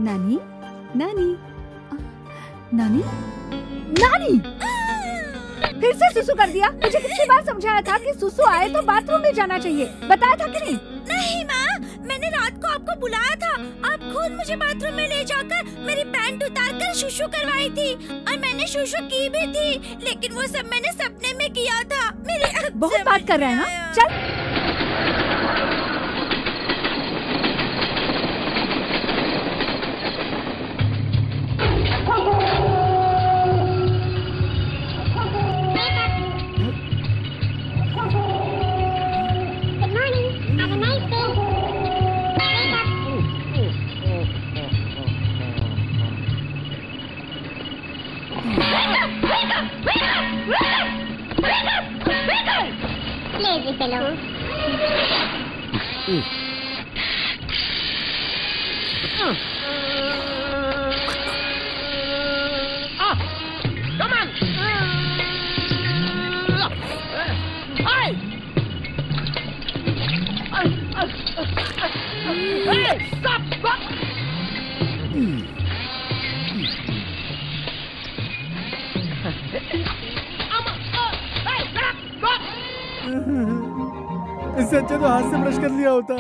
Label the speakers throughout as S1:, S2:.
S1: नानी, नानी, नानी, नानी, फिर से सुसु कर दिया। मुझे कितनी बार समझाया था कि सुसु आए तो बाथरूम में जाना चाहिए, बताया था कि नहीं?
S2: नहीं माँ, मैंने रात को आपको बुलाया था। आप खुद मुझे बाथरूम में ले जाकर मेरी पैंट उतारकर शुशु करवाई थी और मैंने शुशु की भी थी, लेकिन वो सब मैंने सपने में किया था। मेरे
S1: बहुत बात कर रहे हैं ना? चल।
S3: Lazy fellow.
S4: Come on! Hey! Hey! Stop! Stop!
S5: इससे अच्छा तो हाथ से ब्रश कर लिया होता।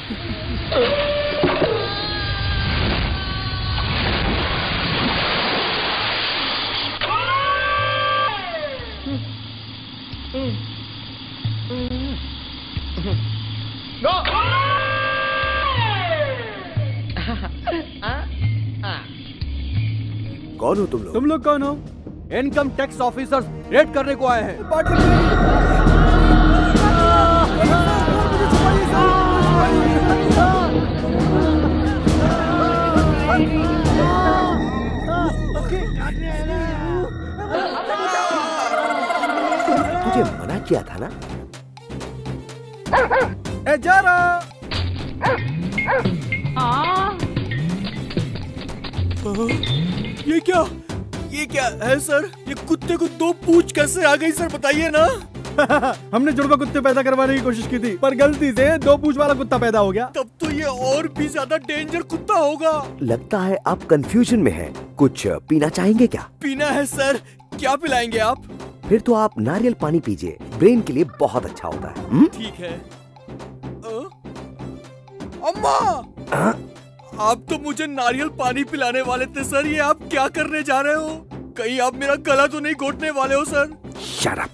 S6: कौन हो तुम लोग?
S5: तुम लोग कौन हो?
S7: इनकम टैक्स ऑफिसर्स रेड करने को आए हैं।
S6: तुझे मना किया था ना?
S5: ए जा रहा।
S8: ये क्या है सर? ये कुत्ते को दो पूंछ कैसे आ गई सर, बताइए ना।
S5: हमने जुड़वा कुत्ते पैदा करवाने की कोशिश की थी, पर गलती से दो पूंछ वाला कुत्ता पैदा हो गया।
S8: तब तो ये और भी ज्यादा डेंजर कुत्ता होगा।
S6: लगता है आप कंफ्यूजन में हैं। कुछ पीना चाहेंगे क्या?
S8: पीना है सर। क्या पिलाएंगे आप?
S6: फिर तो आप नारियल पानी पीजिए, ब्रेन के लिए बहुत अच्छा होता है।
S8: ठीक है। अम्मा, आप तो मुझे नारियल पानी पिलाने वाले थे सर, ये आप क्या करने जा रहे हो? कहीं आप मेरा गला तो नहीं घोटने वाले हो सर?
S6: Shut up.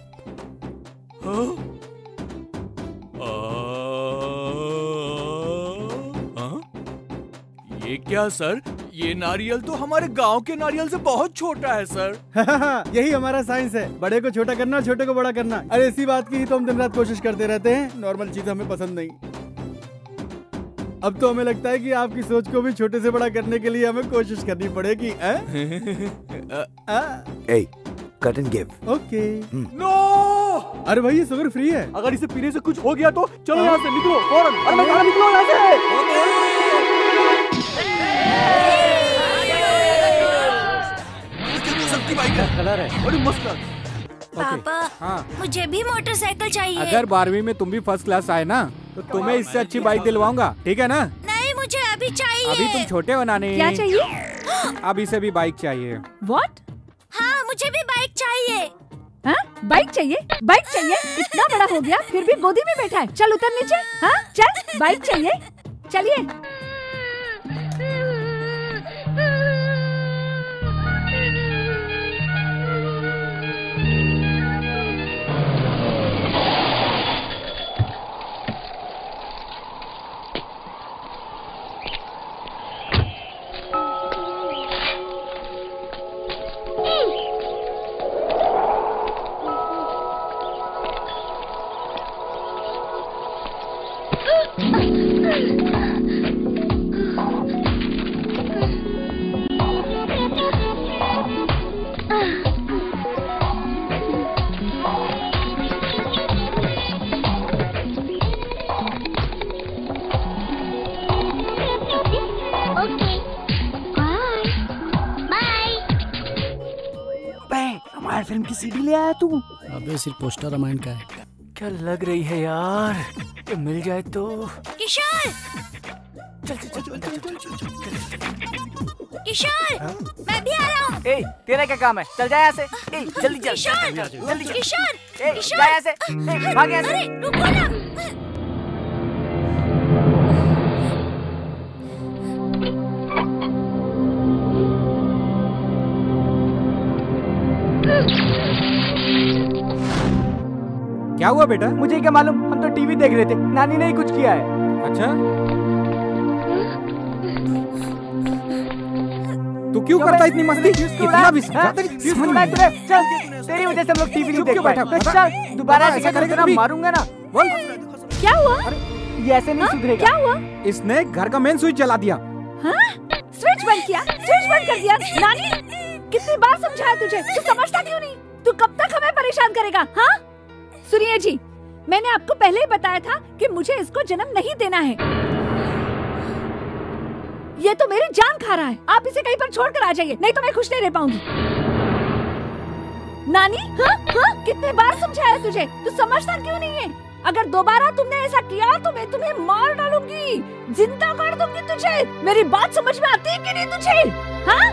S8: ये क्या सर? ये नारियल तो हमारे गांव के नारियल से बहुत छोटा है सर।
S5: यही हमारा साइंस है, बड़े को छोटा करना, छोटे को बड़ा करना। अरे इसी बात की ही तो हम दिन रात कोशिश करते रहते हैं। नॉर्मल चीज हमें पसंद नहीं। अब तो हमें लगता है कि आपकी सोच को भी छोटे से बड़ा करने के लिए हमें कोशिश करनी पड़ेगी।
S6: Cut and give.
S5: Okay.
S8: No!
S5: अरे भाई ये शुगर फ्री है।
S7: अगर इसे पीने से कुछ हो गया तो चलो यहाँ से निकलो फौरन। अरे मैं निकलो यहाँ से।
S8: कलर है बड़ी मस्त।
S2: पापा, मुझे भी मोटरसाइकिल चाहिए।
S9: अगर 12वीं में तुम भी फर्स्ट क्लास आए ना तो तुम्हें इससे अच्छी बाइक दिलवाऊंगा, ठीक है ना?
S2: नहीं, मुझे अभी चाहिए।
S9: अभी तुम छोटे बनाने।
S1: क्या चाहिए?
S9: अब इसे भी बाइक चाहिए।
S1: What?
S2: हाँ, मुझे भी बाइक चाहिए।
S1: हाँ? बाइक चाहिए? बाइक चाहिए? इतना बड़ा हो गया फिर भी गोदी में बैठा है। चल उतर नीचे। हाँ चल, बाइक चाहिए। चलिए।
S8: फिल्म की सीडी ले आया तू?
S10: अबे सिर्फ पोस्टर रामायण का है।
S8: क्या लग रही है यार, ये मिल जाए तो।
S2: किशोर, किशोर, मैं भी आ रहा हूँ।
S11: ए, तेरा क्या काम है? चल जा यहाँ से। ए, जल्दी चल।
S2: किशोर,
S11: जल्दी चल।
S2: किशोर,
S11: ए,
S2: किशोर।
S11: जा यहाँ से। ए, भाग यहाँ से।
S2: अरे, रुको ना।
S9: क्या हुआ बेटा?
S11: मुझे क्या मालूम, हम तो टीवी देख रहे थे, नानी ने ही कुछ किया है।
S9: अच्छा, तू क्यों करता है इतनी मस्ती? इतना भी
S11: चल, तेरी वजह से हम लोग टीवी नहीं देख पाए। दोबारा ऐसा करेगा ना, मारूंगा ना।
S9: बोल,
S1: क्या हुआ?
S11: ये ऐसे नहीं सुधरेगा।
S1: क्या हुआ?
S9: इसने घर का मेन स्विच जला दिया।
S1: हाँ? स्विच बंद किया, स्विच बंद कर दिया। नानी, कितनी बार समझाया तुझे, तू समझता क्यों नहीं? तू कब तक हमें परेशान करेगा? हाँ? सुनिए जी, मैंने आपको पहले ही बताया था कि मुझे इसको जन्म नहीं देना है। ये तो मेरी जान खा रहा है। आप इसे कहीं पर छोड़कर आ जाइए, नहीं तो मैं खुश नहीं रह पाऊंगी। नानी, हाँ? हाँ? कितने बार समझाया तुझे, तू समझता क्यों नहीं है? अगर दोबारा तुमने ऐसा किया तो मैं तुम्हें मार डालूंगी, जिंदा कर दूंगी तुझे। मेरी बात समझ में आती है कि नहीं तुझे? हाँ?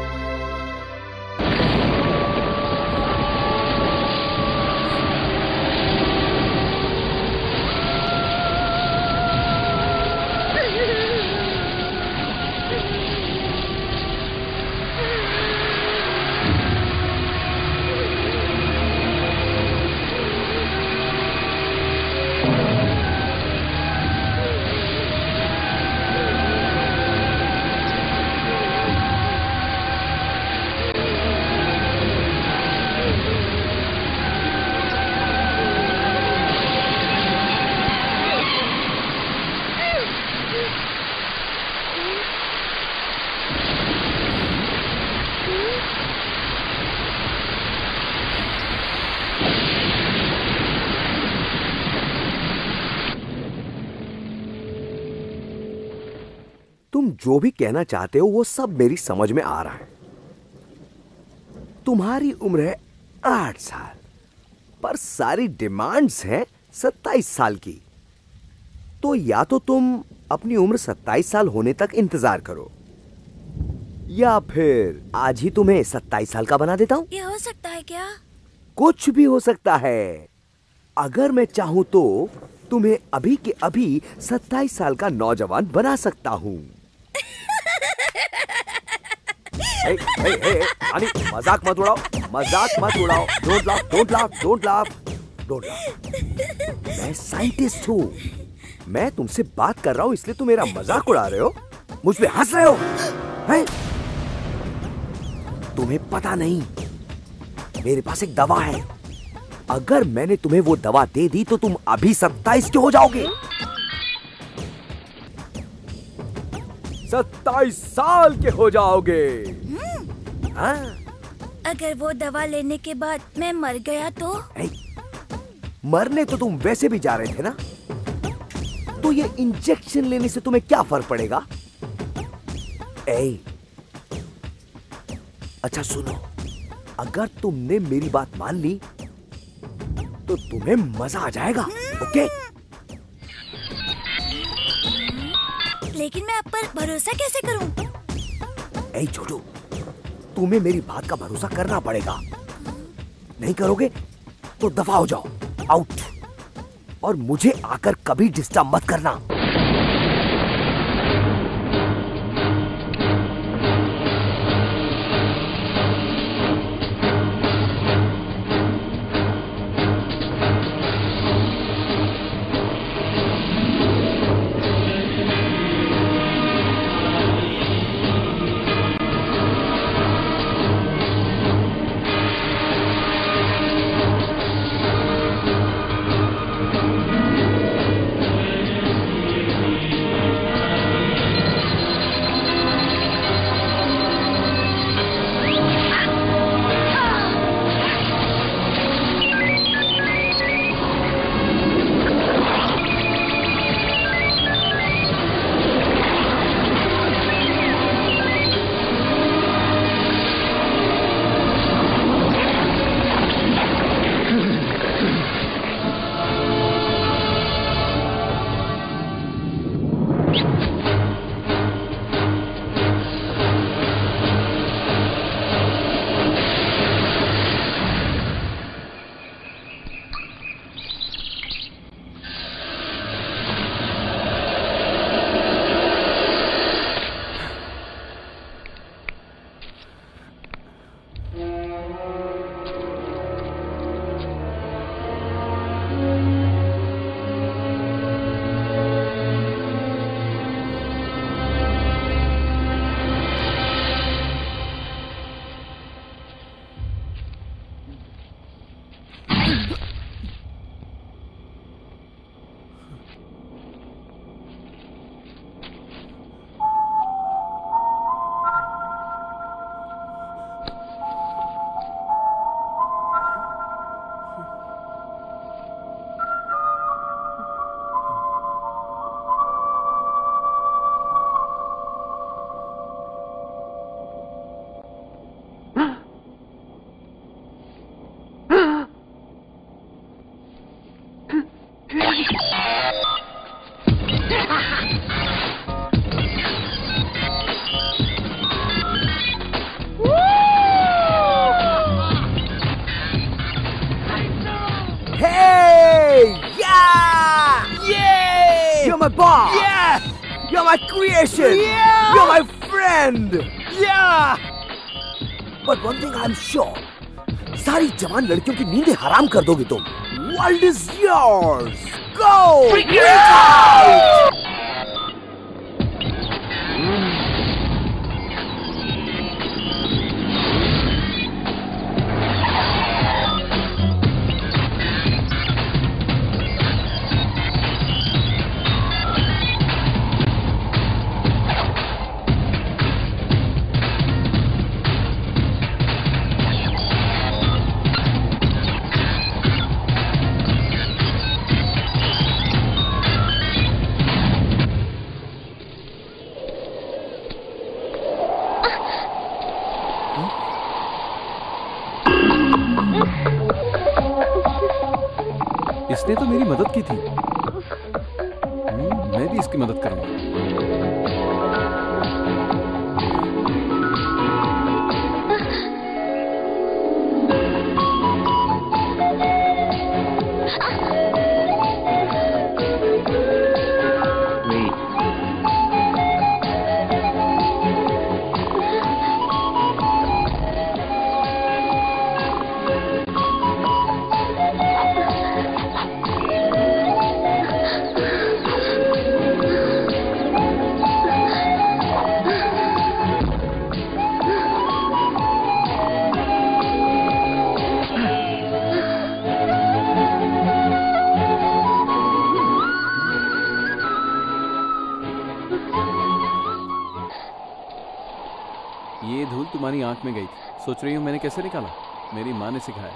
S6: तुम जो भी कहना चाहते हो वो सब मेरी समझ में आ रहा है। तुम्हारी उम्र है 8 साल, पर सारी डिमांड्स हैं 27 साल की। तो या तो तुम अपनी उम्र 27 साल होने तक इंतजार करो, या फिर आज ही तुम्हें 27 साल का बना देता हूं।
S2: ये हो सकता है क्या?
S6: कुछ भी हो सकता है। अगर मैं चाहूं तो तुम्हें अभी के अभी 27 साल का नौजवान बना सकता हूं। अरे मजाक मत उड़ाओ, मजाक मत उड़ाओ। Don't laugh, don't laugh, don't laugh, don't laugh. मैं साइंटिस्ट हूँ, मैं तुमसे बात कर रहा हूँ, इसलिए तुम मेरा मजाक उड़ा रहे हो, मुझ पे हंस रहे हो, हैं? तुम्हें पता नहीं, मेरे पास एक दवा है। अगर मैंने तुम्हें वो दवा दे दी तो तुम अभी 27 के हो जाओगे। 27 साल के हो जाओगे। हाँ?
S2: अगर वो दवा लेने के बाद मैं मर गया तो?
S6: मरने तो तुम वैसे भी जा रहे थे ना, तो ये इंजेक्शन लेने से तुम्हें क्या फर्क पड़ेगा? अच्छा सुनो, अगर तुमने मेरी बात मान ली तो तुम्हें मजा आ जाएगा। ओके?
S2: लेकिन मैं आप पर भरोसा कैसे करूं?
S6: छोटू, तुम्हें मेरी बात का भरोसा करना पड़ेगा। नहीं करोगे तो दफा हो जाओ, आउट। और मुझे आकर कभी डिस्टर्ब मत करना। Hey! Yeah!
S8: Yay!
S6: You're my boss!
S8: Yeah!
S6: You're my creation!
S8: Yeah!
S6: You're my friend!
S8: Yeah!
S6: But one thing I'm sure, सारी जवान लड़कियों की नींदें हराम कर दोगे तुम. World is yours! Go!
S8: Freak out!
S7: इसने तो मेरी मदद की थी। मैं भी इसकी मदद करूंगा। ये धूल तुम्हारी आंख में गई थी। सोच रही हूँ मैंने कैसे निकाला? मेरी माँ ने सिखाया।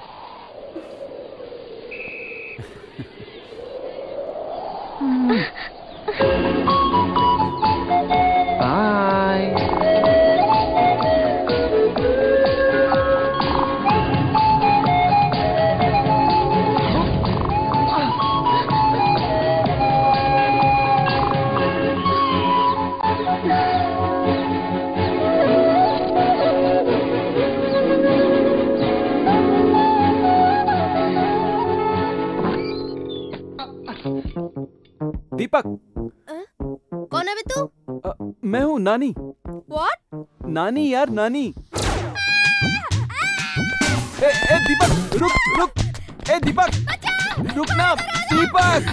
S7: दीपक,
S2: कौन है बे तू?
S7: मैं हूँ नानी।
S2: What?
S7: नानी यार, नानी। ए दीपक, रुक। ए दीपक, रुक ना। दीपक,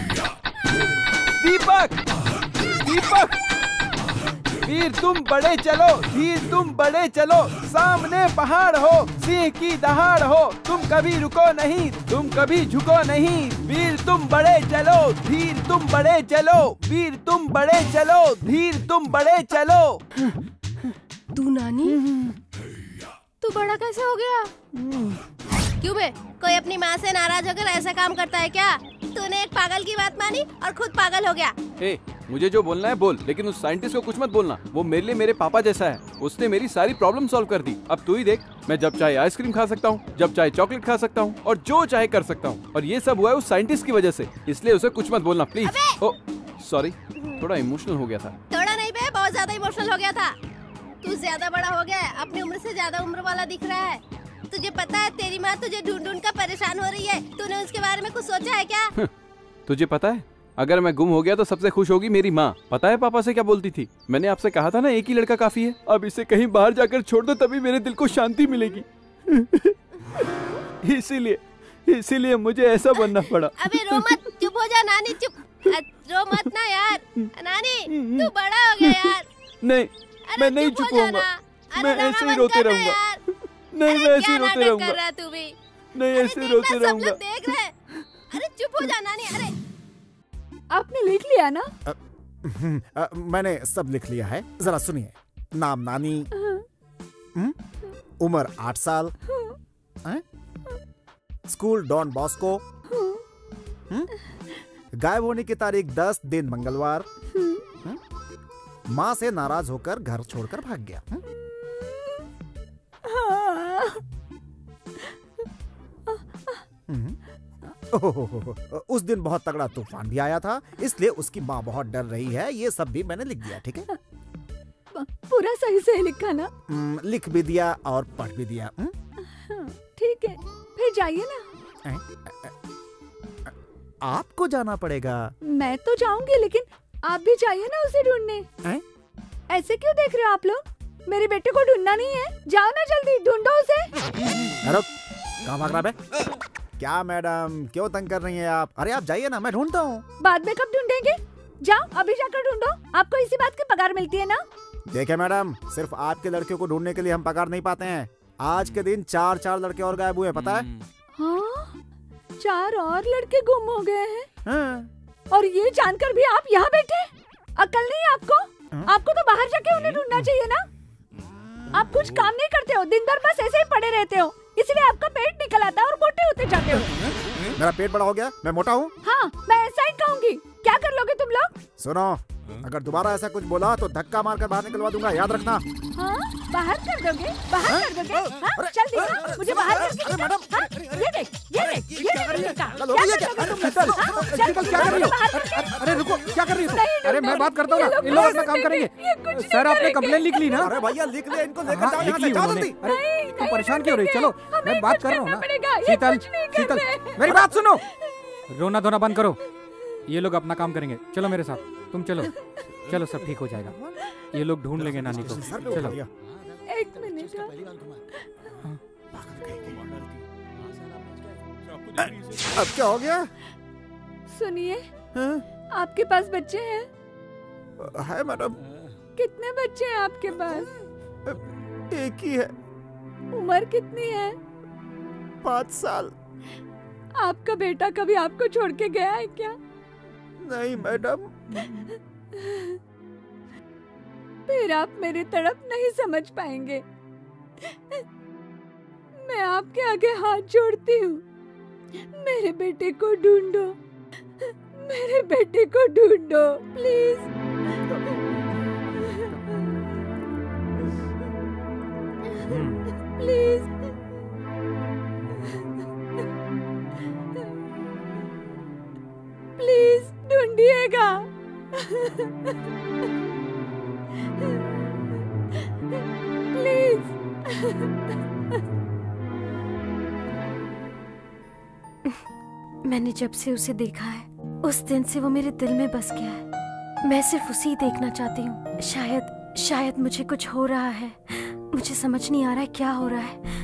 S7: दीपक, दीपक। वीर तुम बड़े चलो, धीर तुम बड़े चलो, सामने पहाड़ हो, सिंह की दहाड़ हो, तुम कभी रुको नहीं, तुम कभी झुको नहीं, वीर तुम बड़े चलो, धीर तुम बड़े चलो, वीर तुम बड़े चलो, धीर तुम बड़े चलो।
S2: तू नानी, तू बड़ा कैसे हो गया? क्यों बे, कोई अपनी माँ से नाराज होकर ऐसा काम करता है क्या? तूने एक पागल की बात मानी और खुद पागल हो गया।
S7: ए, मुझे जो बोलना है बोल, लेकिन उस साइंटिस्ट को कुछ मत बोलना। वो मेरे लिए मेरे पापा जैसा है। उसने मेरी सारी प्रॉब्लम सॉल्व कर दी। अब तू ही देख, मैं जब चाहे आइसक्रीम खा सकता हूँ, जब चाहे चॉकलेट खा सकता हूँ, और जो चाहे कर सकता हूँ। और ये सब हुआ है उस साइंटिस्ट की वजह से। इसलिए उसे कुछ मत बोलना प्लीज। ओ सॉरी, थोड़ा इमोशनल हो गया था।
S2: थोड़ा नहीं बे, बहुत ज्यादा इमोशनल हो गया था। तू ज्यादा बड़ा हो गया है, अपनी उम्र से ज्यादा उम्र वाला दिख रहा है। तुझे पता है तेरी माँ तुझे ढूंढ ढूंढ कर परेशान हो रही है। तूने उसके बारे में कुछ सोचा है क्या?
S7: तुझे पता है, अगर मैं गुम हो गया तो सबसे खुश होगी मेरी माँ। पता है पापा से क्या बोलती थी? मैंने आपसे कहा था ना, एक ही लड़का काफी है। अब इसे कहीं बाहर जाकर छोड़ दो, तभी मेरे दिल को शांति मिलेगी। इसीलिए मुझे ऐसा बनना पड़ा।
S2: अबे रो मत, चुप हो जा नानी, चुप। रो मत ना यार। नानी, तू बड़ा हो गया यार।
S7: नहीं, मैं नहीं चुप होऊंगा। मैं ऐसे ही रोते रहूंगा। नहीं, मैं ऐसे ही रोते रहूंगा। नहीं, ऐसे रोते रहूंगा।
S2: देख रहे हैं। अरे चुप हो जा नानी। अरे
S1: आपने लिख लिया ना?
S12: मैंने सब लिख लिया है, जरा सुनिए। नाम नानी, उम्र 8 साल, स्कूल डॉन बॉस्को, गायब होने की तारीख 10 दिन मंगलवार, माँ से नाराज होकर घर छोड़कर भाग गया। उस दिन बहुत तगड़ा तूफान भी आया था, इसलिए उसकी माँ बहुत डर रही है। ये सब भी मैंने लिख दिया, ठीक है?
S1: पूरा सही से लिखा ना?
S12: लिख भी दिया और पढ़ भी दिया।
S1: ठीक है, फिर जाइए ना।
S12: आपको जाना पड़ेगा।
S1: मैं तो जाऊंगी, लेकिन आप भी जाइए ना उसे ढूंढने। ऐसे क्यों देख रहे हो आप लोग? मेरे बेटे को ढूंढना नहीं है? जाओ ना जल्दी, ढूंढो उसे।
S12: कहाँ भाग रहा है? क्या मैडम, क्यों तंग कर रही हैं आप? अरे आप जाइए ना, मैं ढूंढता हूँ।
S1: बाद में कब ढूंढेंगे? जाओ अभी जाकर ढूंढो। आपको इसी बात की पगार मिलती है ना?
S12: देखिए मैडम, सिर्फ आपके लड़कियों को ढूंढने के लिए हम पगार नहीं पाते हैं। आज के दिन 4 लड़के और गायब हुए, पता है?
S1: हाँ, 4 और लड़के गुम हो गए हैं।
S12: हाँ।
S1: और ये जानकर भी आप यहाँ बैठे? अकल नहीं आपको? आपको तो बाहर जाके उन्हें ढूंढना चाहिए ना। आप कुछ काम नहीं करते हो, दिन भर बस ऐसे ही पड़े रहते हो, इसलिए आपका पेट निकल आता है और मोटे होते जाते हो।
S12: मेरा पेट बड़ा हो गया, मैं मोटा हूँ?
S1: हाँ, मैं ऐसा ही कहूँगी। क्या कर लोगे तुम लोग?
S12: सुनो, अगर दोबारा ऐसा कुछ बोला तो धक्का मारकर बाहर निकलवा दूंगा, याद रखना।
S1: हाँ, बाहर कर दोगे? बाहर कर दोगे? हाँ, चल दिखा, मुझे बाहर करके दिखा। हाँ, ये देख, क्या कर रही हो?
S9: अरे रुको, क्या कर रही हो? अरे मैं बात करता हूँ ना, इन लोग अपना काम करेंगे। सर आपने कंप्लेन लिख ली ना?
S12: अरे भैया लिख लिया, इनको लेकर जाओ,
S9: लिख ली उन्होंने। अरे तुम परेशान क्यों हो रही? चलो मैं बात कर रहा हूँ ना। शीतल, मेरी बात सुनो। रोना धोना बंद करो, ये लोग अपना काम करेंगे। चलो मेरे साथ, तुम चलो। चलो सब ठीक हो जाएगा, ये लोग ढूंढ लेंगे नानी को। चलो
S1: 1 मिनट।
S12: अब क्या हो गया?
S1: सुनिए, आपके पास बच्चे हैं?
S12: है मैडम।
S1: कितने बच्चे हैं आपके पास?
S12: एक ही है।
S1: उम्र कितनी है?
S12: 5 साल।
S1: आपका बेटा कभी आपको छोड़ के गया है क्या?
S12: नहीं मैडम।
S1: फिर आप मेरी तड़प नहीं समझ पाएंगे। मैं आपके आगे हाथ जोड़ती हूँ, मेरे बेटे को ढूंढो, मेरे बेटे को ढूंढो प्लीज। प्लीज प्लीज ढूंढिएगा। प्लीज।
S2: मैंने जब से उसे देखा है, उस दिन से वो मेरे दिल में बस गया है। मैं सिर्फ उसे ही देखना चाहती हूँ। शायद मुझे कुछ हो रहा है, मुझे समझ नहीं आ रहा है क्या हो रहा है।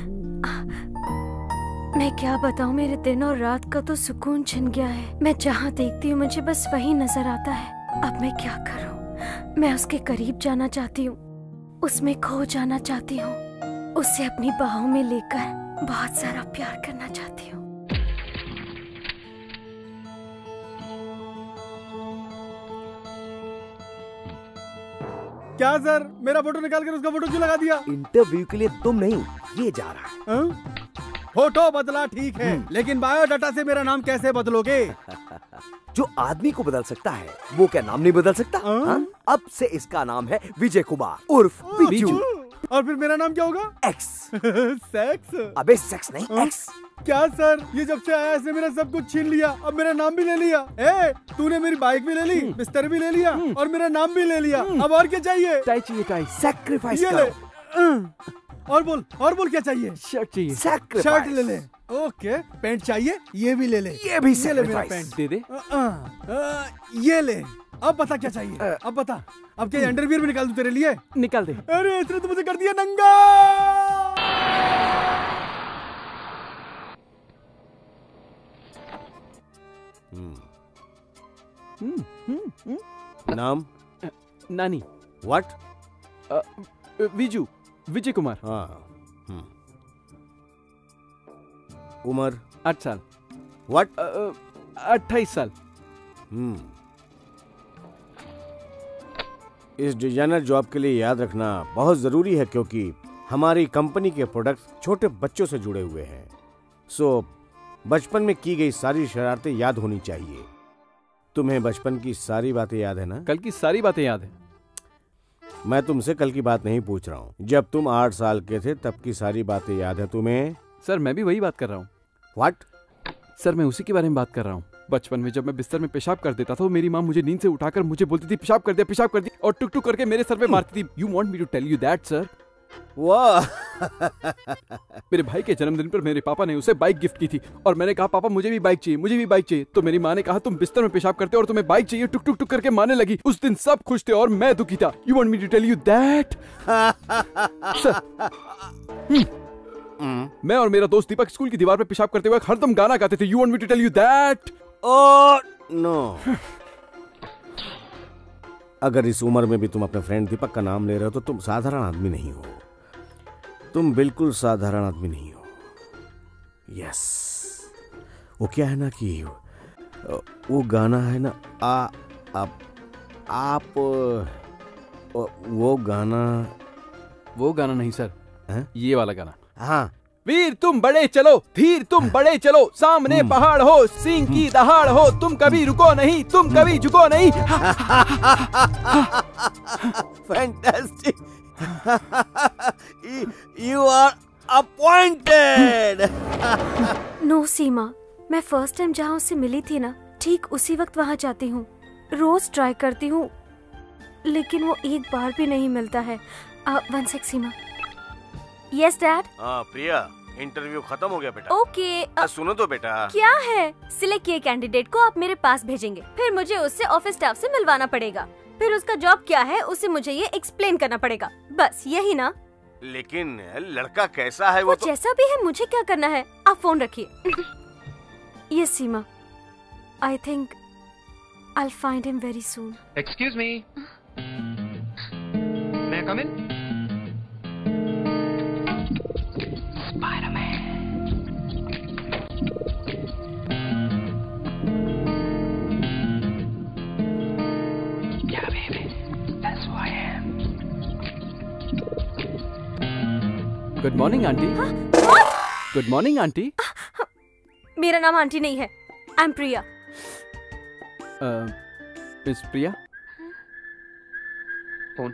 S2: मैं क्या बताऊं, मेरे दिन और रात का तो सुकून छिन गया है। मैं जहाँ देखती हूँ मुझे बस वही नजर आता है। अब मैं क्या करूं? मैं उसके करीब जाना चाहती हूँ, उसमें खो जाना चाहती हूँ, उसे अपनी बाहों में लेकर बहुत सारा प्यार करना चाहती हूँ।
S5: क्या सर, मेरा फोटो निकाल कर उसका फोटो क्यों लगा दिया?
S6: इंटरव्यू के लिए तुम नहीं, ये जा रहा है।
S5: फोटो बदला ठीक है, लेकिन बायोडाटा से मेरा नाम कैसे बदलोगे?
S6: जो आदमी को बदल सकता है वो क्या नाम नहीं बदल सकता? अब से इसका नाम है विजय कुमार उर्फ विजू।
S5: और फिर मेरा नाम क्या होगा?
S6: एक्स।
S5: सेक्स?
S6: अबे सेक्स नहीं, एक्स।
S5: क्या सर, ये जब से आया इसने मेरा सब कुछ छीन लिया, अब मेरा नाम भी ले लिया। तूने मेरी बाइक भी ले ली, बिस्तर भी ले लिया और मेरा नाम भी ले लिया। अब और क्या चाहिए?
S6: टाई चाहिए, टाई। सैक्रिफाइस
S5: और बोल क्या चाहिए?
S9: शर्ट चाहिए।
S5: शर्ट ले ले। ओके, पैंट चाहिए, ये भी ले ले।
S6: ये भी
S5: ले मेरा पैंट
S9: दे दे।
S5: ये ले। अब बता क्या चाहिए? अब बता, अब क्या अंडरवियर भी निकाल दूं तेरे लिए?
S9: निकाल दे।
S5: अरे इसने तो मुझे कर दिया नंगा।
S8: नाम?
S9: नानी।
S8: व्हाट?
S9: विजू, विजय कुमार।
S8: हाँ। उम्र?
S9: 8 साल।
S8: व्हाट?
S9: 28 साल।
S8: इस डिजाइनर जॉब के लिए याद रखना बहुत जरूरी है, क्योंकि हमारी कंपनी के प्रोडक्ट्स छोटे बच्चों से जुड़े हुए हैं। सो बचपन में की गई सारी शरारतें याद होनी चाहिए। तुम्हें बचपन की सारी बातें याद है ना?
S9: कल की सारी बातें याद है।
S8: मैं तुमसे कल की बात नहीं पूछ रहा हूँ, जब तुम 8 साल के थे तब की सारी बातें याद है तुम्हें?
S9: सर मैं भी वही बात कर रहा हूँ।
S8: व्हाट?
S7: सर मैं उसी के बारे में बात कर रहा हूँ। बचपन में जब मैं बिस्तर में पेशाब कर देता था, मेरी माँ मुझे नींद से उठाकर मुझे बोलती थी पेशाब कर दिया और टुक टुक करके मेरे सर पे मारती थी। You want me to tell you that sir?
S8: वाह।
S7: मेरे भाई के जन्मदिन पर मेरे पापा ने उसे बाइक गिफ्ट की थी और मैंने कहा पापा मुझे भी बाइक चाहिए। तो मेरी माँ ने कहा तुम बिस्तर में पेशाब करते हो और तुम्हें बाइक चाहिए, टुक टुक टुक करके मारने लगी। उस दिन सब खुश थे और मैं दुखी था। You want me to tell you that? मैं और मेरा दोस्त दीपक स्कूल की दीवार पे पेशाब करते हुए हरदम गाना गाते थे। You want me to tell you that?
S8: No. अगर इस उम्र में भी तुम अपने फ्रेंड दीपक का नाम ले रहे हो तो तुम साधारण आदमी नहीं हो। तुम बिल्कुल साधारण आदमी नहीं हो। यस, वो क्या है ना कि वो गाना है ना आप वो गाना
S7: नहीं सर
S8: है?
S7: ये वाला गाना।
S8: हाँ।
S7: वीर तुम बड़े चलो, धीर तुम बड़े चलो, सामने पहाड़ हो, सिंह की दहाड़ हो, तुम कभी रुको नहीं, तुम कभी झुको नहीं।
S8: Fantastic. You are appointed.
S2: No Seema, मैं फर्स्ट टाइम जहाँ उससे मिली थी ना, ठीक उसी वक्त वहाँ जाती हूँ। रोज ट्राई करती हूँ लेकिन वो एक बार भी नहीं मिलता है। 1 सेक सीमा। Yes dad.
S8: हाँ प्रिया, इंटरव्यू खत्म हो गया बेटा।
S2: ओके।
S8: सुनो तो बेटा।
S2: क्या है? सिलेक्ट किए कैंडिडेट को आप मेरे पास भेजेंगे, फिर मुझे उससे ऑफिस स्टाफ से मिलवाना पड़ेगा, फिर उसका जॉब क्या है उसे मुझे ये एक्सप्लेन करना पड़ेगा, बस यही ना?
S8: लेकिन लड़का कैसा है?
S2: वो जैसा भी है मुझे क्या करना है? आप फोन रखिए। Yes Seema, I think I will find him very soon.
S13: Excuse me, may I come in? Spider-Man. Yeah, baby, that's who I am.
S7: Good morning aunty. Good morning aunty.
S2: मेरा नाम आंटी नहीं है, I am Priya.
S7: Miss Priya, phone.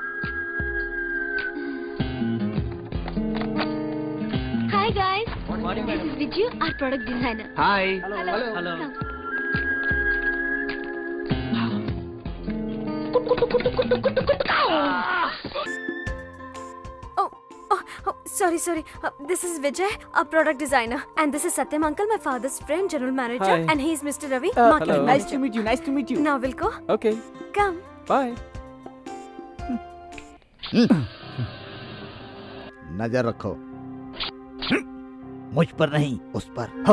S3: Hi guys. Good morning, madam. This is Viju, our product designer.
S13: Hi.
S3: Hello.
S2: Sorry. This is Vijay, our product designer, and this is Satyam uncle, my father's friend, general manager.
S7: Hi.
S2: And he is Mr. Ravi, marketing
S7: hello.
S2: manager.
S11: Nice to meet you.
S2: Now we'll go.
S7: Okay.
S2: Come.
S7: Bye.
S12: नजर रखो,
S11: मुझ पर नहीं, उस पर।
S3: This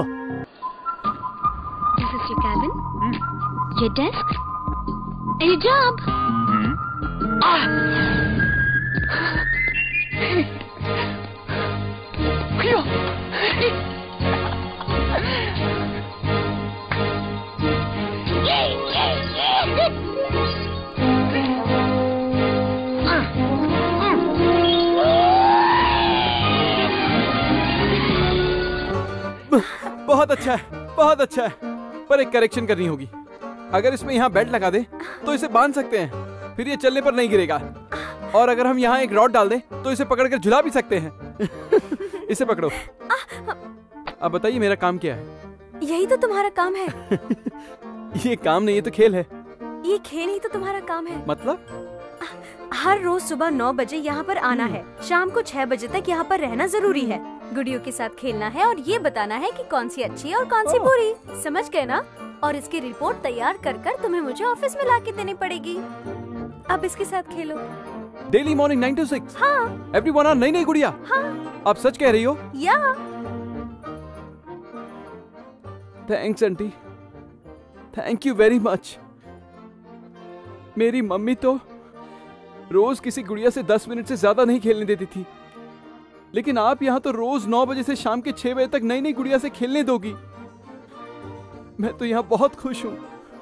S3: is your cabin. Your desk. And your job.
S7: बहुत अच्छा है, पर एक करेक्शन करनी होगी। अगर इसमें यहाँ बेल्ट लगा दे तो इसे बांध सकते हैं, फिर ये चलने पर नहीं गिरेगा। और अगर हम यहाँ एक रॉड डाल दें तो इसे पकड़कर झुला भी सकते हैं। इसे पकड़ो। अब बताइए मेरा काम क्या है?
S2: यही तो तुम्हारा काम है।
S7: ये काम नहीं, ये तो खेल है।
S2: ये खेल ही तो तुम्हारा काम है।
S7: मतलब?
S2: हर रोज सुबह 9 बजे यहाँ पर आना है, शाम को 6 बजे तक यहाँ पर रहना जरूरी है, गुड़ियों के साथ खेलना है और ये बताना है कि कौन सी अच्छी है और कौन सी बुरी। समझ गए ना? और इसकी रिपोर्ट तैयार कर कर तुम्हें मुझे ऑफिस में ला के देनी पड़ेगी। अब इसके साथ खेलो।
S7: Daily morning 9 to 6।
S2: हाँ।
S7: एवरीवन आर नई गुड़िया।
S2: हाँ।
S7: आप सच कह रही हो?
S2: Yeah.
S7: Thanks aunty, thank you very much. मेरी मम्मी तो रोज किसी गुड़िया से 10 मिनट से ज्यादा नहीं खेलने देती थी, लेकिन आप यहाँ तो रोज 9 बजे से शाम के 6 बजे तक नई गुड़िया से खेलने दोगी। मैं तो यहाँ बहुत खुश हूँ,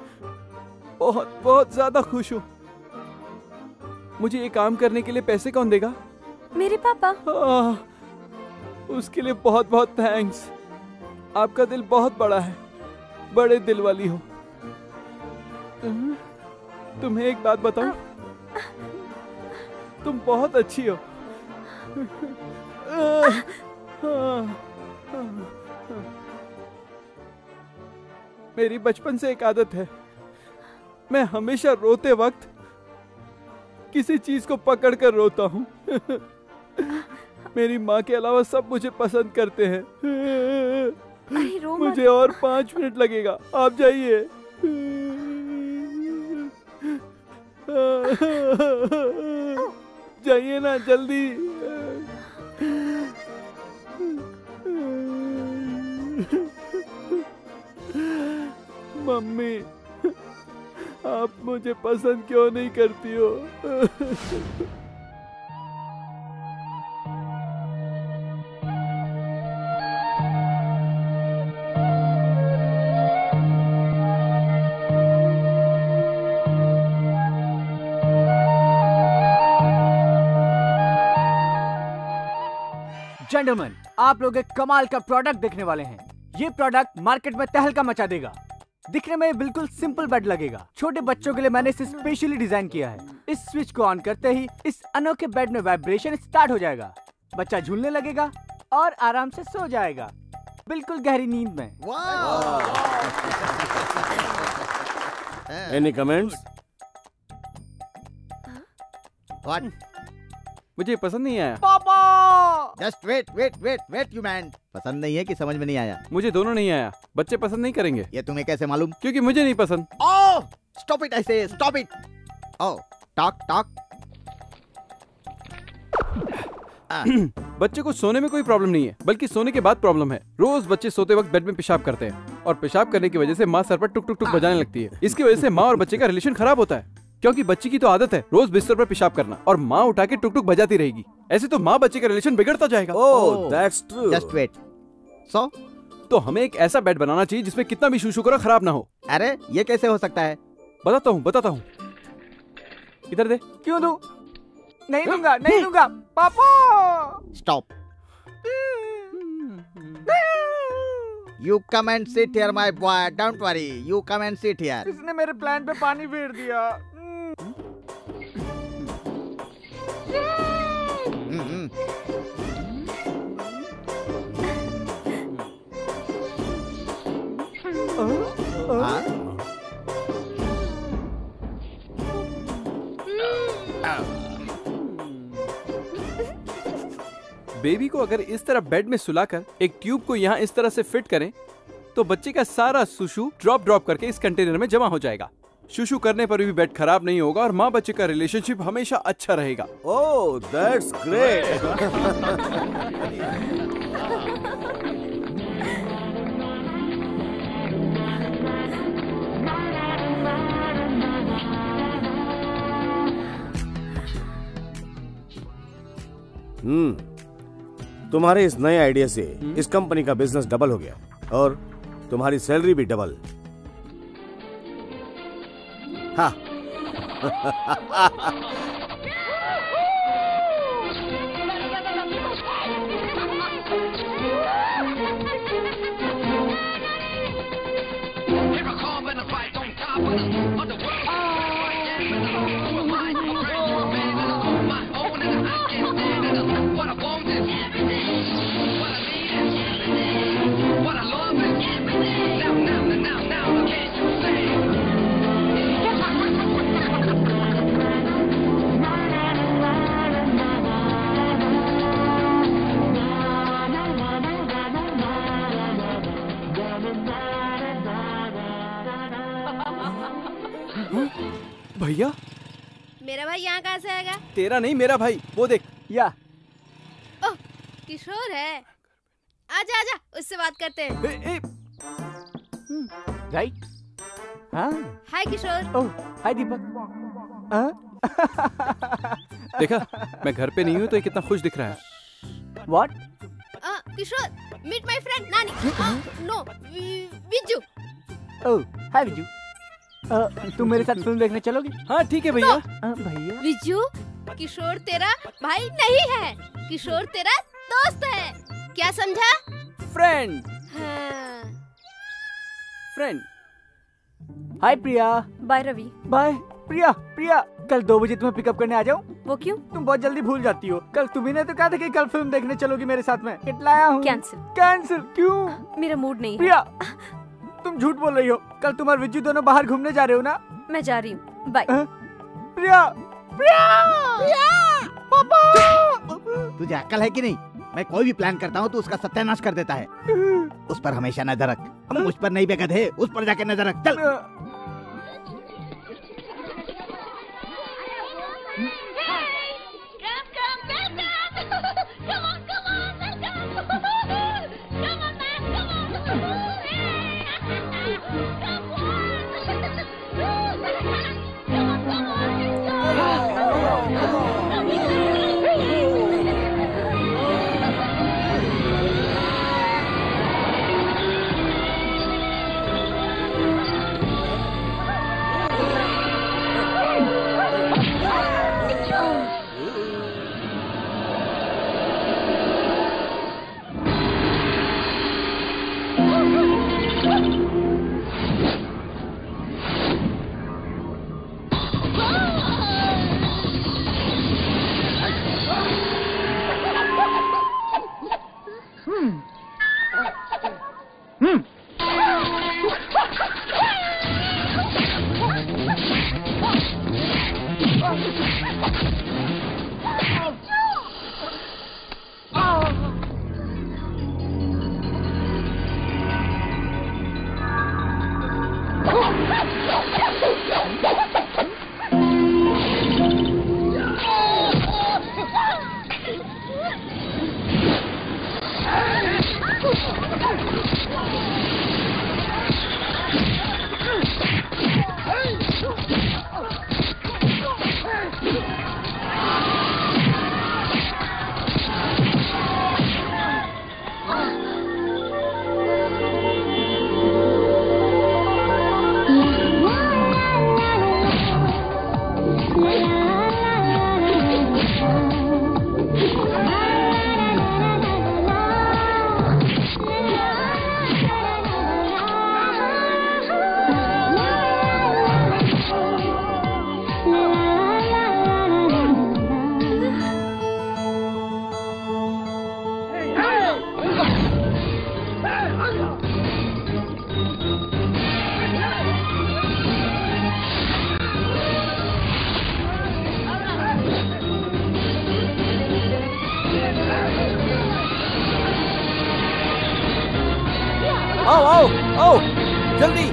S7: बहुत ज्यादा खुश हूँ। मुझे ये काम करने के लिए पैसे कौन देगा?
S2: मेरे पापा।
S7: उसके लिए बहुत बहुत थैंक्स। आपका दिल बहुत बड़ा है, बड़े दिल वाली हो। तुम्हें एक बात बताऊं, तुम बहुत अच्छी हो। मेरी बचपन से एक आदत है, मैं हमेशा रोते वक्त किसी चीज को पकड़ कर रोता हूँ। मेरी माँ के अलावा सब मुझे पसंद करते हैं।
S1: अरे रो मत।
S7: मुझे और 5 मिनट लगेगा, आप जाइए। जाइए ना जल्दी। मम्मी, आप मुझे पसंद क्यों नहीं करती हो?
S11: जेंटलमैन, आप लोग एक कमाल का प्रोडक्ट देखने वाले हैं। ये प्रोडक्ट मार्केट में तहलका मचा देगा। दिखने में बिल्कुल सिंपल बेड लगेगा। छोटे बच्चों के लिए मैंने इसे स्पेशली डिजाइन किया है। इस स्विच को ऑन करते ही इस अनोखे बेड में वाइब्रेशन स्टार्ट हो जाएगा। बच्चा झूलने लगेगा और आराम से सो जाएगा, बिल्कुल गहरी नींद में।
S8: Any comments?
S14: What?
S7: मुझे पसंद नहीं आया।
S11: पापा!
S14: Just wait, you man. पसंद नहीं है कि समझ में नहीं आया?
S7: मुझे दोनों नहीं आया। बच्चे पसंद नहीं करेंगे।
S14: ये तुम्हें कैसे मालूम?
S7: क्योंकि मुझे नहीं पसंद।
S14: Oh, stop it! I say, stop it! Oh, talk.
S7: बच्चे को सोने में कोई प्रॉब्लम नहीं है, बल्कि सोने के बाद प्रॉब्लम है। रोज बच्चे सोते वक्त बेड में पेशाब करते हैं और पेशाब करने की वजह से माँ सर पर टुक टुक टुक बजाने लगती है। इसकी वजह से माँ और बच्चे का रिलेशन खराब होता है, क्योंकि बच्ची की तो आदत है रोज बिस्तर पर पेशाब करना और माँ उठा के टुक टुक बजाती रहेगी। ऐसे तो माँ बच्चे का रिलेशन बिगड़ता जाएगा।
S8: Oh, that's true.
S14: Just wait. So?
S7: तो हमें एक ऐसा बेड बनाना चाहिए जिसमें कितना भी शूशू करो खराब ना हो।
S14: अरे ये कैसे हो सकता है?
S7: बताता हूँ। इधर दे।
S11: क्यों दूं? नहीं दूंगा। पापा!
S14: Stop. You come and sit here, my boy. Don't worry. You come and sit here.
S11: इसने मेरे प्लान पे पानी फेर दिया।
S7: बेबी को अगर इस तरह बेड में सुलाकर एक ट्यूब को यहाँ इस तरह से फिट करें तो बच्चे का सारा सुशु ड्रॉप करके इस कंटेनर में जमा हो जाएगा। शुशु करने पर भी बेड खराब नहीं होगा और माँ बच्चे का रिलेशनशिप हमेशा अच्छा रहेगा।
S8: Oh, that's great. तुम्हारे इस नए आइडिया से इस कंपनी का बिजनेस डबल हो गया और तुम्हारी सैलरी भी डबल। हाँ।
S7: भैया,
S2: मेरा भाई यहाँ कहाँ से आएगा?
S7: तेरा नहीं, मेरा भाई। वो देख।
S11: या
S2: ओह, किशोर है। आजा उससे बात करते हैं।
S11: राइट। हाँ।
S2: हाय किशोर।
S11: ओह, हाय दीपक।
S7: देखा, मैं घर पे नहीं हूँ तो ये कितना खुश दिख रहा है।
S11: What?
S2: Kishore, meet my friend नानी। No, विजू।
S11: ओह, हाय विजू। तुम मेरे साथ फिल्म देखने चलोगे?
S7: हाँ ठीक है भैया।
S11: भैया।
S2: विजू, किशोर तेरा भाई नहीं है, किशोर तेरा दोस्त है। क्या समझा?
S7: फ्रेंड।
S2: हाँ।
S7: Friend.
S11: Hi Priya.
S1: Bye Ravi.
S11: Bye Priya. कल 2 बजे तुम्हें पिकअप करने आ जाऊँ?
S1: वो क्यों?
S11: तुम बहुत जल्दी भूल जाती हो। कल तुम्ही ने तो कहा था कि कल फिल्म देखने चलोगी मेरे साथ में। इट लाया हूँ।
S1: कैंसिल।
S11: क्यों?
S1: मेरा मूड नहीं है।
S11: प्रिया, तुम झूठ बोल रही हो। कल तुम और विज्जू दोनों बाहर घूमने जा रहे हो ना?
S2: मैं जा रही हूँ, बाय।
S11: प्रिया,
S14: पापा! तुझे अक्ल है कि नहीं? मैं कोई भी प्लान करता हूँ तो उसका सत्यानाश कर देता है। उस पर हमेशा नजर रख। मुझ पर नहीं बे गधे, उस पर जाके नजर रख। चल।
S7: आओ आओ आओ जल्दी।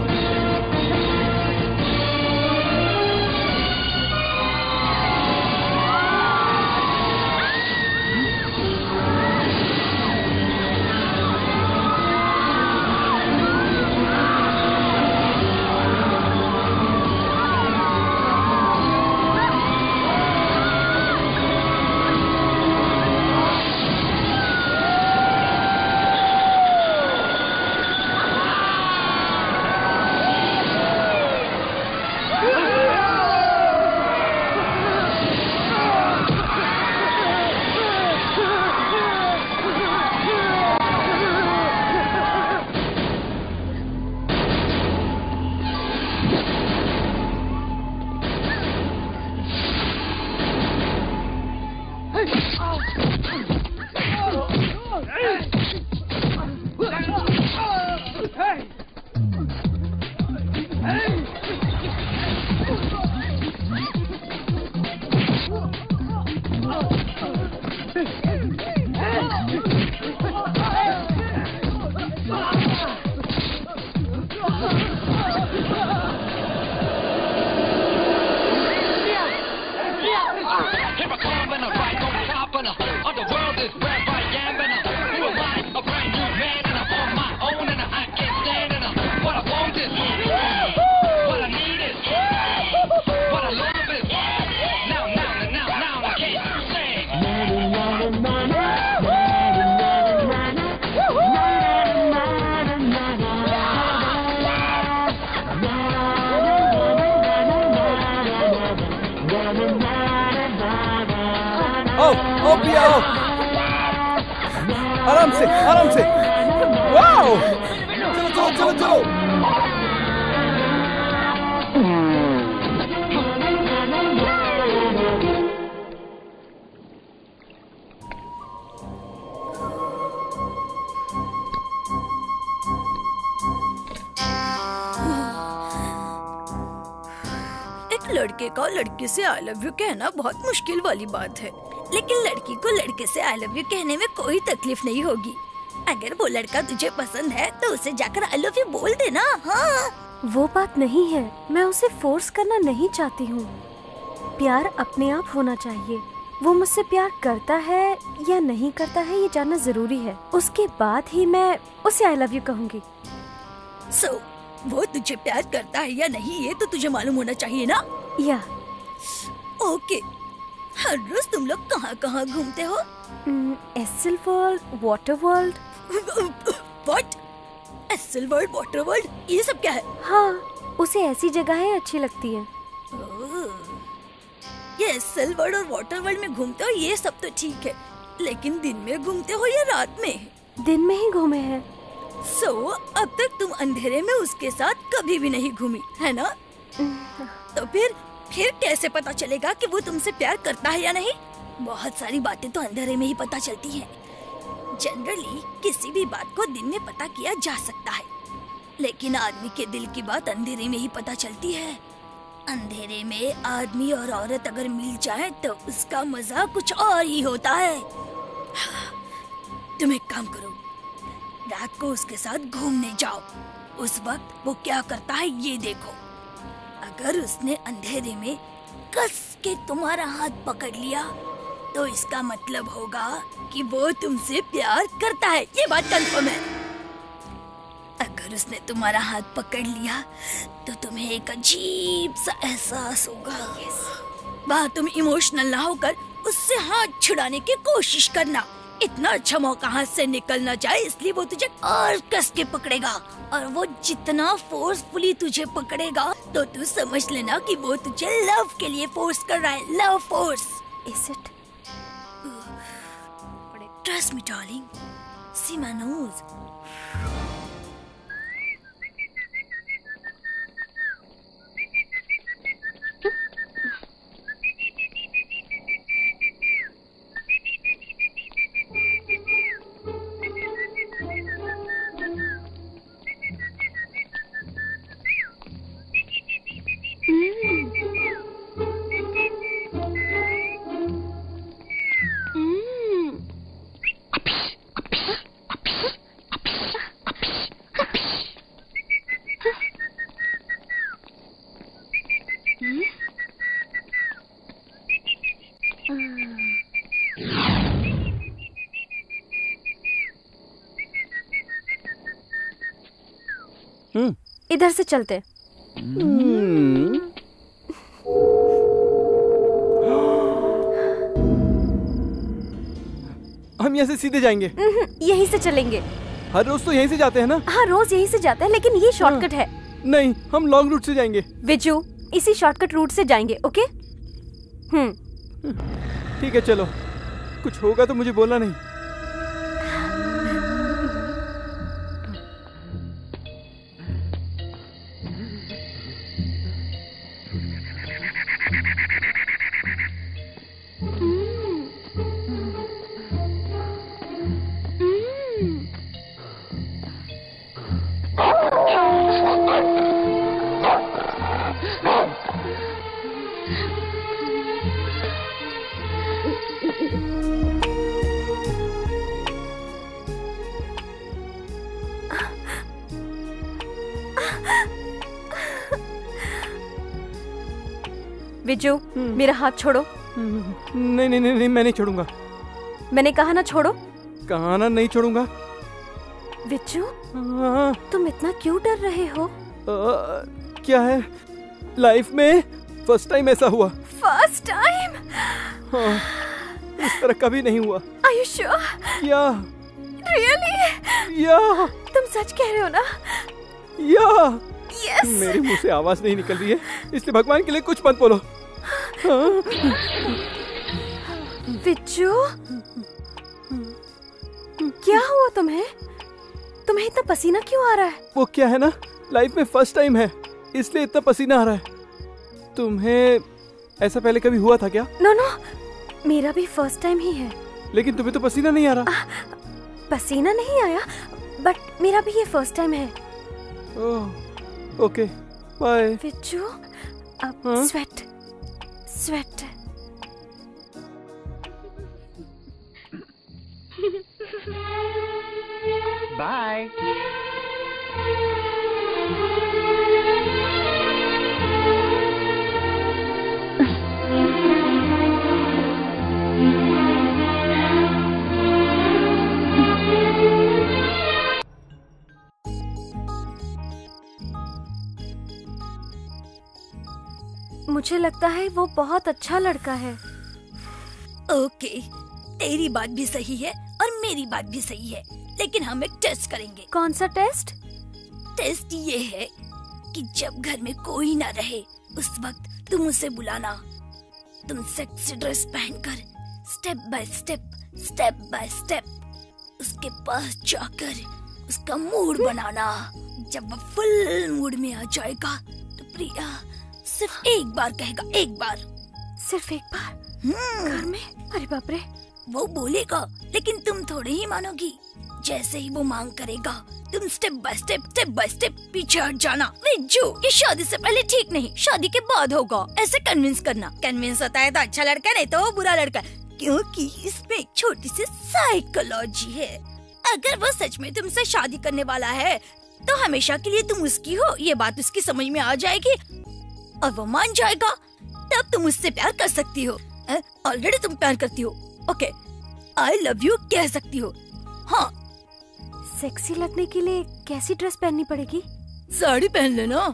S7: आओ भी आओ, आराम से आराम से। वाओ, चलो चलो चलो चलो।
S2: लड़के का लड़की से आई लव यू कहना बहुत मुश्किल वाली बात है, लेकिन लड़की को लड़के से आई लव यू कहने में कोई तकलीफ नहीं होगी। अगर वो लड़का तुझे पसंद है तो उसे जाकर आई लव यू बोल देना। हाँ,
S15: वो बात नहीं है, मैं उसे फोर्स करना नहीं चाहती हूँ। प्यार अपने आप होना चाहिए। वो मुझसे प्यार करता है या नहीं करता है ये जानना जरूरी है, उसके बाद ही मैं उसे आई लव यू कहूँगी।
S2: So, वो तुझे प्यार करता है या नहीं ये तो तुझे मालूम होना चाहिए ना?
S15: या
S2: ओके। हर रोज तुम लोग कहाँ कहाँ घूमते हो?
S15: Essel World, Water World.
S2: What? Essel World, Water World, ये सब क्या है?
S15: हाँ, उसे ऐसी जगहें अच्छी लगती हैं।
S2: ये एस्सेल वर्ल्ड और वाटर वर्ल्ड में घूमते हो ये सब तो ठीक है, लेकिन दिन में घूमते हो या रात में?
S15: दिन में ही घूमे हैं।
S2: So, अब तक तुम अंधेरे में उसके साथ कभी भी नहीं घूमी है ना? तो फिर कैसे पता चलेगा कि वो तुमसे प्यार करता है या नहीं? बहुत सारी बातें तो अंधेरे में ही पता चलती हैं। जनरली किसी भी बात को दिन में पता किया जा सकता है, लेकिन आदमी के दिल की बात अंधेरे में ही पता चलती है। अंधेरे में आदमी और औरत अगर मिल जाए तो उसका मजा कुछ और ही होता है। तुम एक काम करो, रात को उसके साथ घूमने जाओ। उस वक्त वो क्या करता है ये देखो। अगर उसने अंधेरे में कस के तुम्हारा हाथ पकड़ लिया तो इसका मतलब होगा कि वो तुमसे प्यार करता है। ये बात कंफर्म है। अगर उसने तुम्हारा हाथ पकड़ लिया तो तुम्हें एक अजीब सा एहसास होगा। वहाँ तुम इमोशनल ना होकर उससे हाथ छुड़ाने की कोशिश करना। इतना अच्छा मौका हाथ से निकल ना जाए इसलिए वो तुझे और कस के पकड़ेगा, और वो जितना फोर्सफुली तुझे पकड़ेगा तो तू समझ लेना कि वो तुझे लव के लिए फोर्स कर रहा है। Love force. Is it? Trust me, darling. See my nose.
S15: इधर से चलते।
S7: हम यहाँ से सीधे जाएंगे?
S15: यहीं से चलेंगे।
S7: हर रोज तो यहीं से जाते हैं ना?
S15: हाँ, रोज यहीं से जाते हैं, लेकिन ये शॉर्टकट है।
S7: नहीं, हम लॉन्ग रूट से जाएंगे।
S15: विजू, इसी शॉर्टकट रूट से जाएंगे, ओके?
S7: ठीक है, चलो। कुछ होगा तो मुझे बोलना नहीं।
S15: विजू, मेरा हाथ छोड़ो।
S7: नहीं नहीं नहीं, मैं नहीं छोड़ूंगा।
S15: मैंने कहा ना छोड़ो।
S7: कहा ना नहीं छोड़ूंगा।
S15: विजू, तुम इतना क्यों डर रहे हो?
S7: क्या है, लाइफ में फर्स्ट टाइम ऐसा हुआ।
S15: First time?
S7: हाँ, इस तरह कभी नहीं हुआ।
S15: Are you sure?
S7: या
S15: Really?
S7: या
S15: तुम सच कह रहे हो ना?
S7: या
S15: Yes.
S7: मेरे मुंह से आवाज नहीं निकल रही है, इसलिए भगवान के लिए कुछ मत बोलो।
S15: विजू, क्या हुआ तुम्हें? तुम्हें इतना पसीना क्यों आ रहा है?
S7: वो क्या है ना, लाइफ में फर्स्ट टाइम है इसलिए इतना पसीना आ रहा है। तुम्हें ऐसा पहले कभी हुआ था क्या?
S15: नो नो, मेरा भी फर्स्ट टाइम ही है।
S7: लेकिन तुम्हें तो पसीना नहीं आ रहा।
S15: पसीना नहीं आया, बट मेरा भी ये फर्स्ट टाइम है।
S7: Oh, okay, bye.
S15: Viju, sweat sweat.
S7: Bye.
S15: मुझे लगता है वो बहुत अच्छा लड़का है।
S2: ओके, तेरी बात भी सही है और मेरी बात भी सही है, लेकिन हम एक टेस्ट करेंगे।
S15: कौन सा टेस्ट?
S2: टेस्ट ये है कि जब घर में कोई ना रहे उस वक्त तुम उसे बुलाना। तुम सेक्सी ड्रेस पहनकर स्टेप बाय स्टेप उसके पास जाकर उसका मूड बनाना। जब वो फुल मूड में आ जाएगा तो प्रिया सिर्फ एक बार कहेगा, एक बार,
S15: सिर्फ एक बार घर में? अरे बाप रे।
S2: वो बोलेगा लेकिन तुम थोड़े ही मानोगी। जैसे ही वो मांग करेगा तुम स्टेप बाय स्टेप पीछे हट जाना। विज्जू, ये शादी से पहले ठीक नहीं, शादी के बाद होगा। ऐसे कन्विंस करना। कन्विंस होता है तो अच्छा लड़का, नहीं तो वो बुरा लड़का, क्योंकि इसमें एक छोटी सी साइकोलॉजी है। अगर वो सच में तुमसे शादी करने वाला है तो हमेशा के लिए तुम उसकी हो, ये बात उसकी समझ में आ जाएगी और वो मान जाएगा। तब तुम उससे प्यार कर सकती हो। ऑलरेडी तुम प्यार करती हो, ओके, आई लव यू कह सकती हो। हाँ,
S15: सेक्सी लगने के लिए कैसी ड्रेस पहननी पड़ेगी?
S2: साड़ी पहन लेना।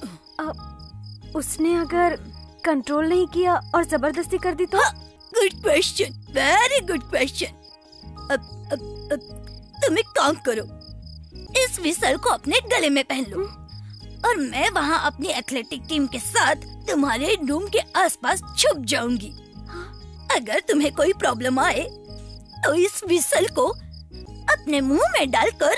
S15: उसने अगर कंट्रोल नहीं किया और जबरदस्ती कर दी तो?
S2: Good question, very good question. अब तुम एक काम करो, इस विसल को अपने गले में पहन लो और मैं वहाँ अपनी एथलेटिक टीम के साथ तुम्हारे रूम के आसपास छुप जाऊंगी। अगर तुम्हें कोई प्रॉब्लम आए तो इस विसल को अपने मुंह में डालकर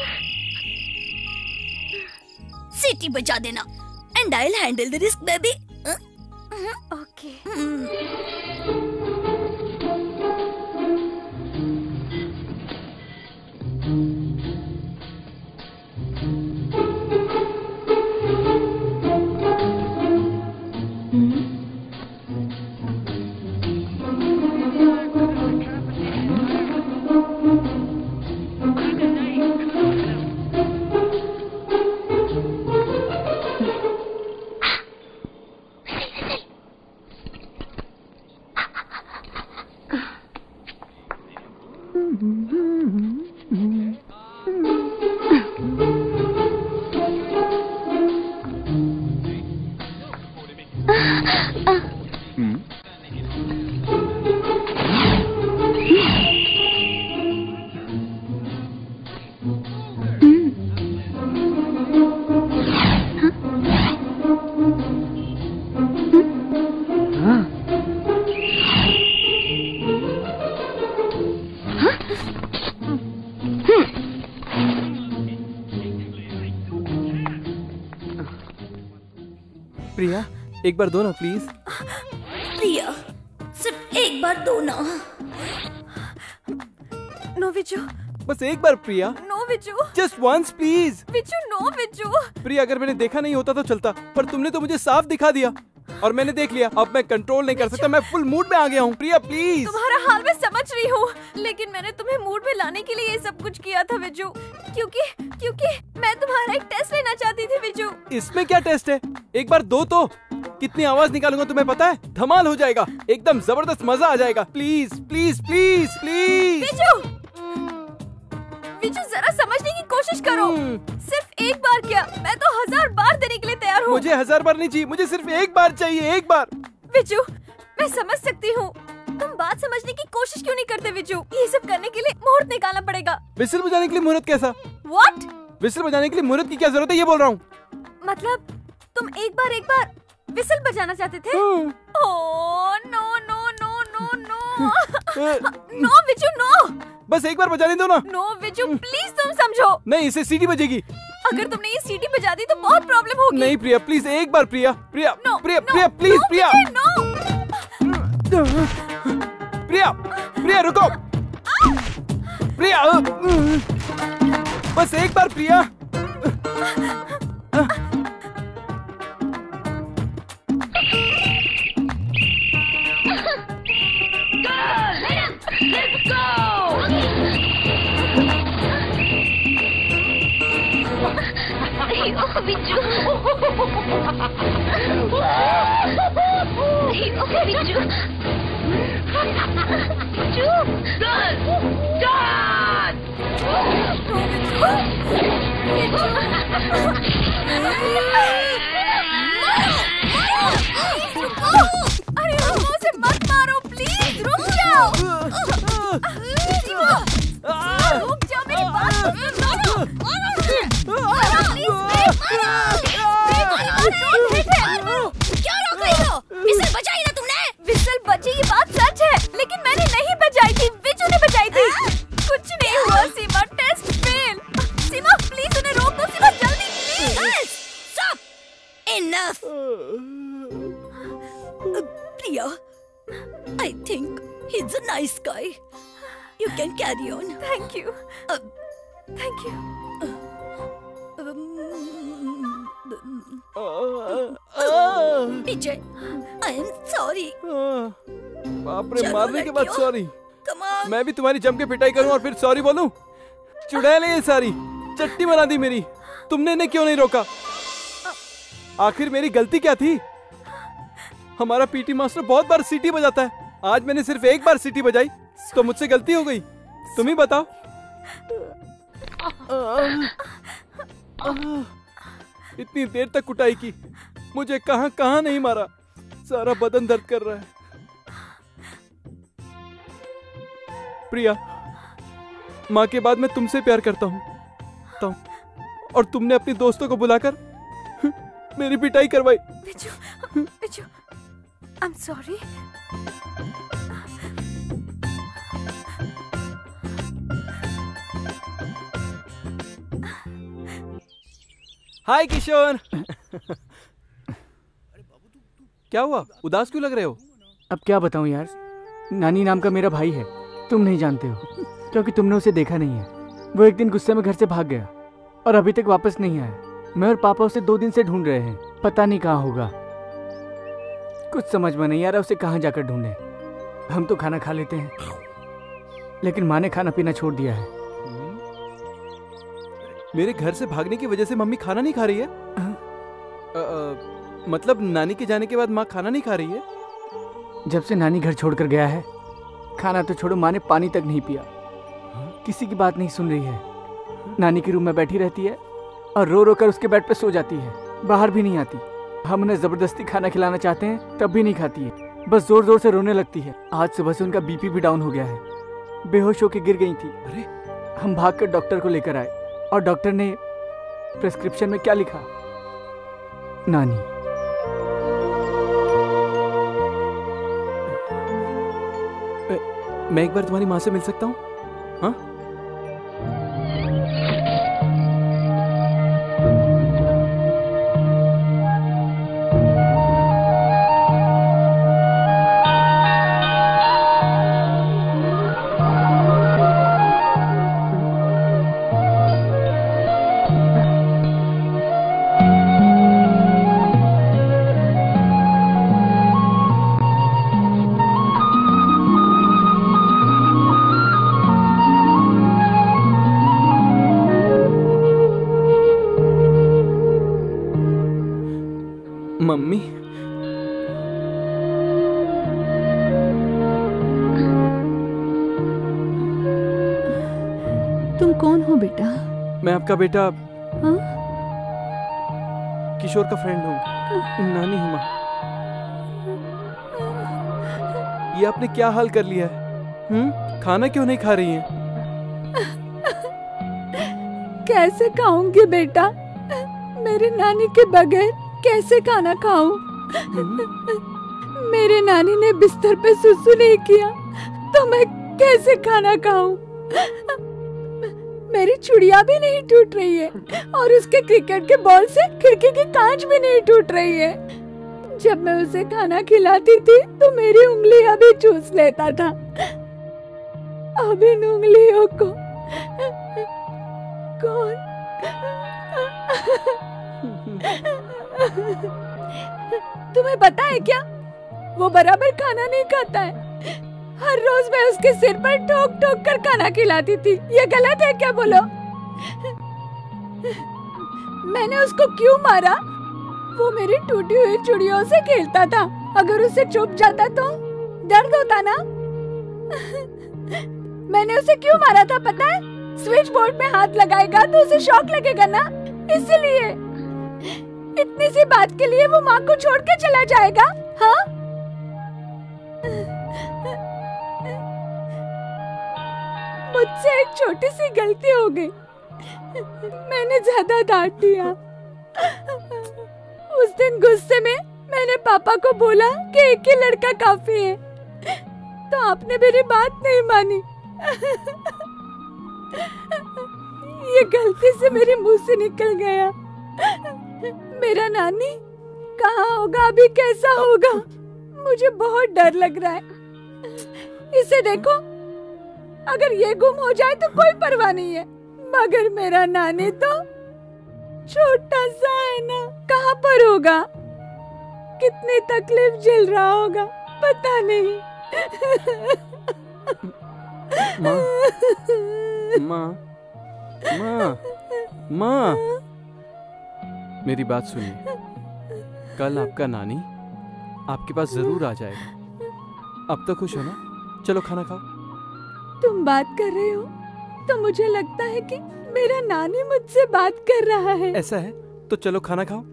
S2: सीटी बजा देना and I will handle the risk baby.
S15: Okay.
S7: Priya, एक बार दो ना प्लीज।
S2: प्रिया, सिर्फ एक बार दो ना।
S15: नो विजू,
S7: बस एक बार Priya.
S15: No Viju,
S7: just once please.
S15: Viju, no Viju.
S7: Priya, अगर मैंने देखा नहीं होता तो चलता, पर तुमने तो मुझे साफ दिखा दिया और मैंने देख लिया। अब मैं कंट्रोल नहीं कर सकता, मैं फुल मूड में आ गया हूँ। प्रिया प्लीज।
S15: तुम्हारा हाल मैं समझ रही हूँ, लेकिन मैंने तुम्हें मूड में लाने के लिए ये सब कुछ किया था विजू, क्योंकि मैं तुम्हारा एक टेस्ट लेना चाहती थी विजू।
S7: इसमें क्या टेस्ट है? एक बार दो तो। कितनी आवाज निकालूंगा तुम्हें पता है? धमाल हो जाएगा, एकदम जबरदस्त मजा आ जाएगा। Please please please please.
S15: Viju, जरा समझने की कोशिश करो। सिर्फ एक बार क्या, मैं तो 1000 बार देने के लिए तैयार हूँ।
S7: मुझे 1000 बार नहीं चाहिए, मुझे सिर्फ एक बार चाहिए, एक बार।
S15: विजू, मैं समझ सकती हूँ, तुम बात समझने की कोशिश क्यों नहीं करते विजू? ये सब करने के लिए मुहूर्त निकालना पड़ेगा।
S7: विसल बजाने के लिए मुहूर्त कैसा?
S15: What?
S7: विसल बजाने के लिए मुहूर्त की क्या जरूरत है, ये बोल रहा हूँ।
S15: मतलब तुम एक बार विसल बजाना चाहते थे? Oh no no no no no no Viju, no.
S7: बस एक बार बजाने दो ना।
S15: नो विजू, प्लीज तुम समझो।
S7: नहीं, इसे सीटी बजेगी।
S15: अगर तुमने ये सीटी बजा दी तो बहुत प्रॉब्लम होगी।
S7: नहीं प्रिया, प्लीज एक बार। Priya Priya
S15: no,
S7: Priya
S15: no,
S7: Priya please.
S15: No,
S7: Priya Priya Priya रुको। प्रिया बस एक बार प्रिया।
S3: बिच्छू बिच्छू
S2: अरे उसे मत मारो प्लीज, रुक जाओ। रुक जाओ, मेरी बात सुनो। क्यों रोक रही हो? विसल बजाई ना तुमने? विसल बजी, ये बात सच है, लेकिन मैंने नहीं बजाई थी, बिच्छू ने बजाई थी। कुछ नहीं हुआ Seema, test fail. Seema please उन्हें रोक दो, सीमा जल्दी please. Stop, enough. Priya, I think he's a nice guy. You can carry on.
S15: Thank you. Thank you.
S2: Vijay, I am sorry.
S7: बाप रे, मारने के बाद सॉरी?
S2: Come on.
S7: मैं भी तुम्हारी जम के पिटाई करूं और फिर सॉरी बोलूं? चुड़ैल है ये सारी, चट्टी बना दी मेरी। तुमने इन्हें क्यों नहीं रोका? आखिर मेरी गलती क्या थी? हमारा पीटी मास्टर बहुत बार सीटी बजाता है, आज मैंने सिर्फ एक बार सीटी बजाई, तो मुझसे गलती हो गई। तुम ही बताओ। इतनी देर तक कुटाई की, मुझे कहां कहां नहीं मारा, सारा बदन दर्द कर रहा है। प्रिया, माँ के बाद मैं तुमसे प्यार करता हूँ, और तुमने अपने दोस्तों को बुलाकर मेरी पिटाई करवाई।
S15: बिच्छू, I'm sorry.
S7: हाय किशोर। क्या हुआ, उदास क्यों लग रहे हो?
S11: अब क्या बताऊं यार, नानी नाम का मेरा भाई है, तुम नहीं जानते हो क्योंकि तुमने उसे देखा नहीं है। वो एक दिन गुस्से में घर से भाग गया और अभी तक वापस नहीं आया। मैं और पापा उसे 2 दिन से ढूंढ रहे हैं, पता नहीं कहाँ होगा। कुछ समझ में नहीं आ रहा उसे कहाँ जाकर ढूंढे। हम तो खाना खा लेते हैं, लेकिन माँ ने खाना पीना छोड़ दिया है।
S7: मेरे घर से भागने की वजह से मम्मी खाना नहीं खा रही है? मतलब नानी के जाने के बाद माँ खाना नहीं खा रही है?
S11: जब से नानी घर छोड़कर गया है, खाना तो छोड़ो, माँ ने पानी तक नहीं पिया। किसी की बात नहीं सुन रही है। नानी के रूम में बैठी रहती है और रो रो कर उसके बेड पे सो जाती है, बाहर भी नहीं आती। हम उन्हें जबरदस्ती खाना खिलाना चाहते हैं तब भी नहीं खाती है, बस जोर जोर से रोने लगती है। आज सुबह से उनका बीपी भी डाउन हो गया है, बेहोश होकर गिर गई थी।
S7: अरे!
S11: हम भागकर डॉक्टर को लेकर आए और डॉक्टर ने प्रिस्क्रिप्शन में क्या लिखा? नानी।
S7: मैं एक बार तुम्हारी माँ से मिल सकता हूँ? हाँ? मम्मी,
S1: तुम कौन हो बेटा?
S7: मैं आपका बेटा
S1: हाँ?
S7: किशोर का फ्रेंड हूँ। नानी हूँ माँ। ये आपने क्या हाल कर लिया है? खाना क्यों नहीं खा रही हैं?
S1: कैसे खाऊंगी बेटा, मेरी नानी के बगैर कैसे खाना खाऊं? मेरे नानी ने बिस्तर पे सुसु नहीं किया तो मैं कैसे खाना खाऊं? मेरी चुड़िया भी नहीं टूट रही है और उसके क्रिकेट के बॉल से खिड़की की कांच भी नहीं टूट रही है। जब मैं उसे खाना खिलाती थी तो मेरी उंगलियां भी चूस लेता था। अब इन उंगलियों को कौन? तुम्हें पता है क्या, वो बराबर खाना नहीं खाता है। हर रोज मैं उसके सिर पर ठोक ठोक कर खाना खिलाती थी। ये गलत है क्या, बोलो? मैंने उसको क्यों मारा? वो मेरी टूटी हुई चूड़ियों से खेलता था। अगर उसे चुप जाता तो दर्द होता ना। मैंने उसे क्यों मारा था पता है? स्विच बोर्ड में हाथ लगाएगा तो उसे शॉक लगेगा ना, इसलिए। इतनी सी बात के लिए वो माँ को छोड़ के चला जाएगा? हाँ? मुझसे एक छोटी सी गलती हो गई। मैंने ज्यादा डांट दिया। उस दिन गुस्से में मैंने पापा को बोला कि एक ही लड़का काफी है, तो आपने मेरी बात नहीं मानी। ये गलती से मेरे मुंह से निकल गया। मेरा नानी कहाँ होगा अभी, कैसा होगा? मुझे बहुत डर लग रहा है। इसे देखो, अगर ये गुम हो जाए तो कोई परवाह नहीं है, मगर मेरा नानी तो छोटा सा है ना, कहाँ पर होगा, कितनी तकलीफ झेल रहा होगा पता नहीं।
S7: माँ, माँ, माँ, माँ, मेरी बात सुनिए। कल आपका नानी आपके पास जरूर आ जाएगा। अब तो खुश हो ना? चलो खाना खाओ।
S1: तुम बात कर रहे हो तो मुझे लगता है कि मेरा नानी मुझसे बात कर रहा है।
S7: ऐसा है तो चलो खाना खाओ।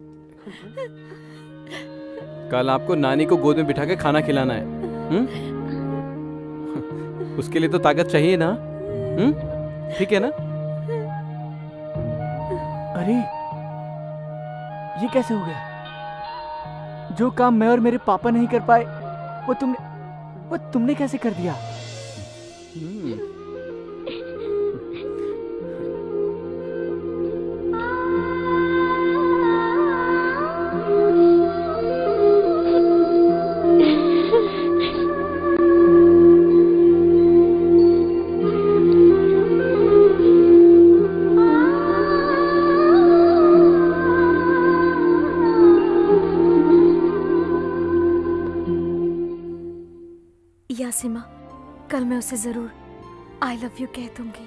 S7: कल आपको नानी को गोद में बिठा के खाना खिलाना है। उसके लिए तो ताकत चाहिए ना। ठीक है ना?
S11: अरे ये कैसे हो गया? जो काम मैं और मेरे पापा नहीं कर पाए वो तुमने कैसे कर दिया?
S15: यासिमा, कल मैं उसे जरूर आई लव यू कह दूंगी।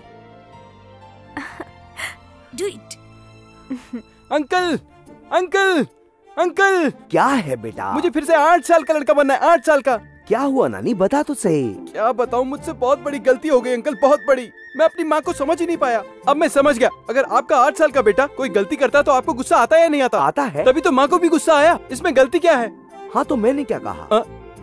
S2: Do it.
S7: Uncle, uncle, uncle.
S6: क्या है बेटा?
S7: मुझे फिर से 8 साल का लड़का बनना है। 8 साल का।
S6: क्या हुआ नानी, बता तो सही।
S7: क्या बताऊं, मुझसे बहुत बड़ी गलती हो गई अंकल, बहुत बड़ी। मैं अपनी माँ को समझ ही नहीं पाया। अब मैं समझ गया, अगर आपका 8 साल का बेटा कोई गलती करता तो आपको गुस्सा आता है या नहीं आता?
S6: आता है।
S7: तभी तो माँ को भी गुस्सा आया। इसमें गलती क्या है?
S6: हाँ तो मैंने क्या कहा?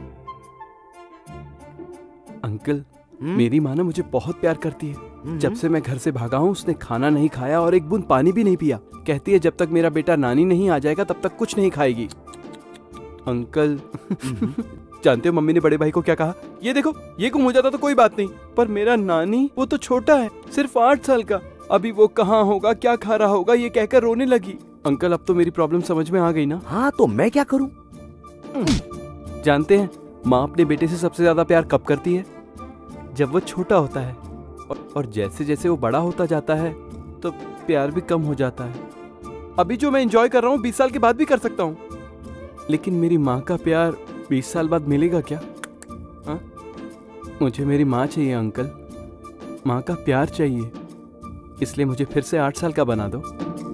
S7: अंकल, मेरी माँ ना मुझे बहुत प्यार करती है। जब से मैं घर से भागा हूँ उसने खाना नहीं खाया और एक बूंद पानी भी नहीं पिया। कहती है जब तक मेरा बेटा नानी नहीं आ जाएगा तब तक कुछ नहीं खाएगी। अंकल जानते हो मम्मी ने बड़े भाई को क्या कहा? ये देखो, ये गुम हो जाता तो कोई बात नहीं, पर मेरा नानी वो तो छोटा है, सिर्फ 8 साल का। अभी वो कहाँ होगा, क्या खा रहा होगा, ये कहकर रोने लगी। अंकल अब तो मेरी प्रॉब्लम समझ में आ गई ना?
S6: हाँ तो मैं क्या करूँ?
S7: जानते हैं माँ अपने बेटे से सबसे ज्यादा प्यार कब करती है? जब वो छोटा होता है, और जैसे जैसे वो बड़ा होता जाता है तो प्यार भी कम हो जाता है। अभी जो मैं एंजॉय कर रहा हूँ 20 साल के बाद भी कर सकता हूँ, लेकिन मेरी माँ का प्यार 20 साल बाद मिलेगा क्या? हा? मुझे मेरी माँ चाहिए अंकल, माँ का प्यार चाहिए, इसलिए मुझे फिर से 8 साल का बना दो।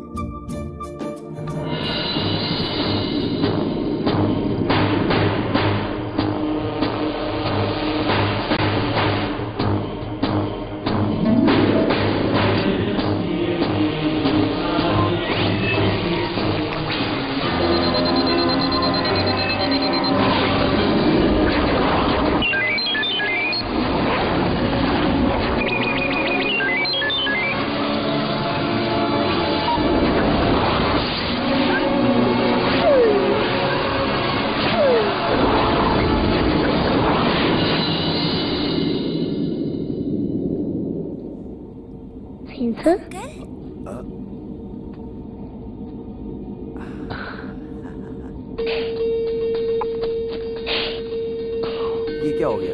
S6: ये क्या हो गया?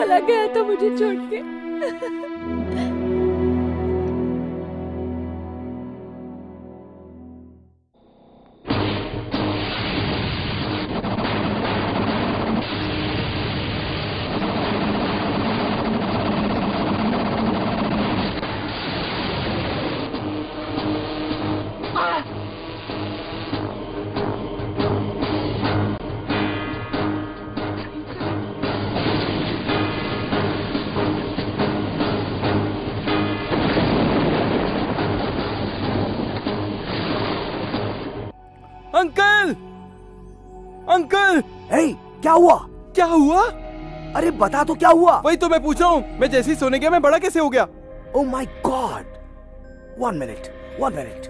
S1: चला गया था मुझे छोड़ के।
S7: अंकल, अंकल,
S6: हे, क्या हुआ?
S7: क्या हुआ?
S6: अरे बता तो क्या हुआ?
S7: वही तो मैं पूछ रहा हूँ। मैं जैसे ही सोने गया मैं बड़ा कैसे हो गया?
S6: Oh my god! 1 minute, 1 minute.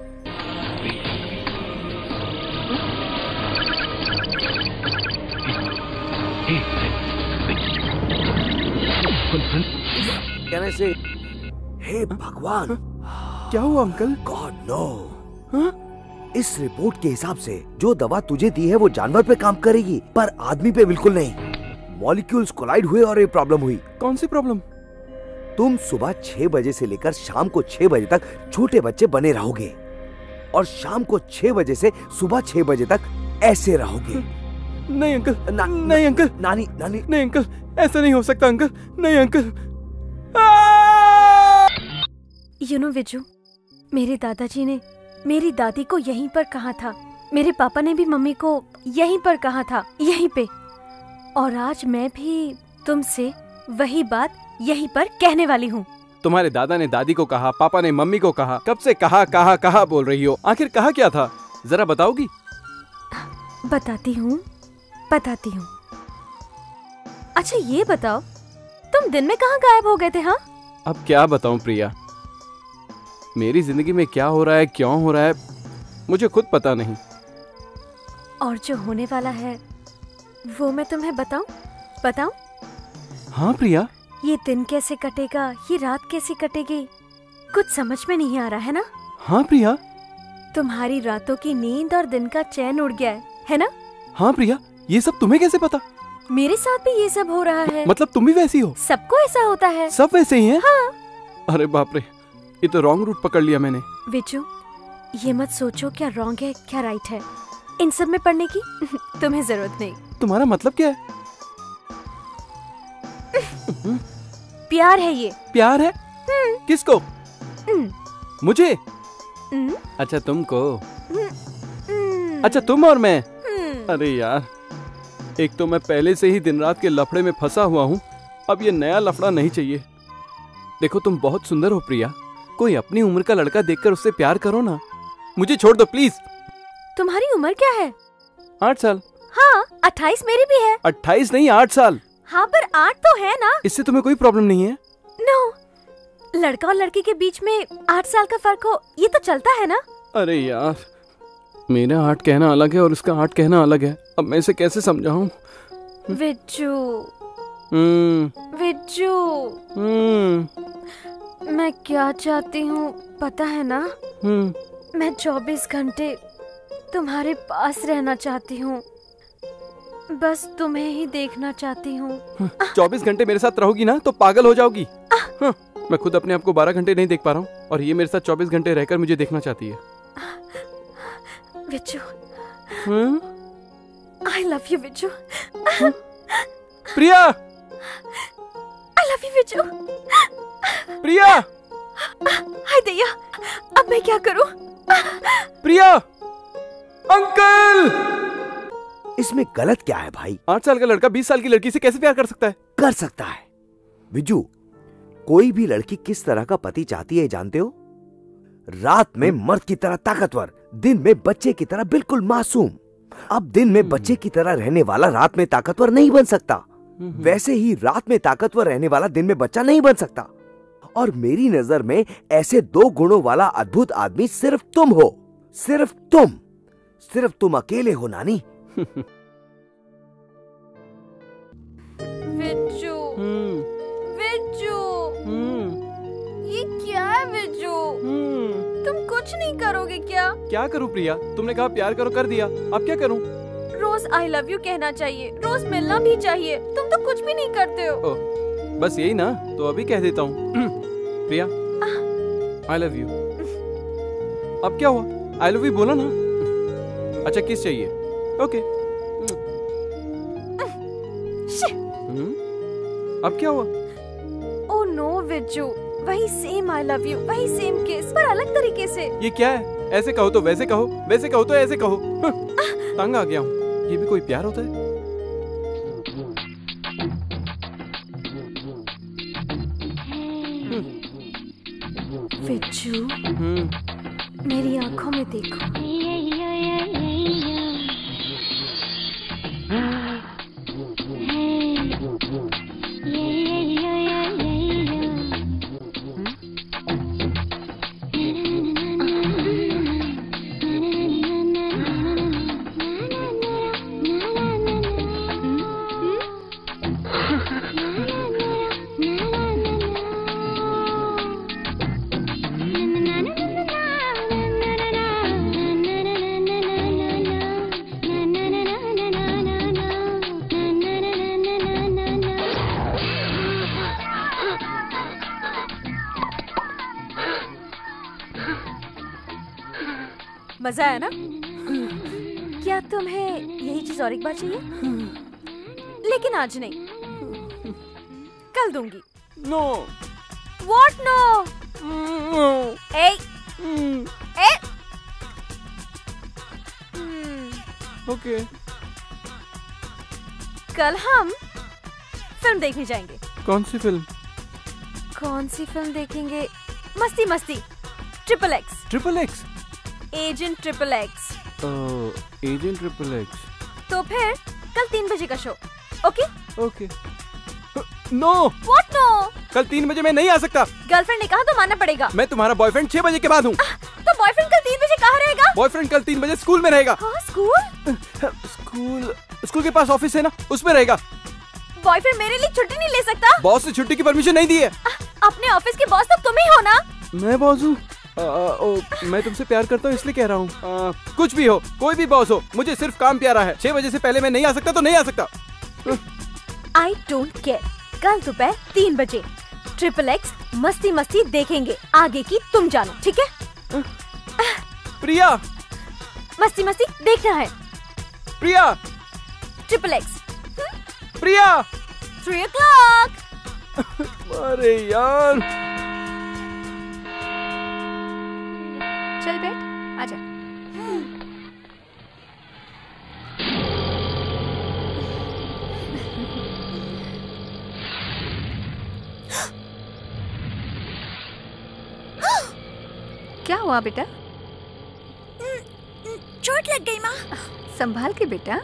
S6: कहने से, हे भगवान!
S7: क्या हुआ अंकल?
S6: God no. इस रिपोर्ट के हिसाब से जो दवा तुझे दी है वो जानवर पे काम करेगी, पर आदमी पे बिल्कुल नहीं। मॉलिक्यूल्स कोलाइड हुए और ये प्रॉब्लम हुई।
S7: कौन सी प्रॉब्लम?
S6: तुम सुबह 6 बजे से लेकर शाम को 6 बजे तक छोटे बच्चे बने रहोगे और शाम को 6 बजे से सुबह 6 बजे तक ऐसे रहोगे।
S7: नहीं अंकल, नहीं अंकल,
S6: नानी, नानी,
S7: नहीं अंकल, ऐसा नहीं हो सकता अंकल, नहीं अंकल।
S15: यू नो विजू, मेरे दादाजी ने मेरी दादी को यहीं पर कहा था, मेरे पापा ने भी मम्मी को यहीं पर कहा था, यहीं पे। और आज मैं भी तुमसे वही बात यहीं पर कहने वाली हूँ।
S7: तुम्हारे दादा ने दादी को कहा, पापा ने मम्मी को कहा। कब से कहा कहा कहा बोल रही हो? आखिर कहा क्या था? जरा बताओगी?
S15: बताती हूँ, बताती हूँ। अच्छा ये बताओ, तुम दिन में कहाँ गायब हो गए थे? हाँ,
S7: अब क्या बताऊं प्रिया, मेरी जिंदगी में क्या हो रहा है, क्यों हो रहा है, मुझे खुद पता नहीं।
S15: और जो होने वाला है वो मैं तुम्हें बताऊं? बताऊं?
S7: हाँ प्रिया।
S15: ये दिन कैसे कटेगा, ये रात कैसे कटेगी, कुछ समझ में नहीं आ रहा है ना?
S7: हाँ प्रिया।
S15: तुम्हारी रातों की नींद और दिन का चैन उड़ गया है ना?
S7: हाँ प्रिया, ये सब तुम्हें कैसे पता?
S15: मेरे साथ भी ये सब हो रहा है।
S7: मतलब तुम भी वैसी हो?
S15: सबको ऐसा होता है।
S7: सब वैसे ही हैं?
S15: हाँ।
S7: अरे बाप रे, ये तो रॉन्ग रूट पकड़ लिया मैंने।
S15: विजू, ये मत सोचो क्या रॉन्ग है क्या राइट है, इन सब में पढ़ने की तुम्हें जरूरत नहीं।
S7: तुम्हारा मतलब क्या है?
S15: प्यार है ये।
S7: प्यार है? किसको? मुझे? अच्छा तुमको? अच्छा तुम और मैं? अरे यार, एक तो मैं पहले से ही दिन रात के लफड़े में फंसा हुआ हूँ, अब ये नया लफड़ा नहीं चाहिए। देखो तुम बहुत सुंदर हो प्रिया, कोई अपनी उम्र का लड़का देखकर उससे प्यार करो ना। मुझे छोड़ दो प्लीज।
S15: तुम्हारी उम्र क्या है?
S7: 8 साल।
S15: हाँ, 28 मेरी भी है।
S7: 28 नहीं, 8 साल।
S15: हाँ पर 8 तो है ना।
S7: इससे तुम्हें कोई प्रॉब्लम नहीं है?
S15: नो, लड़का और लड़की के बीच में 8 साल का फर्क हो, ये तो चलता है ना।
S7: अरे यार, मेरा 8 कहना अलग है और उसका 8 कहना अलग है, अब मैं इसे कैसे समझाऊं?
S15: विज्जू, विज्जू, मैं क्या चाहती हूँ पता है ना? मैं 24 घंटे तुम्हारे पास रहना चाहती हूँ, बस तुम्हें ही देखना चाहती हूँ।
S7: 24 घंटे मेरे साथ रहोगी ना तो पागल हो जाओगी। हाँ, मैं खुद अपने आप को 12 घंटे नहीं देख पा रहा हूँ और ये मेरे साथ 24 घंटे रहकर मुझे देखना चाहती है।
S15: Vijju, I love you Vijju.
S7: Priya,
S15: I love you Vijju.
S7: प्रिया,
S15: हाय दैया, अब मैं क्या करूं?
S7: प्रिया, अंकल!
S6: इसमें गलत क्या है भाई?
S7: 8 साल का लड़का 20 साल की लड़की से कैसे प्यार कर सकता है?
S6: कर सकता है विजू। कोई भी लड़की किस तरह का पति चाहती है जानते हो? रात में मर्द की तरह ताकतवर, दिन में बच्चे की तरह बिल्कुल मासूम। अब दिन में बच्चे की तरह रहने वाला रात में ताकतवर नहीं बन सकता, वैसे ही रात में ताकतवर रहने वाला दिन में बच्चा नहीं बन सकता। और मेरी नजर में ऐसे 2 गुणों वाला अद्भुत आदमी सिर्फ तुम हो, सिर्फ तुम अकेले हो नानी।
S15: विज्जू, विज्जू, ये क्या है विज्जू? तुम कुछ नहीं करोगे क्या?
S7: क्या करूं प्रिया? तुमने कहा प्यार करो, कर दिया, अब क्या करूं?
S15: रोज I love you कहना चाहिए, रोज मिलना भी चाहिए, तुम तो कुछ भी नहीं करते हो।
S7: बस यही ना, तो अभी कह देता हूँ। Priya, I love you. अब क्या हुआ? आई लव यू बोला ना। अच्छा किस चाहिए? ओके। अब क्या हुआ?
S15: ओह नो विज्जू, वही सेम आई लव यू, वही सेम किस, पर अलग तरीके से।
S7: ये क्या है? ऐसे कहो तो वैसे कहो, वैसे कहो तो ऐसे कहो। तंग आ गया हूँ। ये भी कोई प्यार होता है?
S15: विज्जू, मेरी आंखों में देखो। मजा आया ना? क्या तुम्हें यही चीज और एक बार चाहिए? लेकिन आज नहीं, कल दूंगी।
S7: नो।
S15: What no? ए, ए।
S7: ओके।
S15: कल हम फिल्म देखने जाएंगे।
S7: कौन सी फिल्म?
S15: कौन सी फिल्म देखेंगे? मस्ती मस्ती, triple X.
S7: Triple X?
S15: Agent triple X.
S7: Agent triple X.
S15: तो फिर कल 3 बजे का show, okay?
S7: Okay. No.
S15: What no?
S7: कल 3 बजे मैं नहीं आ सकता।
S15: गर्लफ्रेंड ने कहा तो मानना पड़ेगा।
S7: मैं तुम्हारा बॉयफ्रेंड 6 बजे के बाद हूँ।
S15: तो बॉयफ्रेंड कल 3 बजे कहाँ रहेगा?
S7: बॉयफ्रेंड कल 3 बजे स्कूल में रहेगा।
S15: हाँ, स्कूल?
S7: स्कूल के पास ऑफिस है ना, उसमें रहेगा।
S15: बॉयफ्रेंड मेरे लिए छुट्टी नहीं ले सकता?
S7: बॉस से छुट्टी की परमिशन नहीं दी है।
S15: अपने ऑफिस के बॉस तो तुम ही हो ना?
S7: मैं बॉस हूँ? मैं तुमसे प्यार करता हूँ इसलिए कह रहा हूँ। कुछ भी हो, कोई भी बॉस हो, मुझे सिर्फ काम प्यारा है। 6 बजे से पहले मैं नहीं आ सकता तो नहीं आ सकता।
S15: I don't care. कल दोपहर 3 बजे ट्रिपल एक्स मस्ती मस्ती देखेंगे। आगे की तुम जानो, ठीक है?
S7: प्रिया,
S15: मस्ती मस्ती देखना है।
S7: Priya,
S15: triple X.
S7: Priya,
S15: 3 o'clock।
S7: अरे यार।
S1: चल बैठ, आजा। क्या हुआ बेटा?
S2: चोट लग गई माँ।
S1: संभाल के बेटा।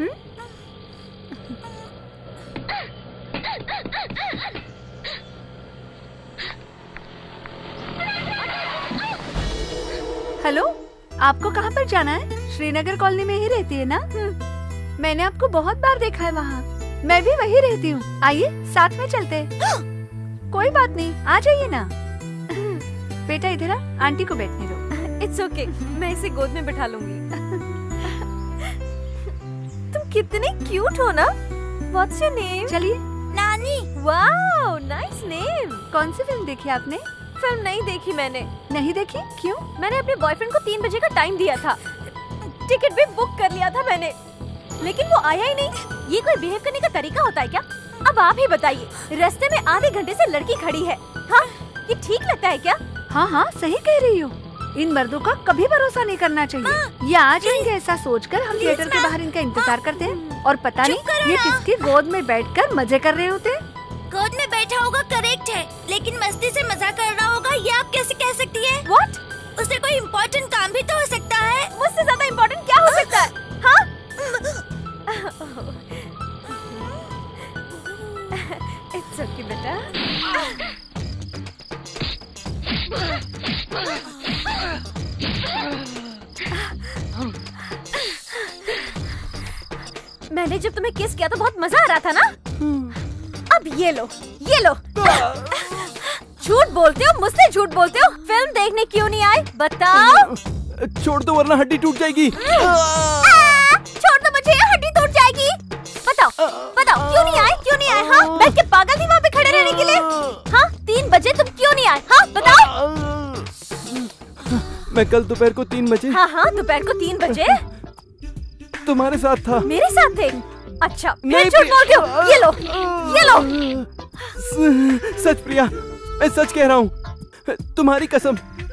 S1: हेलो, आपको कहाँ पर जाना है? श्रीनगर कॉलोनी में ही रहती है ना? मैंने आपको बहुत बार देखा है वहाँ। मैं भी वही रहती हूँ। आइए साथ में चलते हैं। कोई बात नहीं, आ जाइए ना। बेटा इधर आ, आंटी को बैठने दो।
S15: इट्स ओके, मैं इसे गोद में बिठा लूंगी। तुम कितने क्यूट हो ना। What's your name?
S1: चलिए।
S2: नानी।
S15: Wow, nice name.
S1: कौन सी फिल्म देखी आपने?
S15: फिल्म नहीं देखी मैंने।
S1: नहीं देखी? क्यों?
S15: मैंने अपने बॉयफ्रेंड को 3 बजे का टाइम दिया था। टिकट भी बुक कर लिया था मैंने, लेकिन वो आया ही नहीं। ये कोई बिहेव करने का तरीका होता है क्या? अब आप ही बताइए। रास्ते में आधे घंटे से लड़की खड़ी है। हाँ, ये ठीक लगता है क्या?
S1: हाँ हाँ, सही कह रही हो। इन मर्दों का कभी भरोसा नहीं करना चाहिए। ये आ जाएंगे ऐसा सोचकर हम थिएटर के बाहर इनका इंतजार करते हैं, और पता नहीं ये किसकी गोद में बैठकर मजे कर रहे होते हैं।
S2: गोद में बैठा होगा करेक्ट है, लेकिन मस्ती से मजा कर रहा होगा ये आप कैसे कह सकती है?
S15: What?
S2: उसे कोई इम्पोर्टेंट काम भी तो हो सकता है।
S15: मुझसे ज्यादा इम्पोर्टेंट क्या हो सकता है? हाँ? It's okay, बेटा। मैंने जब तुम्हें किस किया तो बहुत मजा आ रहा था ना? अब ये लो, ये लो। झूठ बोलते हो, मुझसे झूठ बोलते हो। फिल्म देखने क्यों नहीं आए? बताओ।
S7: छोड़ दो वरना हड्डी टूट जाएगी।
S15: छोड़ दो मुझे, हड्डी टूट जाएगी। बताओ बताओ क्यों नहीं आए, क्यों नहीं आए? हाँ, बैठ के पागल थी वहाँ पे खड़े रहने के लिए? हाँ, 3 बजे तुम क्यों नहीं आए? हाँ बताओ।
S7: मैं कल दोपहर को 3 बजे।
S15: हाँ, दोपहर को 3 बजे
S7: तुम्हारे साथ था।
S15: मेरे साथ थे? अच्छा,
S7: नहीं,
S15: झूठ बोल रहे हो। ये लो।
S7: सच प्रिया, मैं सच कह रहा हूँ, तुम्हारी कसम,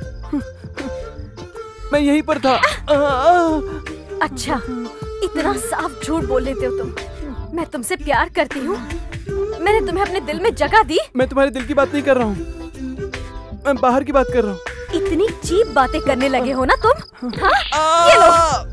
S7: मैं यहीं पर था।
S15: अच्छा, इतना साफ झूठ बोल लेते हो तुम। मैं तुमसे प्यार करती हूँ, मैंने तुम्हें अपने दिल में जगह दी।
S7: मैं तुम्हारे दिल की बात नहीं कर रहा हूँ, मैं बाहर की बात कर रहा हूँ।
S15: इतनी चीप बातें करने लगे हो ना तुम। हाँ? ये लो।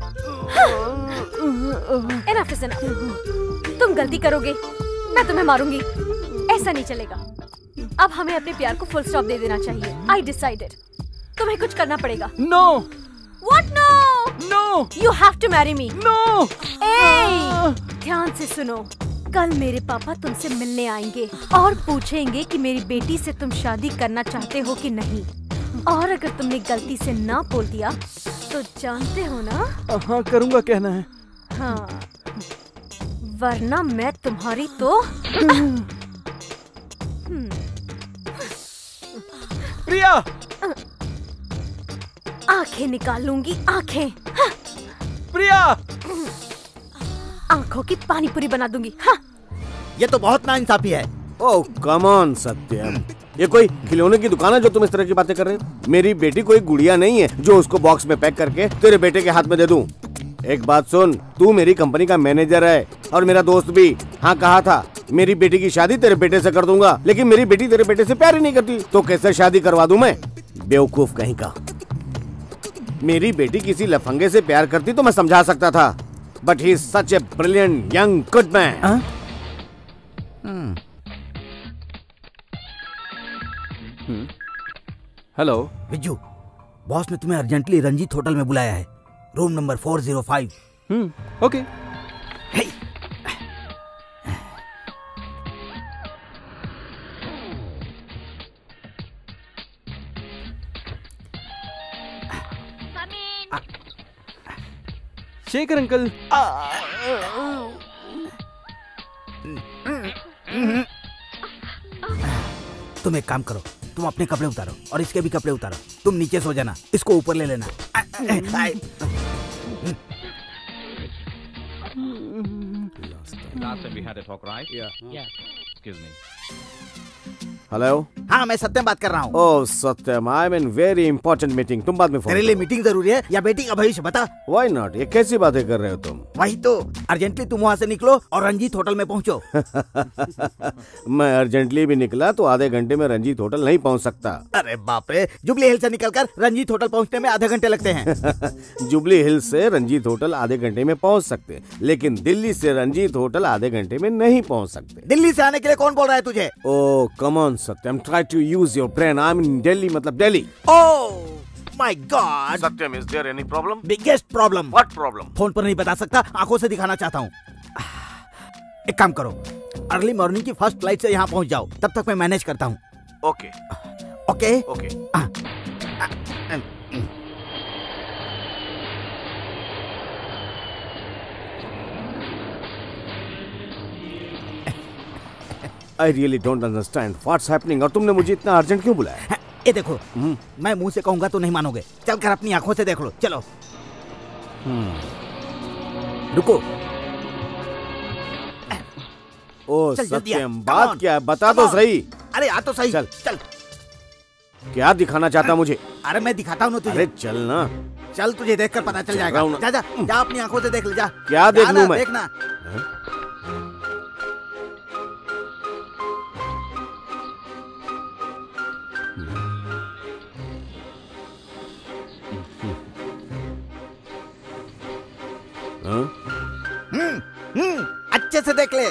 S15: Enough is enough। तुम गलती करोगे, मैं तुम्हें मारूंगी। ऐसा नहीं चलेगा। अब हमें अपने प्यार को फुल स्टॉप दे देना चाहिए। I decided। तुम्हें कुछ करना पड़ेगा।
S7: No।
S15: What no?
S7: No।
S15: You have to marry me।
S7: No।
S15: ध्यान से सुनो। कल मेरे पापा तुमसे मिलने आएंगे और पूछेंगे कि मेरी बेटी से तुम शादी करना चाहते हो कि नहीं। और अगर तुमने गलती से ना बोल दिया तो जानते हो ना।
S7: हाँ, करूँगा कहना है।
S15: हाँ, वरना मैं तुम्हारी तो
S7: प्रिया,
S15: आंखें निकाल लूंगी, आंखें।
S7: प्रिया,
S15: आंखों की पानी पूरी बना दूंगी। हाँ।
S14: ये तो बहुत नाइंसाफी है।
S8: ओह कम ऑन सत्यम, ये कोई खिलौने की दुकान है जो तुम इस तरह की बातें कर रहे हो? मेरी बेटी कोई गुड़िया नहीं है जो उसको बॉक्स में पैक करके तेरे बेटे के हाथ में दे दूं। एक बात सुन, तू मेरी कंपनी का मैनेजर है और मेरा दोस्त भी। हाँ, कहा था मेरी बेटी की शादी तेरे बेटे से कर दूंगा, लेकिन मेरी बेटी तेरे बेटे से प्यार ही नहीं करती, तो कैसे शादी करवा दूं मैं? बेवकूफ कहीं का। मेरी बेटी किसी लफंगे से प्यार करती तो मैं समझा सकता था, but he is such a brilliant young good man.
S14: Hello Vijju, boss ने तुम्हें अर्जेंटली रंजीत होटल में बुलाया है, room number 405।
S7: Okay. Shekhar uncle.
S14: तुम एक काम करो, तुम अपने कपड़े उतारो और इसके भी कपड़े उतारो। तुम नीचे सो जाना, इसको ऊपर ले लेना।
S13: Last time we had a talk, right? Yeah. Excuse me.
S8: Hello.
S14: हाँ, मैं सत्यम बात कर रहा हूँ।
S8: Oh Satyam, I am in very important meeting, तुम बाद में फोन।
S14: तेरे लिए मीटिंग जरूरी है या बेटी का भविष्य बता?
S8: Why not? ये कैसी बातें कर रहे हो तुम?
S14: वही तो, अर्जेंटली तुम वहाँ से निकलो और रंजीत होटल में पहुँचो।
S8: मैं अर्जेंटली भी निकला तो आधे घंटे में रंजीत होटल नहीं पहुँच सकता।
S14: अरे बाप रे, जुबली हिल से निकलकर रंजीत होटल पहुँचने में आधे घंटे लगते हैं।
S8: जुबली हिल से रंजीत होटल आधे घंटे में पहुँच सकते, लेकिन दिल्ली से रंजीत होटल आधे घंटे में नहीं पहुँच सकते।
S14: दिल्ली से आने के लिए कौन बोल रहा है तुझे?
S8: Oh come on Satyam, try to use your brain. I am in Delhi, मतलब Delhi.
S14: Oh my god
S8: Satyam, is there any problem?
S14: Biggest problem.
S8: What problem?
S14: Phone पर नहीं बता सकता, आंखों से दिखाना चाहता हूँ। एक काम करो, अर्ली मॉर्निंग की फर्स्ट फ्लाइट से यहाँ पहुँच जाओ, तब तक मैं मैनेज करता हूँ।
S8: Okay
S14: okay
S8: okay. I really don't understand what's happening। और तुमने मुझे इतना अर्जेंट क्यों बुलाया?
S14: ये देखो, मैं मुंह से कहूंगा तो नहीं मानोगे, चलकर अपनी आंखों से देख लो। चलो। रुको।
S8: ओ सत्यम, बात क्या है? बता तो सही।
S14: अरे आ तो सही।
S8: चल
S14: चल।
S8: क्या दिखाना चाहता मुझे?
S14: अरे मैं दिखाता हूँ ना तुझे।
S8: अरे चल ना।
S14: चल, तुझे देखकर पता चल जाएगा। जा जा जा, अपनी आंखों से देख ले। जा।
S8: क्या देख लूं मैं?
S14: देखना। अच्छे से देख ले।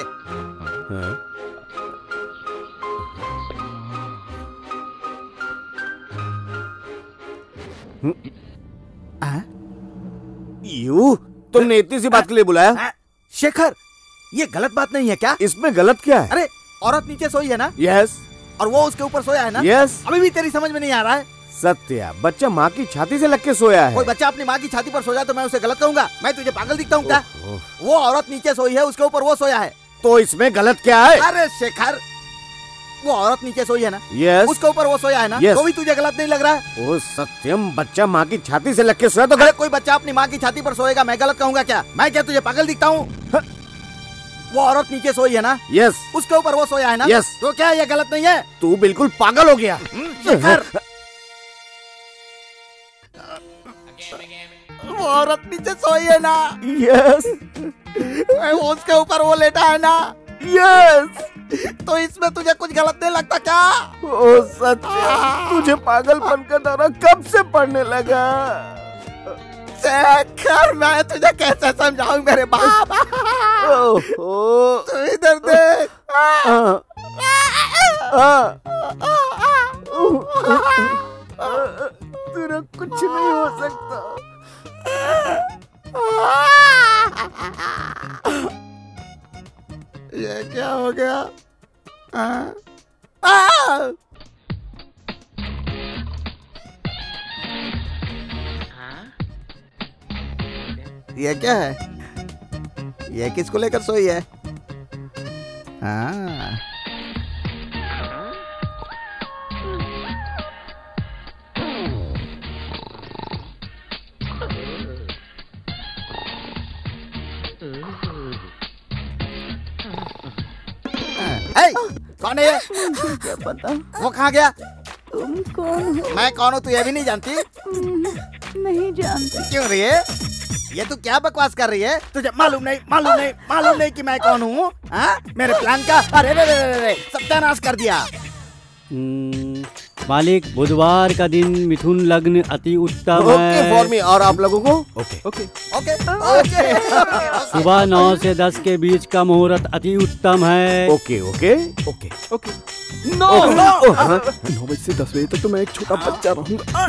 S8: यू, तुमने इतनी सी बात के लिए बुलाया?
S14: शेखर, ये गलत बात नहीं है क्या?
S8: इसमें गलत क्या है?
S14: अरे औरत नीचे सोई है ना?
S8: यस।
S14: और वो उसके ऊपर सोया है ना?
S8: यस।
S14: अभी भी तेरी समझ में नहीं आ रहा है?
S8: सत्या, बच्चा माँ की छाती से लग के सोया है।
S14: कोई बच्चा अपनी माँ की छाती पर सोया तो मैं उसे गलत कहूँगा? मैं तुझे पागल दिखता हूँ क्या? वो औरत नीचे सोई है, उसके ऊपर वो सोया है।
S8: तो इसमें गलत क्या है?
S14: अरे शेखर, वो औरत नीचे सोई है ना?
S8: यस।
S14: उसके ऊपर वो सोया है ना?
S8: यस।
S14: तो भी तुझे गलत नहीं लग रहा है?
S8: ओ सत्यम, बच्चा माँ की छाती से लग के सोया तो गलत।
S14: कोई बच्चा अपनी माँ की छाती पर सोएगा, मैं गलत कहूँगा क्या? मैं क्या तुझे पागल दिखता हूँ? वो औरत नीचे सोई है ना?
S8: यस।
S14: उसके ऊपर वो सोया है ना?
S8: यस।
S14: तो क्या ये गलत नहीं है?
S8: तू बिल्कुल पागल हो गया।
S14: शेखर, वो औरत नीचे सोई है ना?
S8: यस।
S14: उसके ऊपर वो लेटा है ना?
S8: यस।
S14: तो इसमें तुझे कुछ गलत नहीं लगता क्या?
S8: ओ सत्यम, तुझे पागलपन का दौरा कब से पड़ने लगा?
S14: शेखर, मैं तुझे कैसे समझाऊं मेरे बाप? तू इधर देख।
S8: तेरा कुछ नहीं हो सकता।
S14: ये क्या हो गया? ये क्या है? ये किसको लेकर सोई है? हाँ। कौन है ये?
S1: क्या पता।
S14: वो कहाँ गया?
S1: तुम कौन हो?
S14: मैं कौन हूँ तू ये भी नहीं जानती?
S1: नहीं जानती।
S14: क्यों रे? ये तू क्या बकवास कर रही है? तुझे मालूम नहीं कि मैं कौन हूँ? मेरे प्लान का अरे रे सत्यानाश कर दिया।
S10: मालिक, बुधवार का दिन मिथुन लग्न अति उत्तम
S8: ओके
S10: है।
S8: For me. और आप लोगों को?
S14: Okay okay okay okay.
S10: सुबह 9 से 10 के बीच का मुहूर्त अति उत्तम है।
S8: Okay okay
S14: okay okay.
S7: No
S5: 9 बजे से 10 बजे तक तो मैं एक छोटा बच्चा रहूंगा।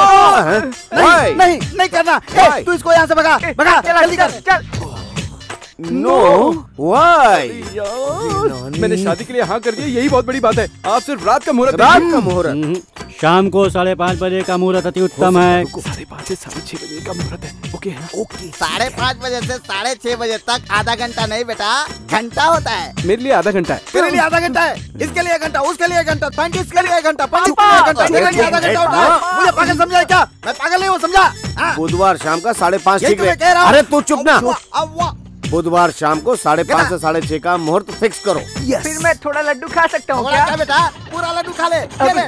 S14: नहीं करना। तू इसको यहाँ से भगा जल्दी कर।
S8: No why?
S7: मैंने शादी के लिए हाँ कर दिया, यही बहुत बड़ी बात है। आप सिर्फ रात का मुहूर्त।
S8: रात का मुहूर्त?
S10: शाम को 5:30 बजे का मुहूर्त अति उत्तम है।
S5: 5:30 से 6:30 बजे का मुहूर्त है। ओके है ना?
S14: ओके। 5:30 बजे से 6:30 बजे तक आधा घंटा नहीं बेटा, घंटा होता है।
S7: मेरे लिए आधा घंटा है।
S14: तेरे लिए आधा घंटा है। इसके लिए घंटा, उसके लिए घंटा, पंडित के लिए घंटा, पंडित के लिए घंटा, मेरे लिए आधा घंटा होता है। मुझे पागल समझा है क्या? मैं पागल नहीं हूँ, समझा?
S8: बुधवार शाम का 5:30
S14: यही
S8: ठीक
S14: तो मैं कह
S8: है।
S14: रहा हूँ।
S8: अरे तू चुप ना।
S14: अब
S8: बुधवार शाम को 5:30 से 6:30 का मुहूर्त फिक्स करो।
S11: फिर मैं थोड़ा लड्डू खा सकता हूँ क्या?
S14: बेटा पूरा लड्डू खा ले।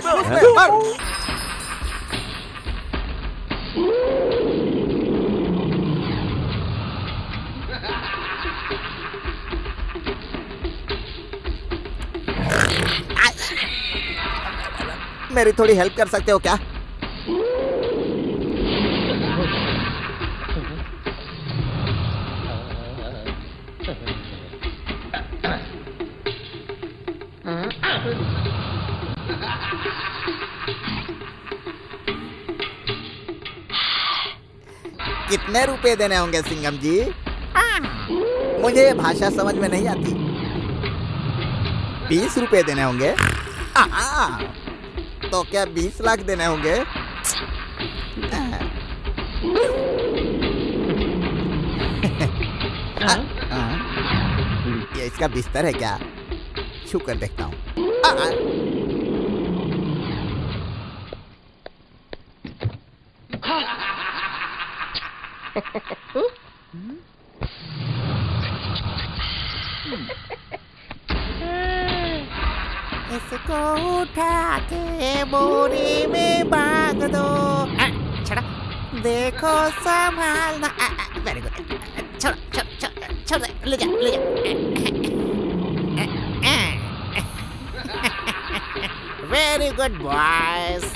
S14: मेरी थोड़ी हेल्प कर सकते हो क्या? कितने रुपए देने होंगे सिंघम जी? मुझे ये भाषा समझ में नहीं आती। 20 रुपए देने होंगे? तो क्या 20 लाख देने होंगे? ये इसका बिस्तर है क्या? छू कर देखता हूँ। इसको उठा के बोरी में बांध दो। छड़ा देखो संभालना। Very good. छोड़ ले जा। Very good boys.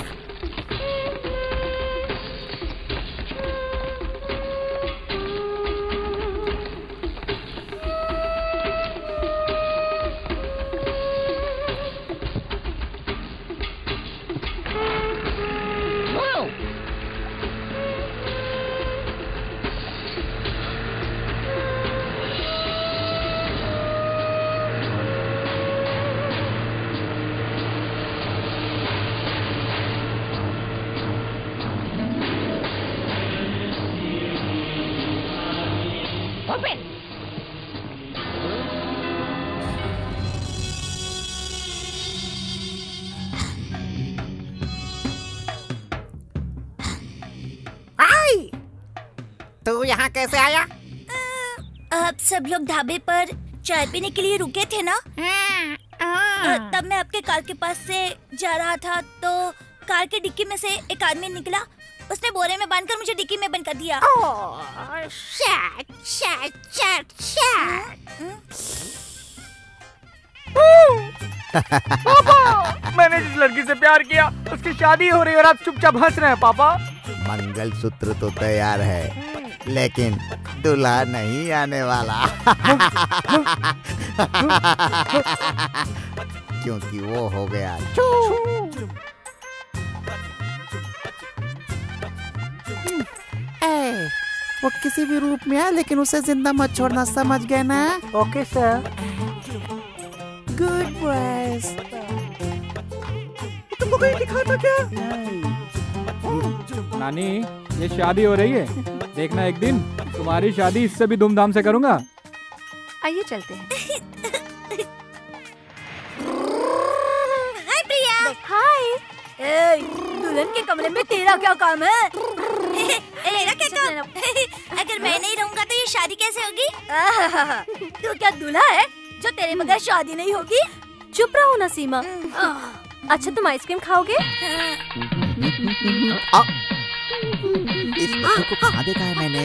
S14: तू यहाँ कैसे आया?
S2: आप सब लोग ढाबे पर चाय पीने के लिए रुके थे ना? तब मैं आपके कार के पास से जा रहा था तो कार के डिक्की में से एक आदमी निकला। उसने बोरे में बांधकर मुझे डिक्की में बंद कर दिया।
S11: पापा, मैंने जिस लड़की से प्यार किया उसकी शादी हो रही है और आप चुपचाप हंस रहे हैं पापा।
S14: मंगलसूत्र तो तैयार है लेकिन दूल्हा नहीं आने वाला। क्योंकि वो हो गया
S12: वो किसी भी रूप में है लेकिन उसे जिंदा मत छोड़ना, समझ गए ना?
S11: Okay sir.
S12: Good boys. तुमको कहीं दिखा था क्या?
S9: नानी, ये शादी हो रही है, देखना एक दिन तुम्हारी शादी इससे भी धूमधाम से करूंगा।
S1: आइए चलते हैं।
S2: हाय प्रिया।
S15: हाय। दुल्हन के कमरे में तेरा क्या काम है?
S2: मेरा क्या काम? अगर मैं नहीं रहूंगा तो ये शादी कैसे होगी?
S15: तू क्या दूल्हा है जो तेरे बगैर शादी नहीं होगी? चुप रहो ना सीमा। अच्छा तुम आइसक्रीम खाओगे?
S14: इस बच्चे को कहाँ देखा है मैंने?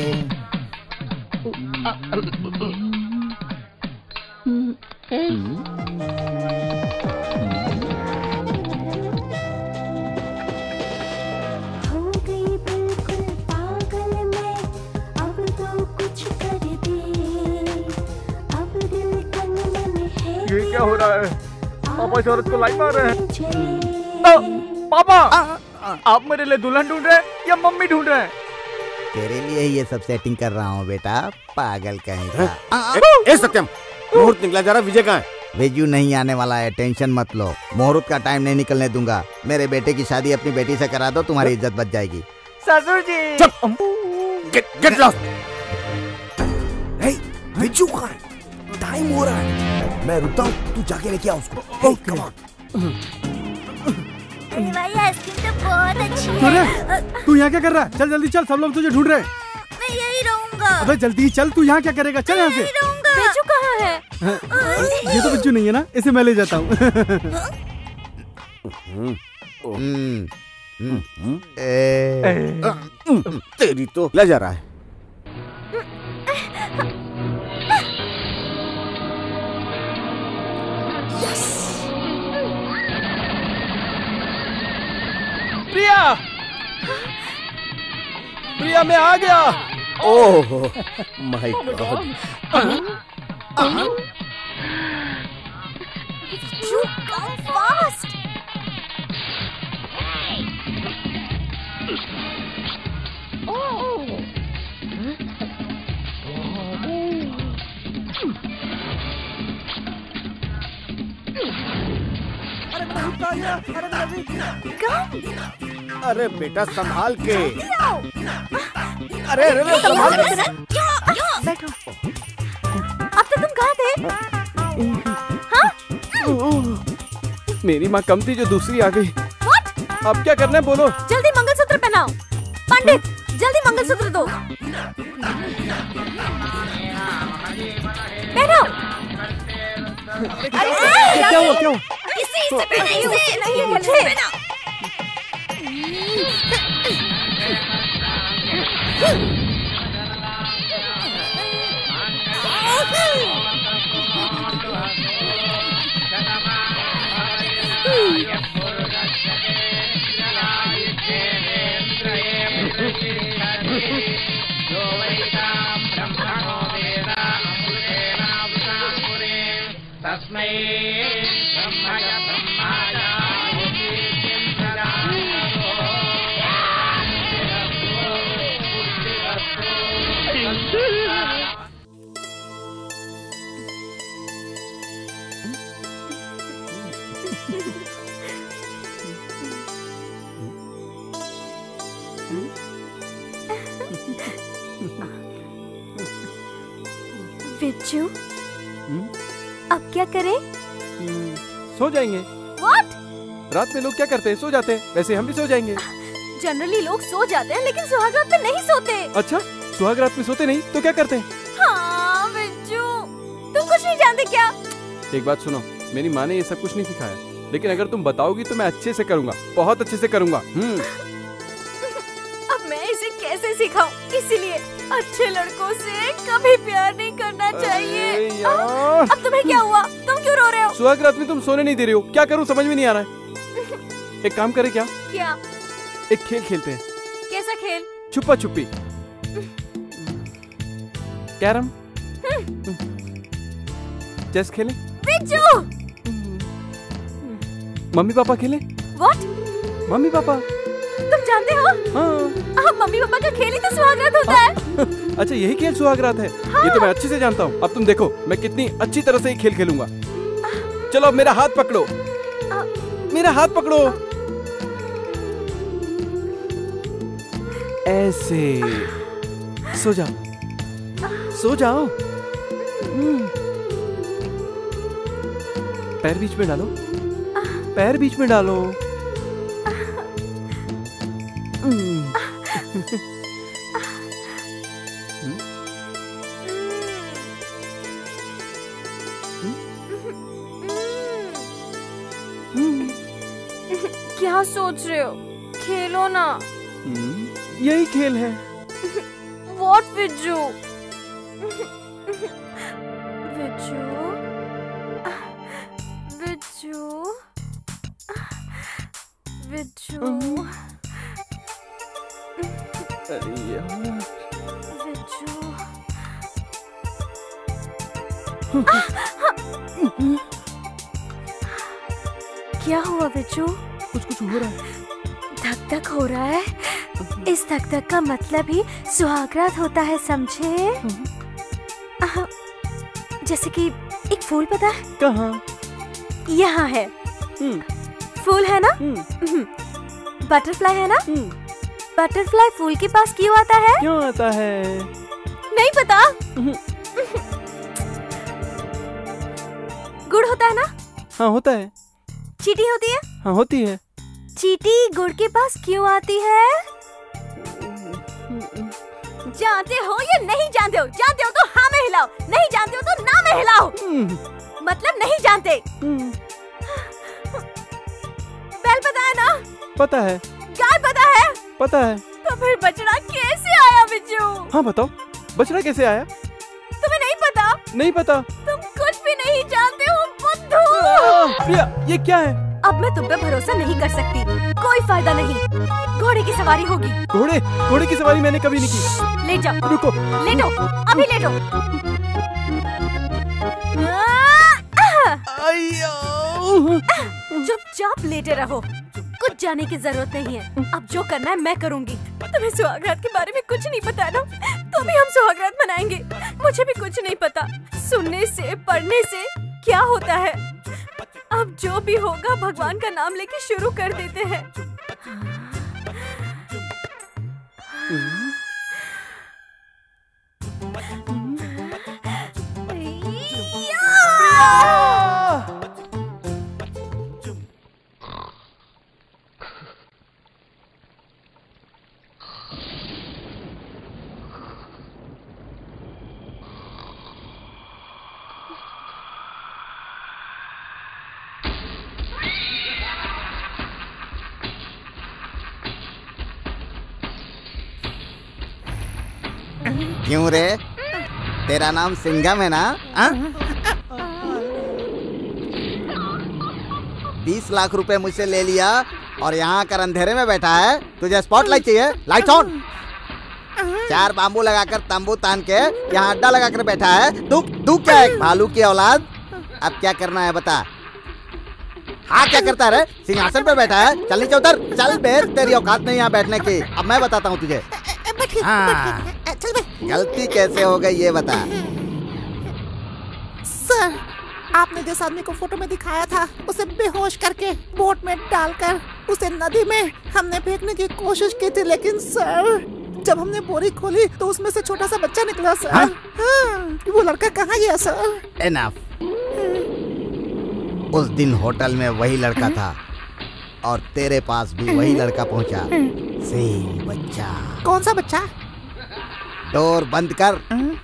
S11: ये क्या हो रहा है? पापा इस औरत को लाइन मार रहे हैं। पापा, आप मेरे लिए दुल्हन ढूंढ रहे हैं या मम्मी ढूंढ रहे हैं?
S14: तेरे लिए ये सब सेटिंग कर रहा हूँ बेटा, पागल कहीं का।
S8: ए सत्यम, मुहूर्त निकला जा रहा, विजय कहाँ है?
S14: विजू नहीं आने वाला है, टेंशन मत लो। मुहूर्त का टाइम नहीं निकलने दूंगा। मेरे बेटे की शादी अपनी बेटी से करा दो, तुम्हारी इज्जत बच जाएगी।
S11: ससुर जी।
S8: Get lost.
S6: विजू कहाँ है? टाइम हो रहा है, मैं रुकता हूँ, तू जाके लेके आ उसको। Come on.
S2: भाई आइसक्रीम तो बहुत अच्छी है।
S5: तू यहाँ क्या कर रहा है? चल जल्दी चल, सब लोग तुझे ढूंढ रहे हैं।
S2: मैं यही रहूंगा।
S5: अबे जल्दी चल, तू यहाँ क्या करेगा? चल यहाँ से।
S15: बिच्छू कहाँ है?
S5: ये तो बिच्छू नहीं है ना, इसे मैं ले जाता हूँ।
S8: तेरी तो ले जा रहा है।
S7: प्रिया, प्रिया मैं आ गया।
S8: Oh my god.
S2: You come fast.
S8: अरे बेटा संभाल के। अरे अरे संभाल के।
S15: बैठो। अब तो तुम कहाँ थे? हाँ?
S7: मेरी माँ कम थी जो दूसरी आ गई। अब क्या करना है बोलो?
S15: जल्दी मंगलसूत्र पहनाओ। पंडित जल्दी मंगलसूत्र दो। पहनाओ।
S5: क्या हुआ क्या हुआ?
S2: इसे नहीं मुझे।
S15: बिच्छू, अब क्या करें?
S7: सो जाएंगे।
S15: What?
S7: रात में लोग क्या करते हैं? सो जाते हैं। वैसे हम भी सो जाएंगे।
S15: जनरली लोग सो जाते हैं लेकिन सुहागरात में नहीं सोते।
S7: अच्छा, सुहाग रात में सोते नहीं तो क्या करते हैं?
S2: हाँ बिज्जू, तुम कुछ नहीं जानते क्या?
S7: एक बात सुनो, मेरी माँ ने ये सब कुछ नहीं सिखाया, लेकिन अगर तुम बताओगी तो मैं अच्छे से करूँगा, बहुत अच्छे से करूँगा।
S2: अब मैं इसे कैसे सिखाऊं? इसीलिए अच्छे लड़कों से कभी प्यार नहीं करना चाहिए। अब तुम्हें क्या हुआ? तुम क्यों रो रहे हो?
S7: सुहाग रात में तुम सोने नहीं दे रही हो, क्या करूँ समझ में नहीं आ रहा है। एक काम करें क्या?
S2: क्या?
S7: एक खेल खेलते हैं।
S2: कैसा खेल?
S7: छुपा छुपी, कैरम, चेस खेले,
S2: बिज्जू,
S7: मम्मी पापा खेले।
S2: What?
S7: मम्मी पापा
S2: तुम जानते हो? हाँ। मम्मी पापा का खेल ही तो सुहागरात होता है।
S7: अच्छा यही खेल सुहागरात है? हाँ। ये तो मैं अच्छे से जानता हूँ। अब तुम देखो मैं कितनी अच्छी तरह से ये खेल खेलूंगा। चलो अब मेरा हाथ पकड़ो, मेरा हाथ पकड़ो, ऐसे सो जाओ, सो जाओ। पैर बीच में डालो, पैर बीच में डालो।
S2: क्या सोच रहे हो? खेलो ना।
S7: यही खेल है।
S2: What बिज्जू? बिज्जू, बिज्जू, बिज्जू,
S7: अरे यार
S2: बिज्जू। क्या हुआ बिज्जू?
S7: कुछ हो रहा है।
S15: धक धक हो रहा है। इस धक धक का मतलब ही सुहागरात होता है, समझे? जैसे कि एक फूल पता है?
S7: कहाँ?
S15: यहाँ है। फूल है ना? बटरफ्लाई है ना? बटरफ्लाई फूल के पास क्यों आता है?
S7: क्यों आता है?
S15: नहीं पता? गुड़ होता है ना?
S7: हाँ होता है।
S15: चींटी होती है?
S7: हाँ होती है।
S15: चींटी गुड़ के पास क्यों आती है? जानते हो या नहीं जानते हो? जानते हो तो हाँ में हिलाओ, नहीं जानते हो तो ना में हिलाओ। मतलब नहीं जानते। बैल पता है ना?
S7: पता है।
S15: गाय पता है?
S7: पता है।
S15: तो फिर बछड़ा कैसे आया बिज्जू?
S7: हाँ बताओ, बछड़ा कैसे आया?
S15: तुम्हें नहीं पता?
S7: नहीं पता।
S15: तुम कुछ भी नहीं जानते हो बुद्धू।
S7: ये क्या है?
S15: अब मैं तुम पे भरोसा नहीं कर सकती, कोई फायदा नहीं। घोड़े की सवारी होगी।
S7: घोड़े की सवारी मैंने कभी नहीं की।
S15: लेट जाओ।
S7: रुको।
S15: लेटो, अभी लेटो। चुपचाप लेटे रहो, कुछ जाने की जरूरत नहीं है। अब जो करना है मैं करूंगी। तुम्हें सुहागरात के बारे में कुछ नहीं पता ना, तो भी हम सुहागरात मनाएंगे। मुझे भी कुछ नहीं पता। सुनने से पढ़ने से क्या होता है? अब जो भी होगा भगवान का नाम लेके शुरू कर देते हैं।
S14: क्यों रे, तेरा नाम सिंघम है ना? 20 लाख रुपए मुझसे ले लिया और यहाँ कर अंधेरे में बैठा है। तुझे स्पॉटलाइट चाहिए? Light on. 4 बांबू लगाकर तंबू तान के यहाँ अड्डा लगाकर बैठा है। तू क्या है, भालू की औलाद? अब क्या करना है बता। हाँ क्या करता है? सिंहासन पे बैठा है। चल नीचे उतर, चल बे, तेरी औकात नहीं यहाँ बैठने की। अब मैं बताता हूँ तुझे। हाँ, गलती कैसे हो गई ये बता।
S16: सर, आपने जिस आदमी को फोटो में दिखाया था उसे बेहोश करके बोट में डालकर उसे नदी में हमने फेंकने की कोशिश की थी, लेकिन सर जब हमने बोरी खोली तो उसमें से छोटा सा बच्चा निकला सर। हाँ? वो लड़का कहाँ गया सर?
S14: एनफ। उस दिन होटल में वही लड़का था और तेरे पास भी वही लड़का पहुंचा। सेम बच्चा।
S16: कौन सा बच्चा?
S14: डोर बंद कर।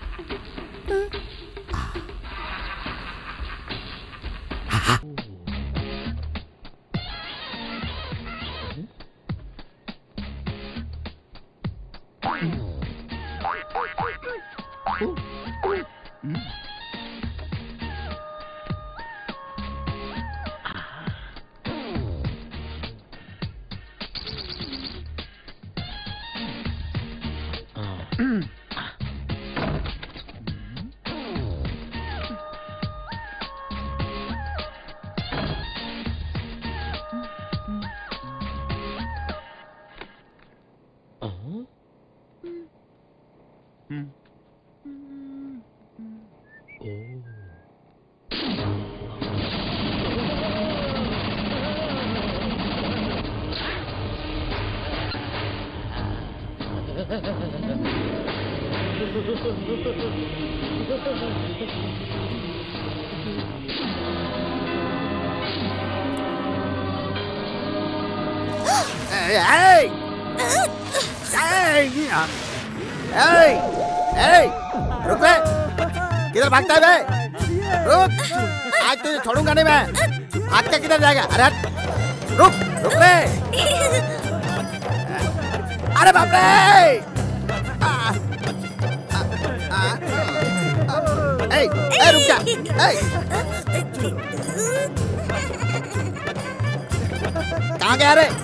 S14: रुक बे, किधर भागता है बे? रुक, आज तुझे छोड़ूंगा नहीं मैं। भाग के किधर जाएगा? अरे रुक, रुक बे। अरे बाप रे! रुक जा। कहाँ गया रे?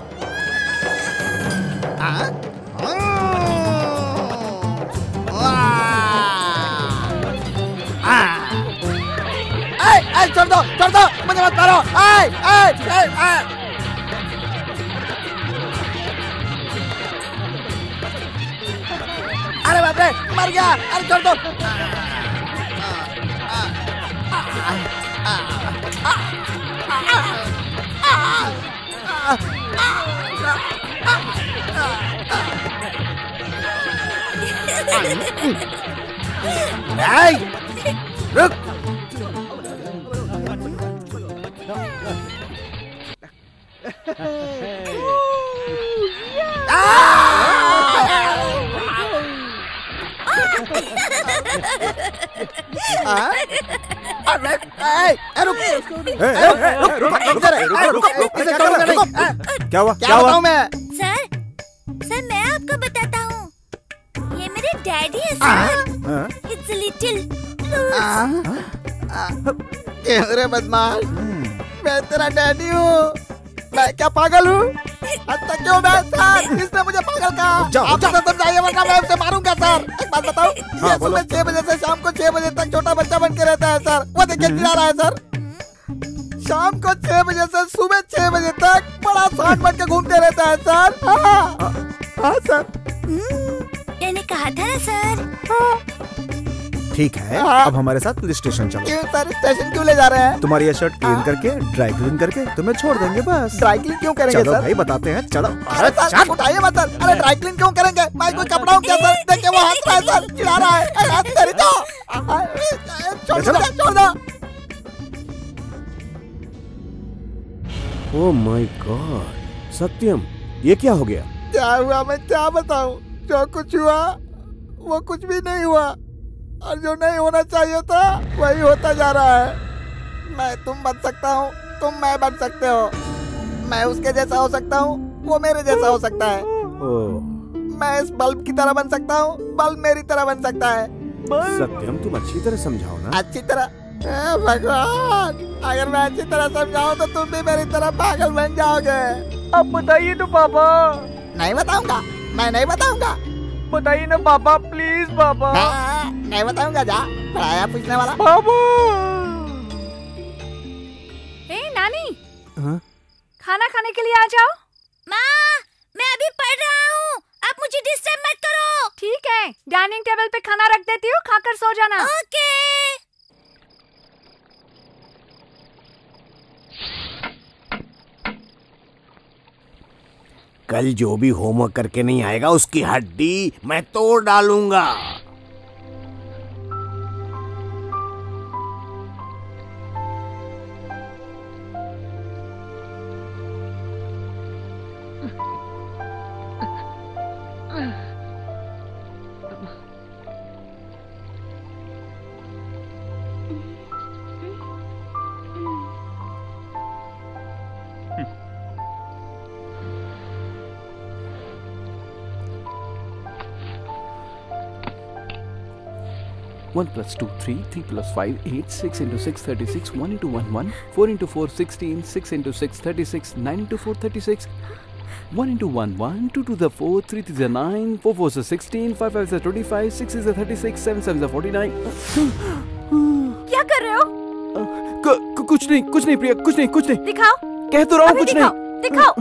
S14: छोड़ दो, मुझे मत मारो। अरे बाप रे, मर गया। अरे छोड़ दो। रुक।
S12: क्या हुआ?
S14: क्या बताऊं मैं?
S2: सर मैं आपको बताता हूँ। ये मेरे डैडी है सर। It's a little
S14: अरे बदमाश, मैं तेरा डैडी हूँ। मैं क्या पागल हूँ? अच्छा क्यों मैं सर? इसने मुझे पागल कहा। आप तो समझाइए वरना मैं उसे मारूंगा सर। एक बात बताओ, ये सुबह 6 बजे से शाम को 6 बजे तक छोटा बच्चा बन के रहता है सर। वो देखिए चिढ़ा रहा है सर। शाम को 6 बजे से सुबह 6 बजे तक बड़ा सांड बन के घूमते रहता है सर। हाँ सर,
S2: मैंने कहा था ना सर।
S12: ठीक है, अब हमारे साथ पुलिस स्टेशन चलो।
S14: क्यों सर? स्टेशन क्यों ले जा रहे हैं?
S12: तुम्हारी ये शर्ट क्लीन करके, ड्राई क्लीन करके तुम्हें छोड़ देंगे बस।
S14: ड्राई क्लीन क्यों करेंगे
S12: चलो
S14: सर?
S12: भाई बताते हैं, चलो।
S14: अरे सर उठाइए मत सर। अरे ड्राई क्लीन क्यों करेंगे? मैं कोई कपड़ा हूँ क्या सर? देखिए वो हंस रहा है सर, चिढ़ा रहा है। तेरी तो छोड़ दो।
S8: ओह माय गॉड, सत्यम, ये क्या हो गया?
S14: क्या हुआ मैं क्या बताऊं? जो कुछ हुआ वो कुछ भी नहीं हुआ, और जो नहीं होना चाहिए था वही होता जा रहा है। मैं तुम बन सकता हूँ, तुम मैं बन सकते हो। मैं उसके जैसा हो सकता हूँ, वो मेरे जैसा हो सकता है। मैं इस बल्ब की तरह बन सकता हूँ, बल्ब मेरी तरह बन सकता है।
S8: सत्यम, तुम अच्छी तरह समझाओ ना।
S14: अच्छी तरह? भगवान, अगर मैं अच्छी तरह समझाऊं तो तुम भी मेरी तरह पागल बन जाओगे।
S11: अब बताइए तो पापा।
S14: नहीं बताऊंगा, मैं नहीं बताऊंगा।
S11: बताइए ना पापा, प्लीज पापा।
S14: नहीं बताऊंगा, जा पढ़ाया पूछने वाला।
S11: पापा।
S1: नानी, खाना खाने के लिए आ जाओ।
S2: माँ, मैं अभी पढ़ रहा हूँ, आप मुझे डिस्टर्ब मत करो।
S1: ठीक है, डाइनिंग टेबल पे खाना रख देती हूँ, खाकर सो जाना।
S2: ओके।
S8: कल जो भी होमवर्क करके नहीं आएगा उसकी हड्डी मैं तोड़ डालूंगा।
S7: 1 + 2 3, 3 + 5 8, 6 × 6 36, 1 × 1 1, 4 × 4 16, 6 × 6 36, 9 × 4 36, 1 × 1 1, 2 to the 4, 3 to the 9, 4 4 is 16, 5 5 is 25, 6 is 36, 7 7 is 49.
S15: क्या कर रहे हो?
S7: कुछ नहीं प्रिया, कुछ नहीं।
S15: दिखाओ।
S7: कह तो रहा हूँ कुछ नहीं।
S15: दिखाओ।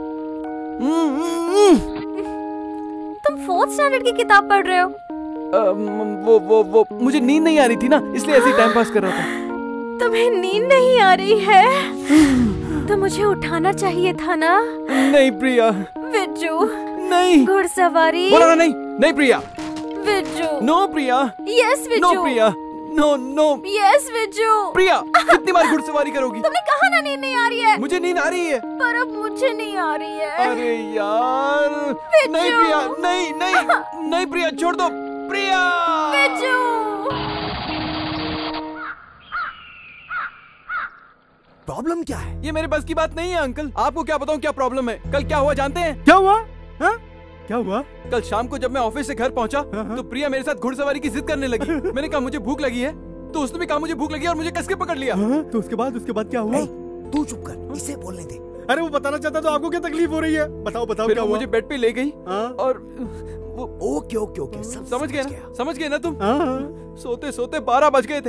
S15: तुम 4th स्टैंडर्ड की किताब पढ़ रहे हो?
S7: वो मुझे नींद नहीं आ रही थी ना, इसलिए ऐसे ही टाइम पास कर रहा था।
S15: तुम्हें नींद नहीं आ रही है तो मुझे उठाना चाहिए था ना।
S7: नहीं प्रिया।
S15: विज्जू।
S7: नहीं।
S15: घुड़सवारी।
S7: बोला ना नहीं Priya.
S15: Vijju.
S7: No Priya.
S15: Yes Vijju.
S7: No Priya. No.
S15: Yes Vijju.
S7: Priya कितनी बार घुड़सवारी करोगी?
S15: तुमने कहा ना नींद नहीं आ रही है।
S7: मुझे नींद आ रही है।
S15: पर अब मुझे नहीं आ रही है।
S7: अरे यार। नहीं प्रिया, नहीं प्रिया, छोड़ दो प्रिया।
S15: विज्जू।
S6: प्रॉब्लम क्या है?
S7: ये मेरे बस की बात नहीं है अंकल। आपको क्या बताऊं क्या प्रॉब्लम है? कल क्या हुआ जानते हैं?
S5: क्या हुआ? हाँ? क्या हुआ?
S7: कल शाम को जब मैं ऑफिस से घर पहुंचा तो प्रिया मेरे साथ घुड़सवारी की जिद करने लगी। मैंने कहा मुझे भूख लगी है, तो उसने भी कहा मुझे भूख लगी और मुझे कस के पकड़ लिया।
S5: तो उसके बाद क्या हुआ?
S6: तू चुप कर, इसे बोलने दे।
S5: अरे वो बताना चाहता तो आपको क्या तकलीफ हो रही है? बताओ क्या हुआ?
S7: मुझे बेड पे ले गई और
S6: ओके
S7: समझ गए ना तुम? सोते सोते 12 बज गए थे।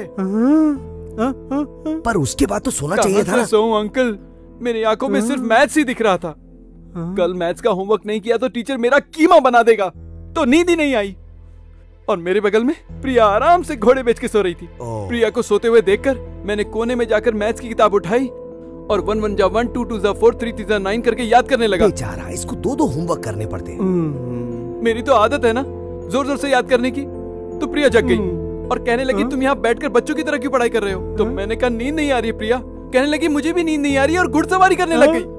S6: पर उसके बाद तो सोना चाहिए था।
S7: सोऊं अंकल, मेरी आंखों में सिर्फ मैथ्स ही दिख रहा था। कल मैथ्स का होमवर्क नहीं किया तो टीचर मेरा कीमा बना देगा, तो नींद ही नहीं आई। और मेरे बगल में प्रिया आराम से घोड़े बेच के सो रही थी। प्रिया को सोते हुए देखकर मैंने कोने में जाकर मैथ्स की किताब उठाई और 1 1 जा 1, 2 2 जा 4, 3 3 जा 9 करके याद करने लगा।
S6: बेचारा, इसको 2 होमवर्क करने पड़ते।
S7: मेरी तो आदत है ना जोर जोर से याद करने की। तो प्रिया जग गई और कहने लगी तुम यहाँ बैठकर बच्चों की तरह क्यों पढ़ाई कर रहे हो? तो मैंने कहा नींद नहीं आ रही है प्रिया। कहने लगी मुझे भी नींद नहीं आ रही है और घुड़सवारी करने लग गई।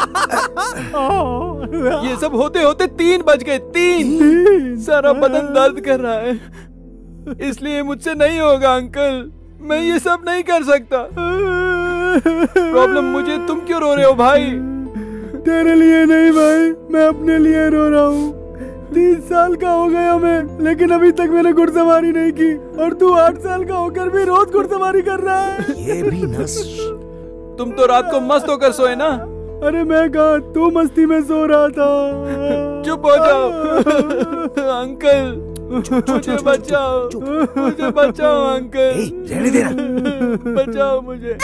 S7: ये सब होते होते 3 बज गए। 3 सारा बदन दर्द कर रहा है, इसलिए मुझसे नहीं होगा अंकल। मैं ये सब नहीं कर सकता। प्रॉब्लम मुझे, तुम क्यों रो रहे हो भाई?
S5: तेरे लिए नहीं भाई, मैं अपने लिए रो रहा हूँ। 30 साल का हो गया मैं, लेकिन अभी तक मैंने घुड़सवारी नहीं की और तू 8 साल का होकर भी रोज घुड़सवारी कर रहा है।
S6: ये भी नस।
S7: तुम तो रात को मस्त होकर सोए ना।
S5: अरे मैं कहा, तू मस्ती में सो रहा था।
S7: चुप हो जाओ अंकल, मुझे बचाओ अंकल,
S6: रहने देना।
S7: बचाओ मुझे।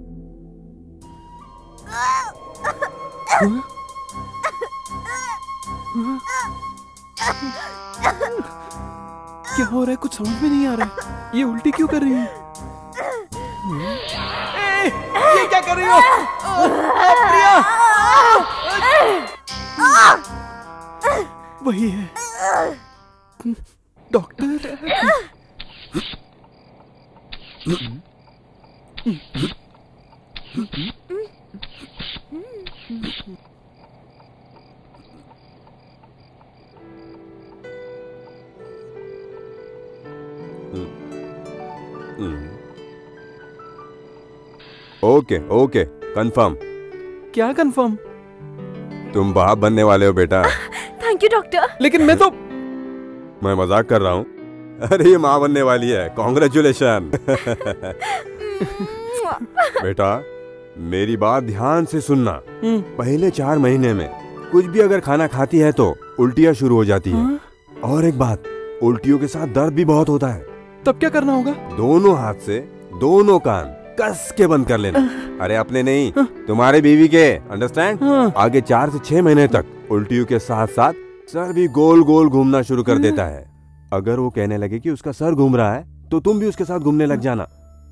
S7: क्या हो रहा है? कुछ समझ में नहीं आ रहा है। ये उल्टी क्यों कर रही है? ये क्या कर रही हो प्रिया? वही है डॉक्टर।
S17: Okay confirm.
S7: क्या कंफर्म?
S17: तुम बाप बनने वाले हो बेटा।
S15: Thank you doctor.
S7: लेकिन मैं
S17: मजाक कर रहा हूँ। अरे ये माँ बनने वाली है, कॉन्ग्रेचुलेशन। बेटा मेरी बात ध्यान से सुनना। पहले 4 महीने में कुछ भी अगर खाना खाती है तो उल्टियाँ शुरू हो जाती है। और एक बात, उल्टियों के साथ दर्द भी बहुत होता है।
S7: तब क्या करना होगा?
S17: दोनों हाथ से दोनों कान कस के बंद कर लेना। अरे अपने नहीं, तुम्हारे बीवी के, अंडरस्टैंड? आगे 4 से 6 महीने तक उल्टियों के साथ साथ सर भी गोल गोल घूमना शुरू कर देता है। अगर वो कहने लगे कि उसका सर घूम रहा है तो तुम भी उसके साथ घूमने लग जाना।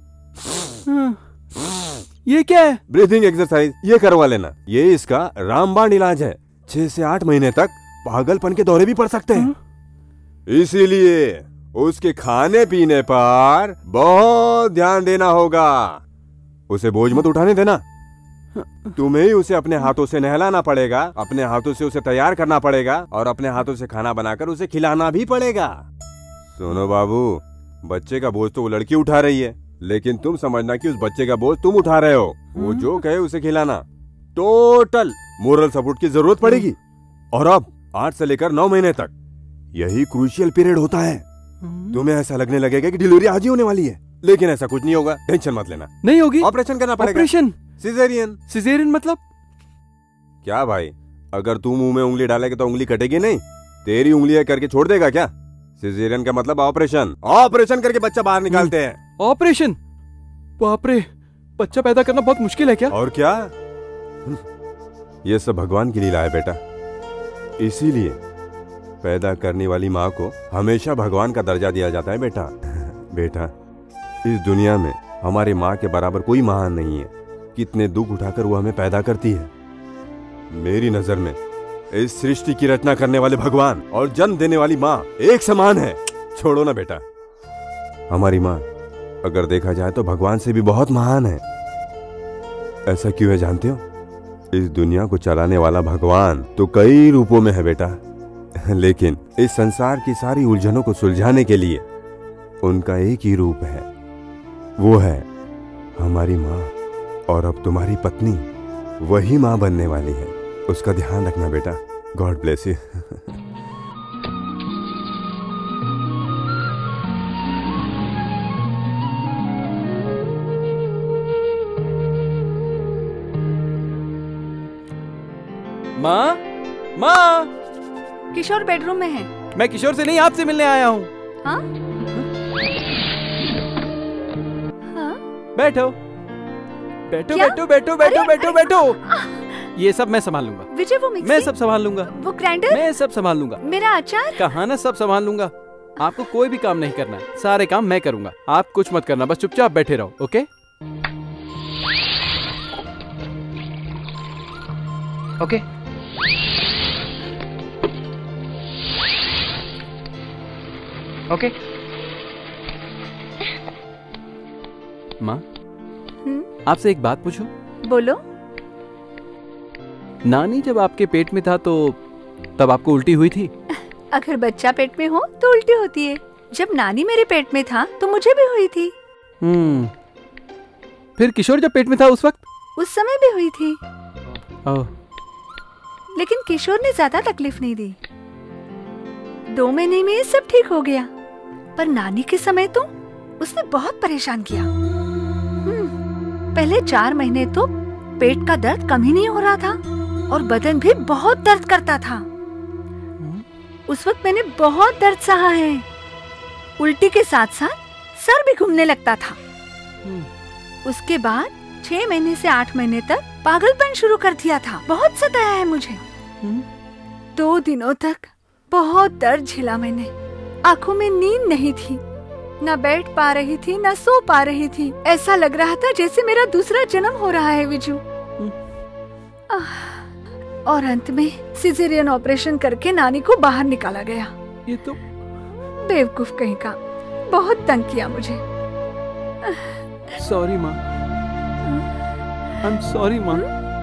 S7: ये क्या है?
S17: ब्रीथिंग एक्सरसाइज, ये करवा लेना। ये इसका रामबाण इलाज है। 6 से 8 महीने तक पागलपन के दौरे भी पड़ सकते हैं। इसीलिए उसके खाने पीने पर बहुत ध्यान देना होगा। उसे बोझ मत उठाने देना। तुम्हें ही उसे अपने हाथों से नहलाना पड़ेगा, अपने हाथों से उसे तैयार करना पड़ेगा और अपने हाथों से खाना बनाकर उसे खिलाना भी पड़ेगा। सुनो बाबू, बच्चे का बोझ तो वो लड़की उठा रही है, लेकिन तुम समझना कि उस बच्चे का बोझ तुम उठा रहे हो। वो जो कहे उसे खिलाना। टोटल मोरल सपोर्ट की जरूरत पड़ेगी। और अब 8 से लेकर 9 महीने तक यही क्रूशियल पीरियड होता है। तुम्हें ऐसा लगने लगेगा कि डिलीवरी आज ही होने वाली है, लेकिन ऐसा कुछ नहीं होगा। टेंशन मत लेना।
S7: नहीं होगी?
S17: ऑपरेशन करना पड़ेगा।
S7: ऑपरेशन?
S17: सिजेरियन।
S7: सिजेरियन मतलब?
S17: क्या भाई, अगर तू मुंह में उंगली डालेगा तो उंगली कटेगी नहीं? तेरी उंगलियां करके छोड़ देगा क्या? सिजेरियन का मतलब ऑपरेशन। ऑपरेशन करके बच्चा बाहर निकालते हैं।
S7: ऑपरेशन? बाप रे, बच्चा पैदा करना बहुत मुश्किल है क्या?
S17: और क्या, ये सब भगवान की लीला है बेटा। इसीलिए पैदा करने वाली माँ को हमेशा भगवान का दर्जा दिया जाता है बेटा। बेटा, इस दुनिया में हमारी माँ के बराबर कोई महान नहीं है। कितने दुख उठाकर वो हमें पैदा करती है। मेरी नजर में इस सृष्टि की रचना करने वाले भगवान और जन्म देने वाली माँ एक समान है। छोड़ो ना बेटा, हमारी माँ अगर देखा जाए तो भगवान से भी बहुत महान है। ऐसा क्यों है जानते हो? इस दुनिया को चलाने वाला भगवान तो कई रूपों में है बेटा, लेकिन इस संसार की सारी उलझनों को सुलझाने के लिए उनका एक ही रूप है, वो है हमारी माँ। और अब तुम्हारी पत्नी वही माँ बनने वाली है। उसका ध्यान रखना बेटा। God bless you.
S7: माँ, माँ।
S1: किशोर बेडरूम में है।
S7: मैं किशोर से नहीं, आपसे मिलने आया हूँ।
S1: हाँ? हाँ?
S7: बैठो बैठो
S1: क्या?
S7: बैठो बैठो बैठो
S1: अरे,
S7: बैठो
S1: अरे,
S7: बैठो। ये सब मैं संभाल लूंगा।
S1: विजय, वो मिक्सी,
S7: मैं सब संभाल लूंगा।
S1: वो ग्राइंडर,
S7: मैं सब संभाल लूंगा।
S1: मेरा अचार,
S7: कहा ना सब संभाल लूंगा। आपको कोई भी काम नहीं करना है, सारे काम मैं करूंगा। आप कुछ मत करना, बस चुपचाप बैठे रहो। ओके? ओके। ओके। माँ, आपसे एक बात पूछूं?
S1: बोलो।
S7: नानी जब आपके पेट में था तो तब आपको उल्टी हुई थी?
S1: अगर बच्चा पेट में हो तो उल्टी होती है। जब नानी मेरे पेट में था तो मुझे भी हुई थी।
S7: फिर किशोर जब पेट में था उस वक्त?
S1: उस समय भी हुई थी।
S7: ओह।
S1: लेकिन किशोर ने ज्यादा तकलीफ नहीं दी। 2 महीने में सब ठीक हो गया। पर नानी के समय तो उसने बहुत परेशान किया। पहले 4 महीने तो पेट का दर्द कम ही नहीं हो रहा था और बदन भी बहुत दर्द करता था। उस वक्त मैंने बहुत दर्द सहा है। उल्टी के साथ साथ सर भी घूमने लगता था। उसके बाद 6 महीने से 8 महीने तक पागलपन शुरू कर दिया था। बहुत सताया है मुझे। 2 दिनों तक बहुत दर्द झेला मैंने। आंखों में नींद नहीं थी, न बैठ पा रही थी, न सो पा रही थी। ऐसा लग रहा था जैसे मेरा दूसरा जन्म हो रहा है विजू। और अंत में सिजेरियन ऑपरेशन करके नानी को बाहर निकाला गया।
S7: ये तो
S1: बेवकूफ कहीं का, बहुत तंग किया मुझे।
S7: सॉरी माँ, आई एम सॉरी माँ।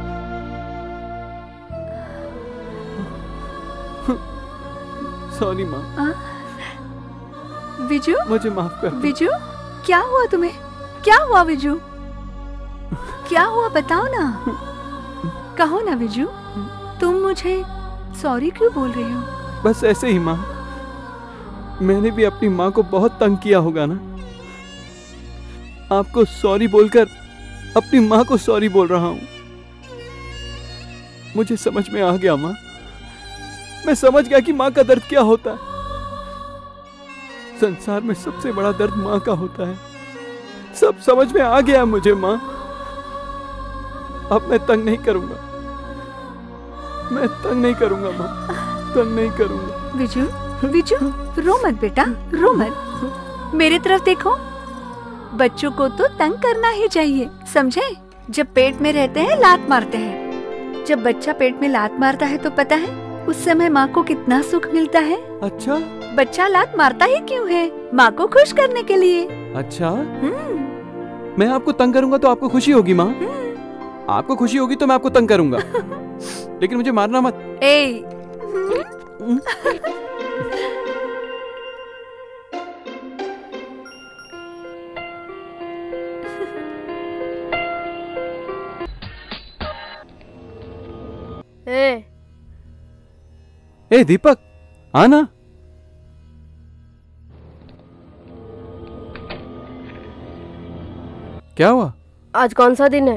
S7: सॉरी माँ।
S1: विजू,
S7: मुझे माफ कर दो।
S1: विजू, क्या हुआ तुम्हें? क्या हुआ विजू? क्या हुआ बताओ ना। कहो ना विजू, तुम मुझे सॉरी क्यों बोल रहे हो?
S7: बस ऐसे ही माँ। मैंने भी अपनी माँ को बहुत तंग किया होगा ना। आपको सॉरी बोलकर अपनी माँ को सॉरी बोल रहा हूँ। मुझे समझ में आ गया माँ। मैं समझ गया कि माँ का दर्द क्या होता है। संसार में सबसे बड़ा दर्द माँ का होता है। सब समझ में आ गया मुझे माँ। अब मैं तंग नहीं करूंगा। मैं तंग नहीं करूंगा माँ, तंग नहीं करूंगा।
S1: विजू, विजू, रो मत बेटा, रो मत। मेरे तरफ देखो। बच्चों को तो तंग करना ही चाहिए, समझे? जब पेट में रहते हैं लात मारते हैं। जब बच्चा पेट में लात मारता है तो पता है उस समय माँ को कितना सुख मिलता है।
S7: अच्छा?
S1: बच्चा लात मारता ही क्यों है? माँ को खुश करने के लिए।
S7: अच्छा? मैं आपको तंग करूंगा तो आपको खुशी होगी माँ? आपको खुशी होगी तो मैं आपको तंग करूंगा। लेकिन मुझे मारना मत। ए दीपक, आना।
S18: क्या हुआ?
S19: आज कौन सा दिन है?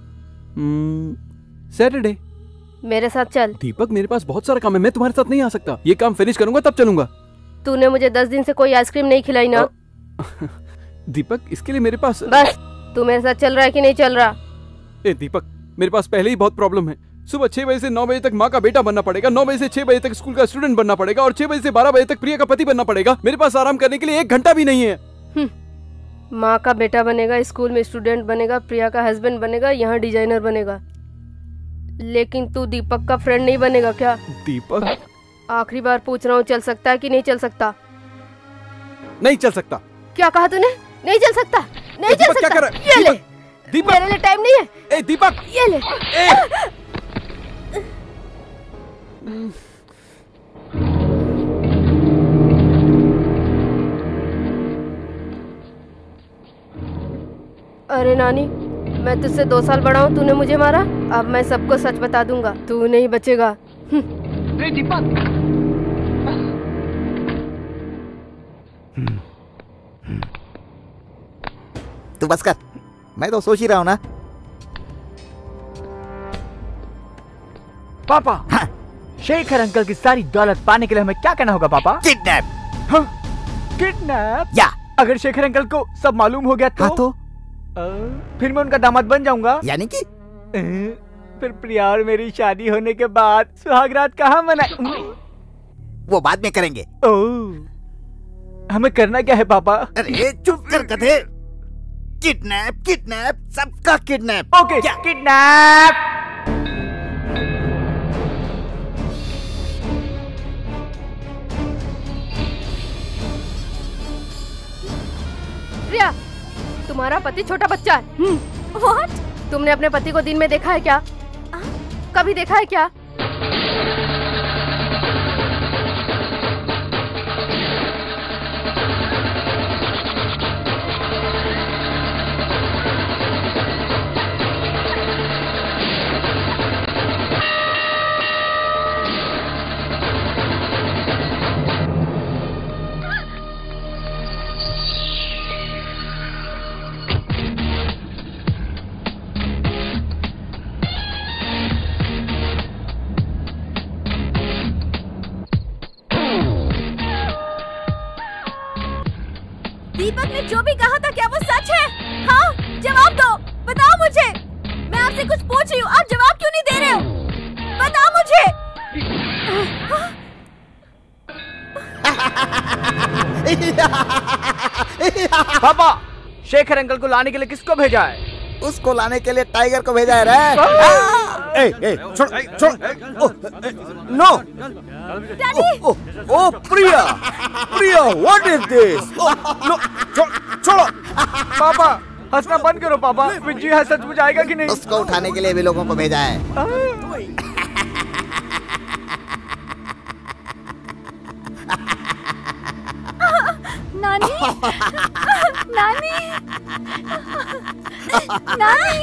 S18: सैटरडे।
S19: मेरे साथ चल।
S18: दीपक मेरे पास बहुत सारा काम है, मैं तुम्हारे साथ नहीं आ सकता। ये काम फिनिश करूंगा तब चलूंगा।
S19: तूने मुझे 10 दिन से कोई आइसक्रीम नहीं खिलाई ना।
S18: दीपक इसके लिए मेरे पास
S19: बस तू मेरे साथ चल रहा है कि नहीं चल रहा?
S18: ए दीपक, मेरे पास पहले ही बहुत प्रॉब्लम है। सुबह 6 बजे से 9 बजे तक माँ का बेटा बनना पड़ेगा, 9 बजे से 6 बजे तक स्कूल का स्टूडेंट बनना पड़ेगा और 6 बजे से 12 बजे तक प्रिया का पति बनना पड़ेगा। मेरे पास आराम करने के लिए 1 घंटा भी नहीं है।
S19: माँ का बेटा बनेगा, स्कूल में स्टूडेंट बनेगा, प्रिया का हस्बैंड बनेगा, यहाँ डिजाइनर बनेगा, लेकिन तू दीपक का फ्रेंड नहीं बनेगा क्या?
S18: दीपक,
S19: आखिरी बार पूछ रहा हूँ, चल सकता है कि नहीं चल सकता?
S18: नहीं चल सकता।
S19: क्या कहा तूने? नहीं चल सकता, नहीं चल सकता।
S18: क्या कर रहा है?
S19: ये ले,
S18: दीपक,
S19: मेरे लिए टाइम नहीं है।
S18: ए दीपक,
S19: ये ले। अरे नानी, मैं तुझसे 2 साल बड़ा हूँ, तूने मुझे मारा। अब मैं सबको सच बता दूंगा, तू नहीं बचेगा।
S11: दीपक,
S14: तू बस कर, मैं तो सोच ही रहा हूँ ना।
S11: पापा, हाँ। शेखर अंकल की सारी दौलत पाने के लिए हमें क्या करना होगा पापा?
S14: किडनैप।
S11: हाँ? किडनैप?
S14: या
S11: अगर शेखर अंकल को सब मालूम हो गया तो?
S14: हाँ तो?
S11: फिर मैं उनका दामाद बन जाऊंगा।
S14: यानी कि?
S11: फिर प्रिया और मेरी शादी होने के बाद सुहागरात कहाँ मनाए?
S14: वो बाद में करेंगे।
S11: हमें करना क्या है पापा?
S14: अरे चुप कर गधे। किडनैप, किडनैप, सबका किडनैप।
S11: Okay, kidnap.
S19: प्रिया, तुम्हारा पति छोटा बच्चा है। What? तुमने अपने पति को दिन में देखा है क्या? कभी देखा है क्या?
S2: दीपक ने जो भी कहा था क्या वो सच है? हाँ, जवाब दो, बताओ मुझे। मैं आपसे कुछ पूछ रही हूँ, आप जवाब क्यों नहीं दे रहे हो? बताओ मुझे।
S11: पापा, शेखर अंकल को लाने के लिए किसको भेजा है?
S14: उसको लाने के लिए टाइगर को भेजा है रे।
S8: छोड़, no. Oh Priya, Priya, what is this? No, छोड़ो।
S11: पापा, हंसना बंद करो पापा। विजय है सचमुच आएगा कि नहीं?
S14: उसको उठाने के लिए भी लोगों को भेजा है।
S1: नानी, नानी, नानी,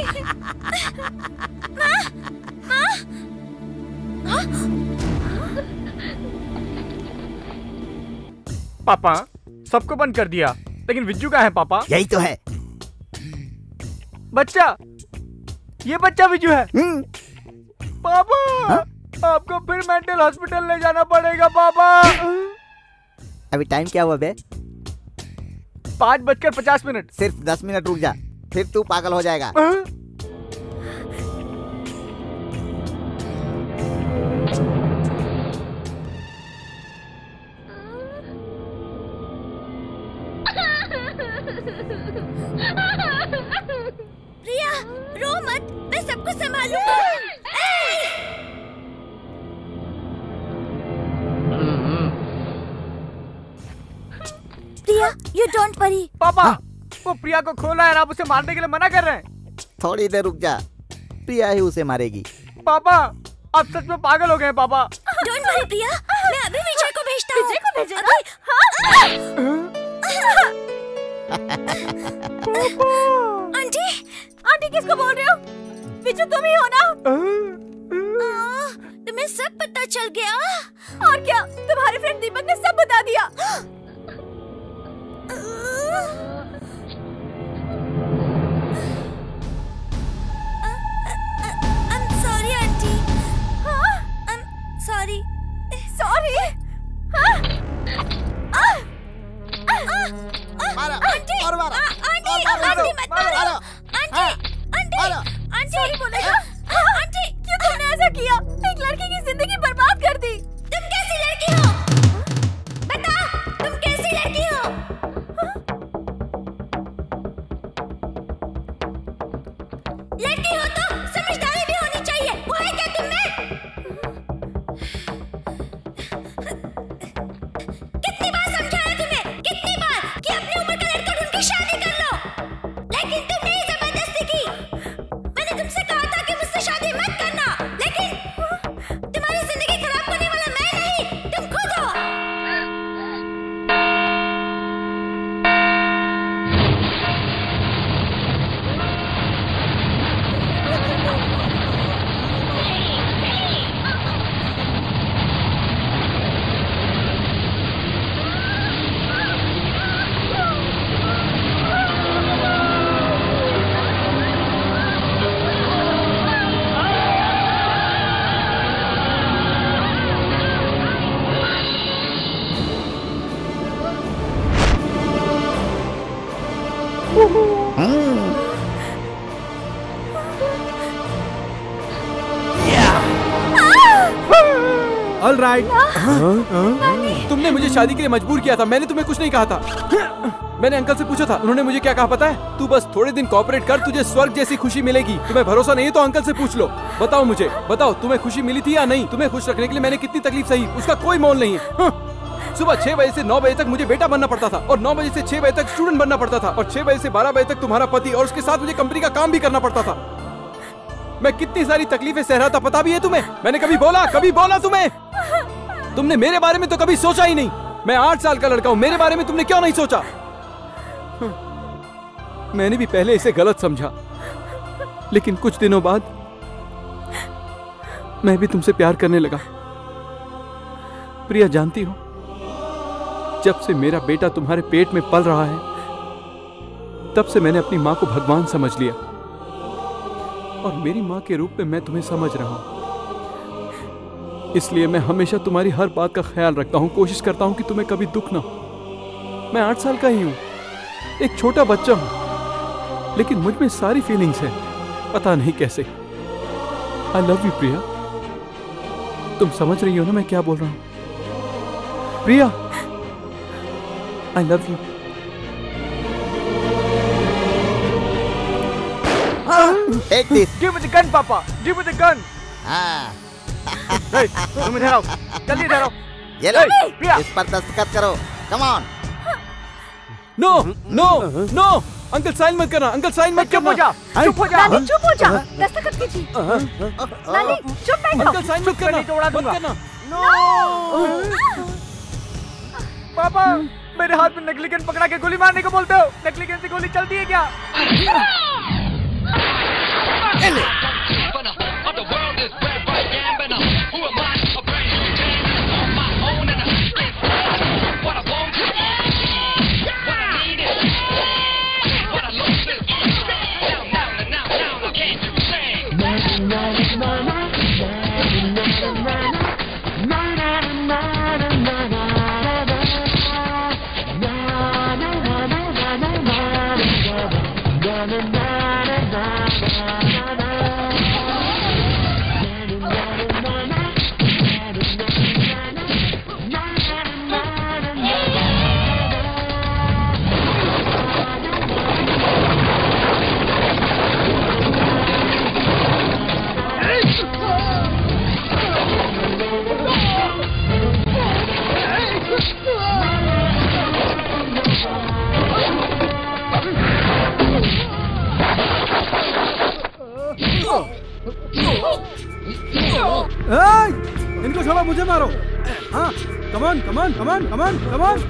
S11: पापा, सबको बंद कर दिया, लेकिन विज्जू कहाँ है पापा?
S14: यही तो है।
S11: बच्चा, ये बच्चा विज्जू है। पापा, आपको फिर मेंटल हॉस्पिटल ले जाना पड़ेगा पापा।
S14: अभी टाइम क्या हुआ बे?
S11: 5:50।
S14: सिर्फ 10 मिनट रुक जा, फिर तू पागल हो जाएगा।
S2: प्रिया, रो मत, मैं सबको संभालूंगा। प्रिया, you don't worry।
S11: पापा, वो प्रिया को खोला है और आप उसे मारने के लिए मना कर रहे हैं।
S14: थोड़ी देर रुक जा, प्रिया ही उसे मारेगी।
S11: पापा, आप सच में पागल हो गए पापा।
S2: Don't worry प्रिया, मैं अभी विजय को भेजता हूँ।
S1: विजय को भेजेगा?
S2: आंटी,
S1: आंटी किसको बोल रहे हो? विजय तुम ही हो ना?
S2: तुम्हें सब पता चल गया?
S1: और क्या, तुम्हारे फ्रेंड दीपक ने सब बता दिया।
S14: मारो
S2: आंटी
S14: और मारो
S2: आंटी
S14: और मारो
S2: आंटी मत मारो आंटी आंटी सॉरी बोलेगा आंटी क्यों तुमने ऐसा किया? एक लड़की की जिंदगी बर्बाद कर दी। तुम कैसी लड़की हो? बताओ तुम कैसी लड़की हो? लड़की हो तो समझदारी भी होनी चाहिए। वो है क्या तुम में? कितनी बार समझाया तुम्हें, कितनी बार कि अपनी उम्र का लड़का ढूंढ के शादी कर लो, लेकिन तुमने ही जबरदस्ती की। मैंने तुमसे कहा था कि मुझसे शादी मत करना, लेकिन तुम्हारी जिंदगी खराब करने वाला मैं नहीं, तुम खुद हो।
S5: All right.
S18: तुमने मुझे शादी के लिए मजबूर किया था, मैंने तुम्हें कुछ नहीं कहा था। मैंने अंकल से पूछा था, उन्होंने मुझे क्या कहा पता है? तू बस थोड़े दिन कोऑपरेट कर, तुझे स्वर्ग जैसी खुशी मिलेगी। तुम्हें भरोसा नहीं है तो अंकल से पूछ लो। बताओ मुझे, बताओ तुम्हें खुशी मिली थी या नहीं? तुम्हें खुश रखने के लिए मैंने कितनी तकलीफ सही, उसका कोई मोल नहीं है। सुबह 6 बजे से 9 बजे तक मुझे बेटा बनना पड़ता था, और 9 बजे से 6 बजे तक स्टूडेंट बनना पड़ता था, और 6 बजे से 12 बजे तक तुम्हारा पति, और उसके साथ मुझे कंपनी का काम भी करना पड़ता था। मैं कितनी सारी तकलीफें सह रहा था, पता भी है तुम्हें? मैंने कभी बोला तुम्हें? तुमने मेरे बारे में तो कभी सोचा ही नहीं। मैं 8 साल का लड़का हूं, मेरे बारे में तुमने क्यों नहीं सोचा? मैंने भी पहले इसे गलत समझा, लेकिन कुछ दिनों बाद मैं भी तुमसे प्यार करने लगा। प्रिया, जानती हो, जब से मेरा बेटा तुम्हारे पेट में पल रहा है, तब से मैंने अपनी मां को भगवान समझ लिया, और मेरी मां के रूप में मैं तुम्हें समझ रहा हूं। इसलिए मैं हमेशा तुम्हारी हर बात का ख्याल रखता हूं, कोशिश करता हूं कि तुम्हें कभी दुख ना हो। मैं 8 साल का ही हूं, एक छोटा बच्चा हूं, लेकिन मुझ में सारी फीलिंग्स है, पता नहीं कैसे। I love you Priya. तुम समझ रही हो ना मैं क्या बोल रहा हूं? Priya, I love you.
S14: Take this.
S11: Give me the gun, Papa. Give me the gun.
S14: हाँ।
S11: Hey, तुम इधर आओ, जल्दी इधर आओ।
S14: ये लो,
S11: Hey, प्रिया।
S14: इस पर दस्तखत करो। Come on.
S18: No no no, uncle sign मत करना, अंकल साइन मत करना।
S11: चुप हो जा।
S1: नानी चुप हो जा, दस्तखत कीजिए। नानी चुप बैठो।
S18: अंकल साइन मत करना,
S11: तो उड़ा दूंगा।
S18: मत करना।
S11: पापा, मेरे हाथ में नकली गन पकड़ा के गोली मारने को बोलते हो? नकली गन से गोली चलती है क्या?
S5: इनको छोड़ो, मुझे मारो। हाँ, come on come on come on come on come on.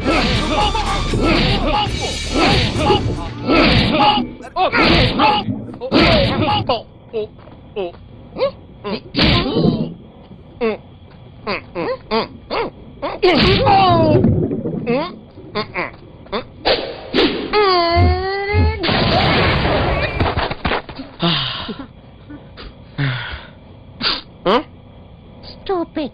S3: Stop it.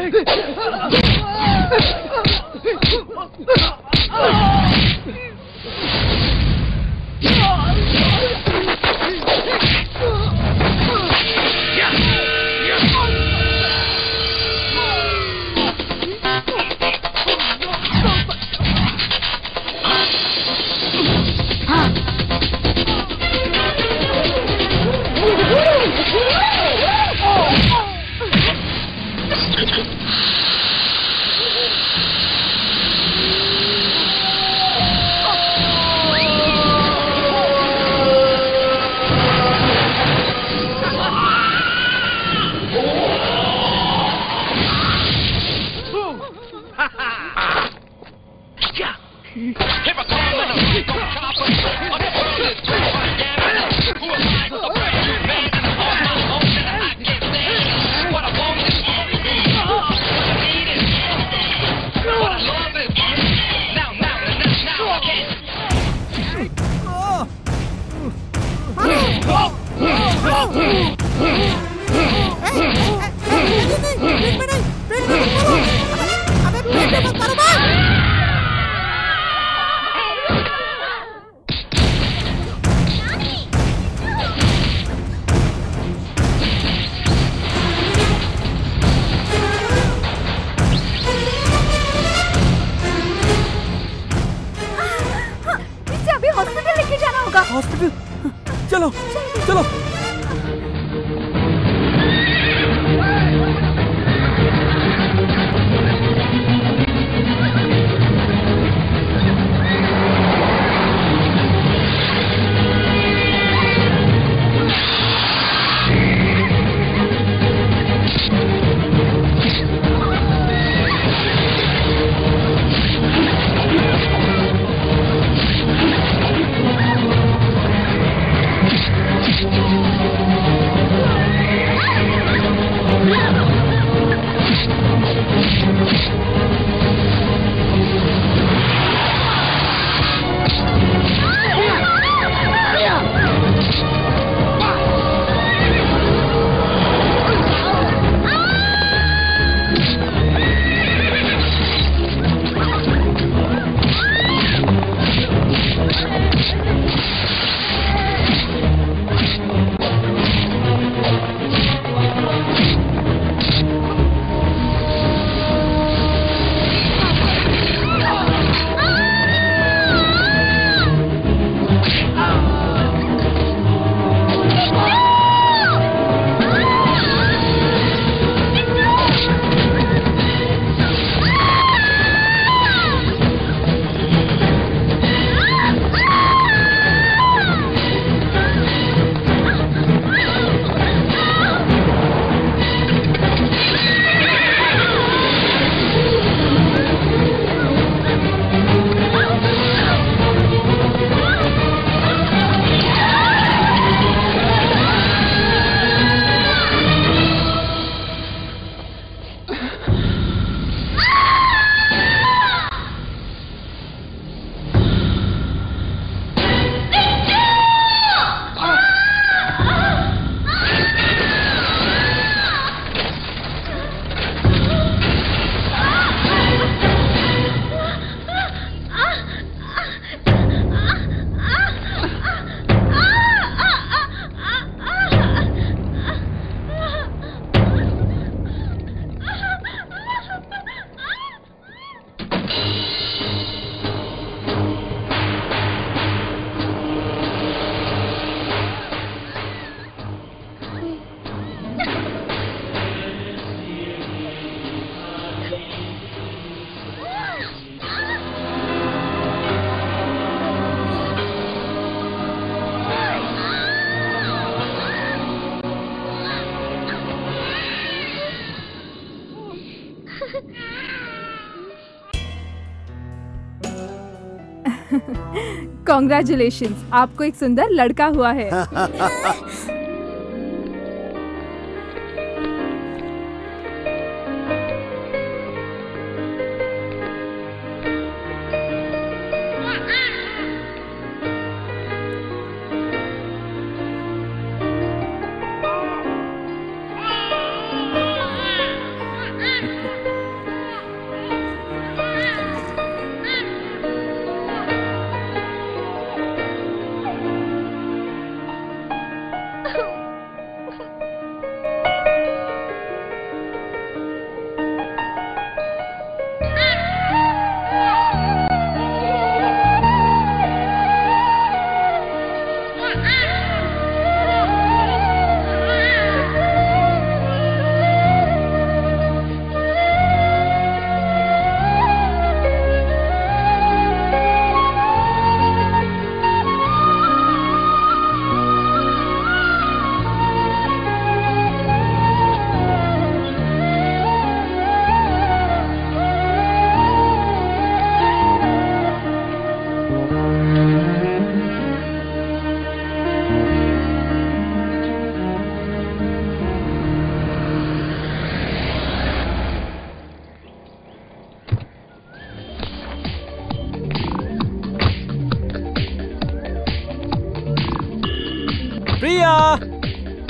S1: Congratulations, आपको एक सुंदर लड़का हुआ है।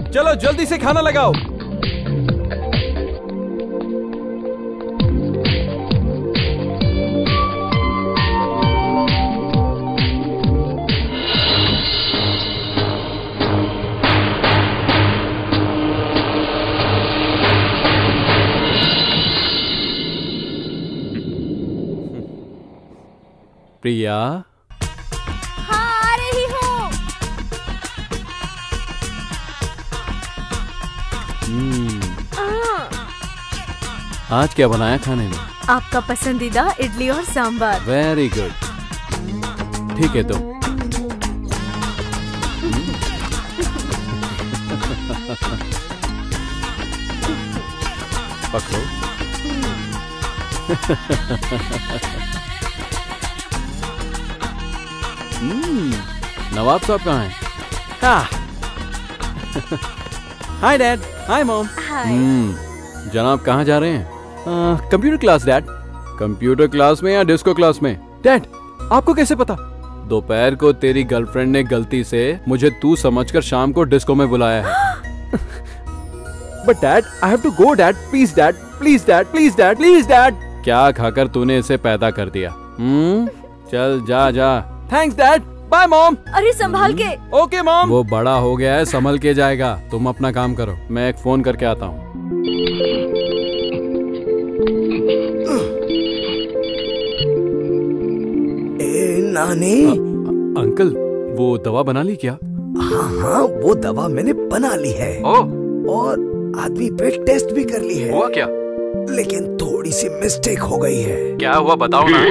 S18: चलो जल्दी से खाना लगाओ। प्रिया,
S2: हाँ आ रही हूँ।
S18: आज क्या बनाया खाने में?
S15: आपका पसंदीदा इडली और सांभर।
S18: Very good. ठीक है तो पकड़ो। नवाब साहब कहाँ हैं? Hi dad. Hi mom. जनाब कहाँ जा रहे हैं? Computer class dad. Computer class में या डिस्को क्लास में? डैड आपको कैसे पता? दोपहर को तेरी गर्लफ्रेंड ने गलती से मुझे तू समझकर शाम को डिस्को में बुलाया है। But dad I have to go dad. Please dad, please dad, please dad, please dad. क्या खाकर तूने इसे पैदा कर दिया? चल जा जा। Thanks dad. Bye mom.
S15: अरे संभाल के।
S18: Okay mom. वो बड़ा हो गया है, संभल के जाएगा। तुम अपना काम करो, मैं एक फोन करके आता हूँ।
S6: नानी।
S18: अंकल वो दवा बना ली क्या?
S6: हाँ वो दवा मैंने बना ली है। और आदमी पे टेस्ट भी कर ली है।
S18: हुआ क्या?
S6: लेकिन थोड़ी सी मिस्टेक हो गई है।
S18: क्या हुआ बताओ ना।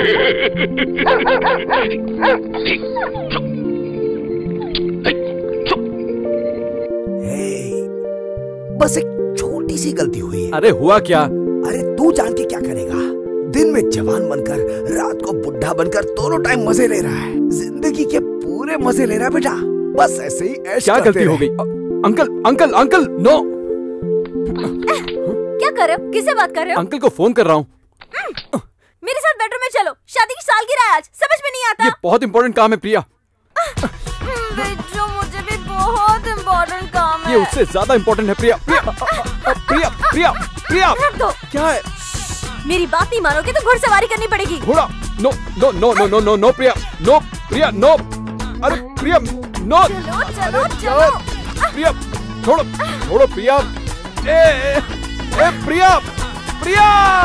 S6: बस एक छोटी सी गलती हुई है।
S18: अरे हुआ क्या?
S6: अरे तू जान के क्या करेगा? दिन में जवान बनकर रात को बुढ़ा बनकर दोनों टाइम मजे ले रहा है। जिंदगी के पूरे मजे ले रहा है बेटा। बस ऐसे ही ऐश
S18: क्या गलती हो गई? Uncle uncle uncle no.
S15: क्या कर रहे हो? किससे बात कर रहे हो?
S18: अंकल को फोन कर रहा हूँ।
S15: मेरे साथ बेडरूम में चलो, शादी की सालगिरह है आज। समझ में नहीं आता?
S18: ये बहुत इंपॉर्टेंट काम है प्रिया।
S15: मुझे भी बहुत इंपॉर्टेंट काम है।
S18: ये उससे ज्यादा इंपॉर्टेंट है प्रिया। प्रिया प्रिया प्रिया प्रिया।
S15: रख दो।
S18: क्या है?
S15: मेरी बात नहीं मानोगे तो घुड़सवारी करनी पड़ेगी।
S18: घोड़ा? No no no no no no no Priya, no Priya no. अरे प्रिया नो।
S15: चलो चलो चलो।
S18: प्रिया छोड़ो छोड़ो प्रिया। ए प्रिया प्रिया।